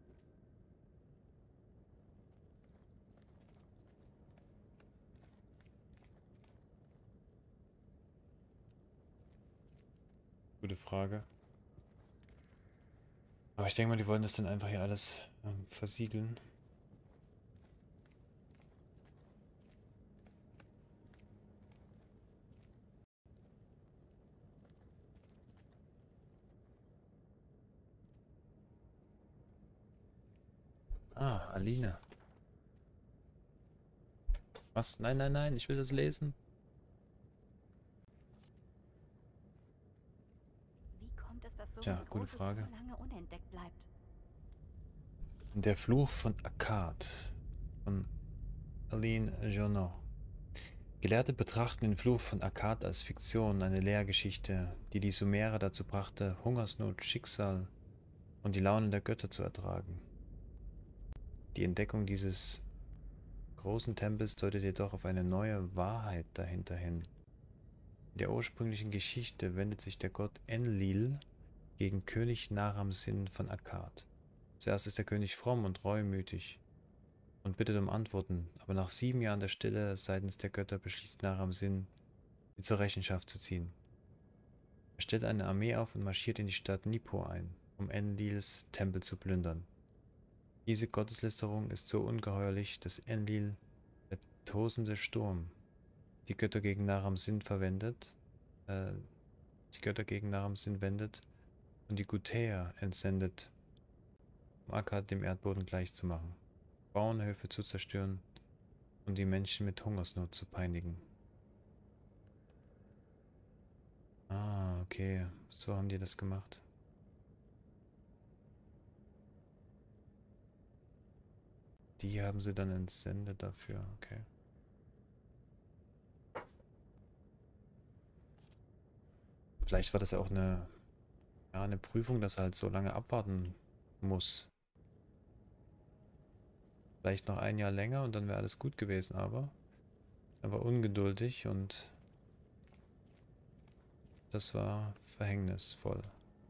Gute Frage. Aber ich denke mal, die wollen das dann einfach hier alles ähm, versiegeln. Ah, Aline. Was? Nein, nein, nein, ich will das lesen. Wie kommt es, dass sowas Tja, gute Großes Frage. so lange unentdeckt bleibt? Der Fluch von Akkad von Aline Journoy. Gelehrte betrachten den Fluch von Akkad als Fiktion, eine Lehrgeschichte, die die Sumerer dazu brachte, Hungersnot, Schicksal und die Launen der Götter zu ertragen. Die Entdeckung dieses großen Tempels deutet jedoch auf eine neue Wahrheit dahinter hin. In der ursprünglichen Geschichte wendet sich der Gott Enlil gegen König Naram-Sin von Akkad. Zuerst ist der König fromm und reumütig und bittet um Antworten, aber nach sieben Jahren der Stille seitens der Götter beschließt Naram-Sin, sie zur Rechenschaft zu ziehen. Er stellt eine Armee auf und marschiert in die Stadt Nippur ein, um Enlils Tempel zu plündern. Diese Gotteslästerung ist so ungeheuerlich, dass Enlil, der tosende Sturm, die Götter gegen Naram-Sin verwendet, äh, die Götter gegen Naram-Sin wendet und die Gutäer entsendet, um Akkad dem Erdboden gleichzumachen, Bauernhöfe zu zerstören und die Menschen mit Hungersnot zu peinigen. Ah, okay, so haben die das gemacht. Die haben sie dann entsendet dafür, okay. Vielleicht war das ja auch eine, ja, eine Prüfung, dass er halt so lange abwarten muss. Vielleicht noch ein Jahr länger und dann wäre alles gut gewesen, aber er war ungeduldig und das war verhängnisvoll.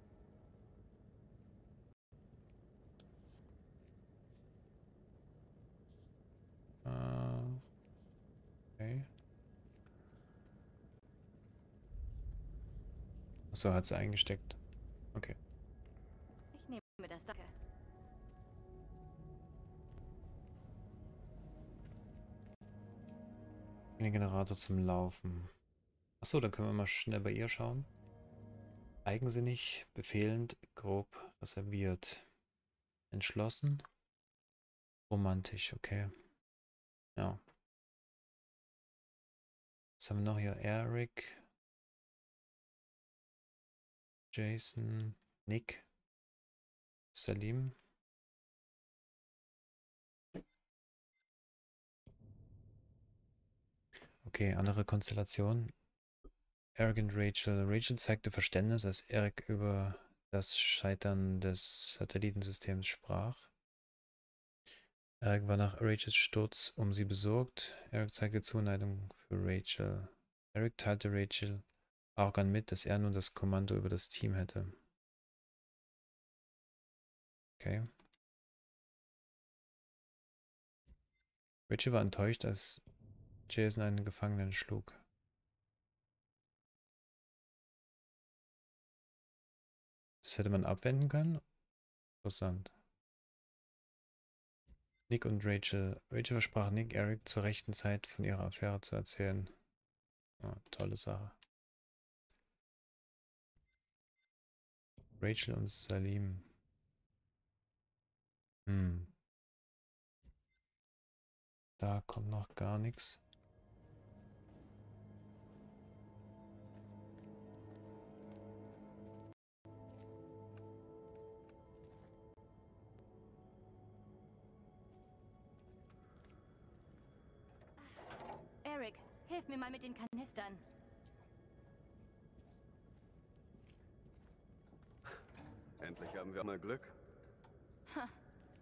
Okay. Achso, hat sie eingesteckt. Okay. Ich nehme mir das, danke. Den Generator zum Laufen. Achso, dann können wir mal schnell bei ihr schauen. Eigensinnig, befehlend, grob, reserviert. Entschlossen. Romantisch, okay. Ja. Was haben wir noch hier? Eric. Jason. Nick. Salim. Okay, andere Konstellation. Eric und Rachel. Rachel zeigte Verständnis, als Eric über das Scheitern des Satellitensystems sprach. Eric war nach Rachels Sturz um sie besorgt. Eric zeigte Zuneigung für Rachel. Eric teilte Rachel arrogant mit, dass er nun das Kommando über das Team hätte. Okay. Rachel war enttäuscht, als Jason einen Gefangenen schlug. Das hätte man abwenden können? Interessant. Nick und Rachel. Rachel versprach Nick, Eric zur rechten Zeit von ihrer Affäre zu erzählen. Oh, tolle Sache. Rachel und Salim. Hm. Da kommt noch gar nichts. Eric, hilf mir mal mit den Kanistern. Endlich haben wir mal Glück. Ha.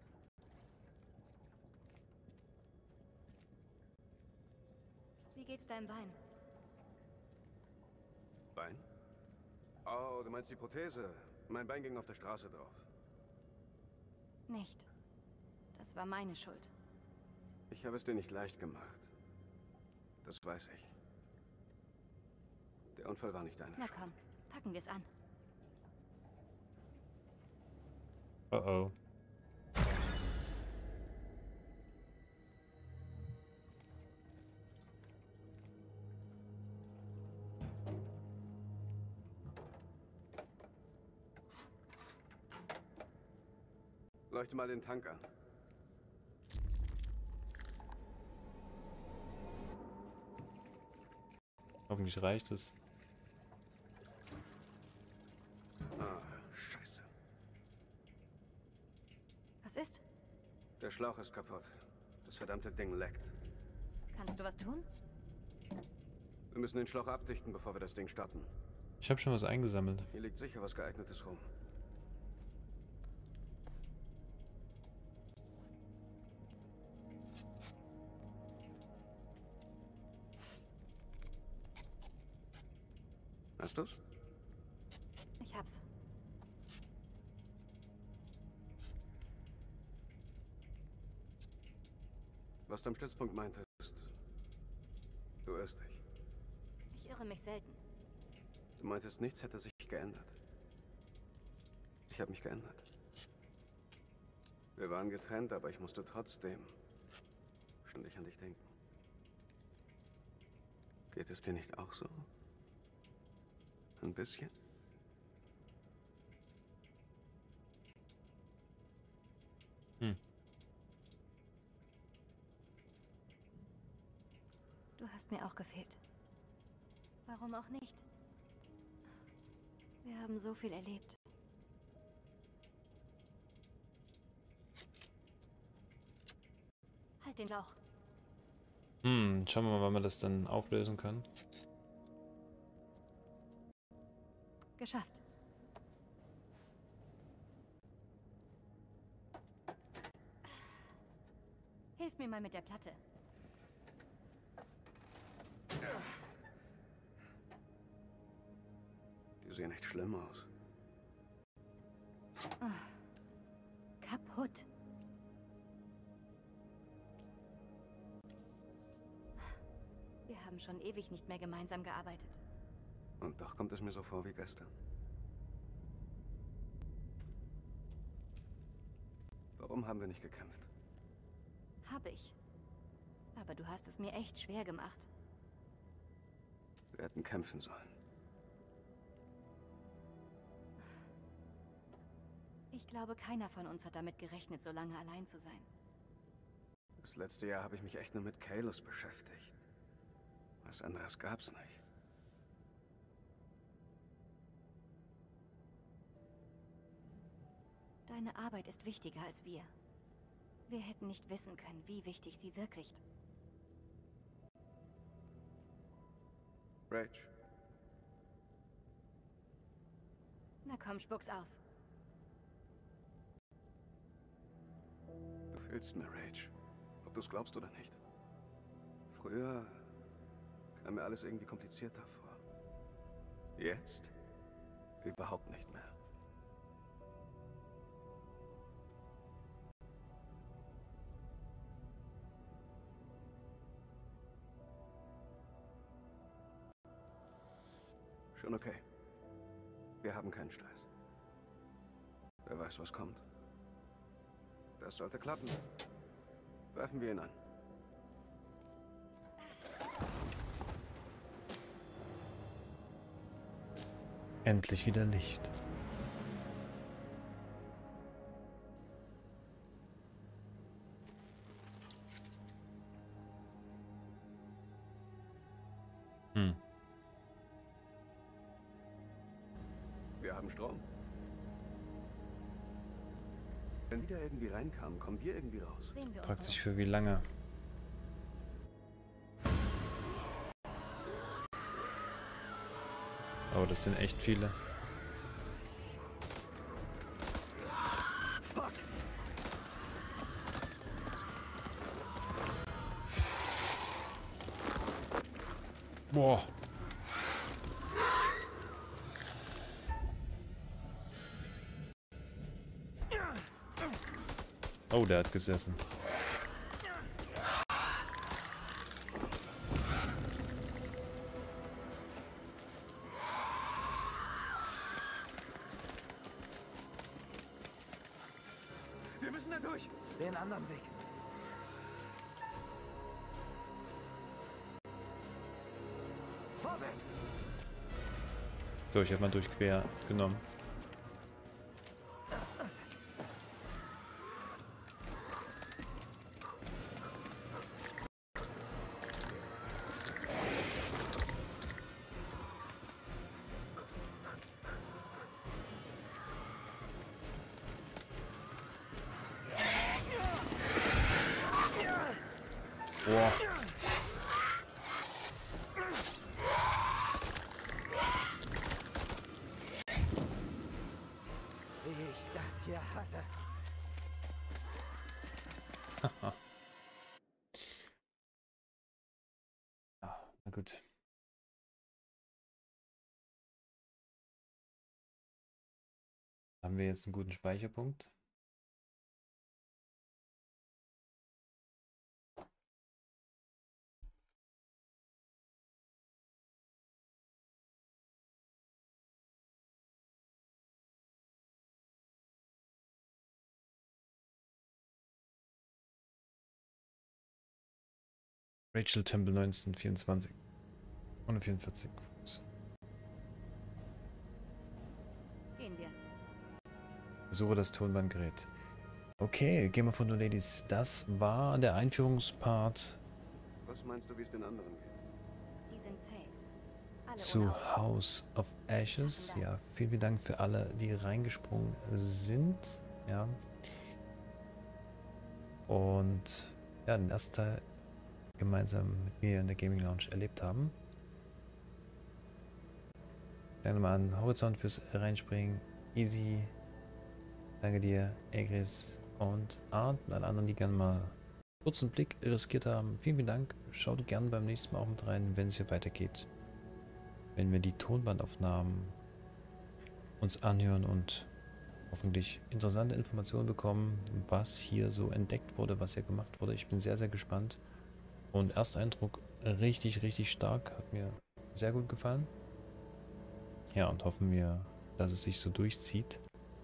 Wie geht's deinem Bein? Bein? Oh, du meinst die Prothese. Mein Bein ging auf der Straße drauf. Nicht. Das war meine Schuld. Ich habe es dir nicht leicht gemacht. Das weiß ich. Der Unfall war nicht deine Na Schuld. komm, packen wir es an. Oh oh. Leuchte mal den Tank an. Hoffentlich reicht es. Ah, scheiße. Was ist? Der Schlauch ist kaputt. Das verdammte Ding leckt. Kannst du was tun? Wir müssen den Schlauch abdichten, bevor wir das Ding starten. Ich habe schon was eingesammelt. Hier liegt sicher was Geeignetes rum. Hast du's? Ich hab's. Was du am Stützpunkt meintest, du irrst dich. Ich irre mich selten. Du meintest, nichts hätte sich geändert. Ich habe mich geändert. Wir waren getrennt, aber ich musste trotzdem ständig an dich denken. Geht es dir nicht auch so? Ein bisschen? Hm. Du hast mir auch gefehlt. Warum auch nicht? Wir haben so viel erlebt. Halt den Lauch. Hm, schauen wir mal, wann wir das dann auflösen können. Geschafft. Hilf mir mal mit der Platte. Die sehen echt schlimm aus. Ah. Kaputt. Wir haben schon ewig nicht mehr gemeinsam gearbeitet. Und doch kommt es mir so vor wie gestern. Warum haben wir nicht gekämpft? Habe ich. Aber du hast es mir echt schwer gemacht. Wir hätten kämpfen sollen. Ich glaube, keiner von uns hat damit gerechnet, so lange allein zu sein. Das letzte Jahr habe ich mich echt nur mit Kalos beschäftigt. Was anderes gab's nicht. Deine Arbeit ist wichtiger als wir. Wir hätten nicht wissen können, wie wichtig sie wirklich ist. Rach. Na Na komm, spuck's aus. Du fehlst mir, Rage. Ob du es glaubst oder nicht. Früher kam mir alles irgendwie komplizierter vor. Jetzt überhaupt nicht mehr. Schon okay. Wir haben keinen Stress. Wer weiß, was kommt. Das sollte klappen. Greifen wir ihn an. Endlich wieder Licht. Hm. Wir haben Strom. Wenn wieder irgendwie reinkamen, kommen wir irgendwie raus. Fragt sich für wie lange. Oh, das sind echt viele. Fuck. Boah. Oh, der hat gesessen. Wir müssen da durch. Den anderen Weg. Vorwärts. So, ich habe mal durch quer genommen. Boah. Wie ich das hier hasse. Ja, na gut. Haben wir jetzt einen guten Speicherpunkt? Rachel Temple neunzehnhundertvierundzwanzig. hundertvierundvierzig. Gehen wir. Suche das Tonbandgerät. Okay, Game of Thrones Ladies, das war der Einführungspart Was meinst du, wie es den anderen geht? Die sind zäh. Alle zu ohne Ausnahme. House of Ashes. Ja, vielen, vielen Dank für alle, die reingesprungen sind. Ja. Und ja, den ersten Teil gemeinsam mit mir in der Gaming Lounge erlebt haben. Danke nochmal an Horizont fürs Reinspringen. Easy. Danke dir, Egris und Art und alle anderen, die gerne mal kurz einen Blick riskiert haben. Vielen, vielen Dank. Schaut gerne beim nächsten Mal auch mit rein, wenn es hier weitergeht. Wenn wir die Tonbandaufnahmen uns anhören und hoffentlich interessante Informationen bekommen, was hier so entdeckt wurde, was hier gemacht wurde. Ich bin sehr, sehr gespannt. Und erster Eindruck richtig, richtig stark. Hat mir sehr gut gefallen. Ja, und hoffen wir, dass es sich so durchzieht.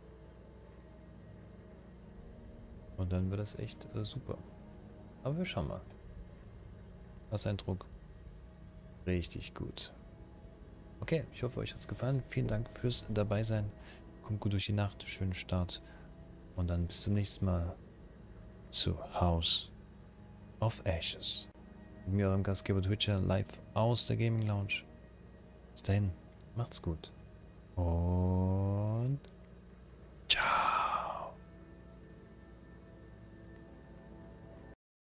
Und dann wird das echt äh, super. Aber wir schauen mal. Erster Eindruck. Richtig gut. Okay, ich hoffe, euch hat es gefallen. Vielen Dank fürs Dabeisein. Kommt gut durch die Nacht. Schönen Start. Und dann bis zum nächsten Mal zu House of Ashes. Mit mir, eurem Gastgeber Twitcher, live aus der Gaming Lounge. Bis dahin, macht's gut. Und ciao.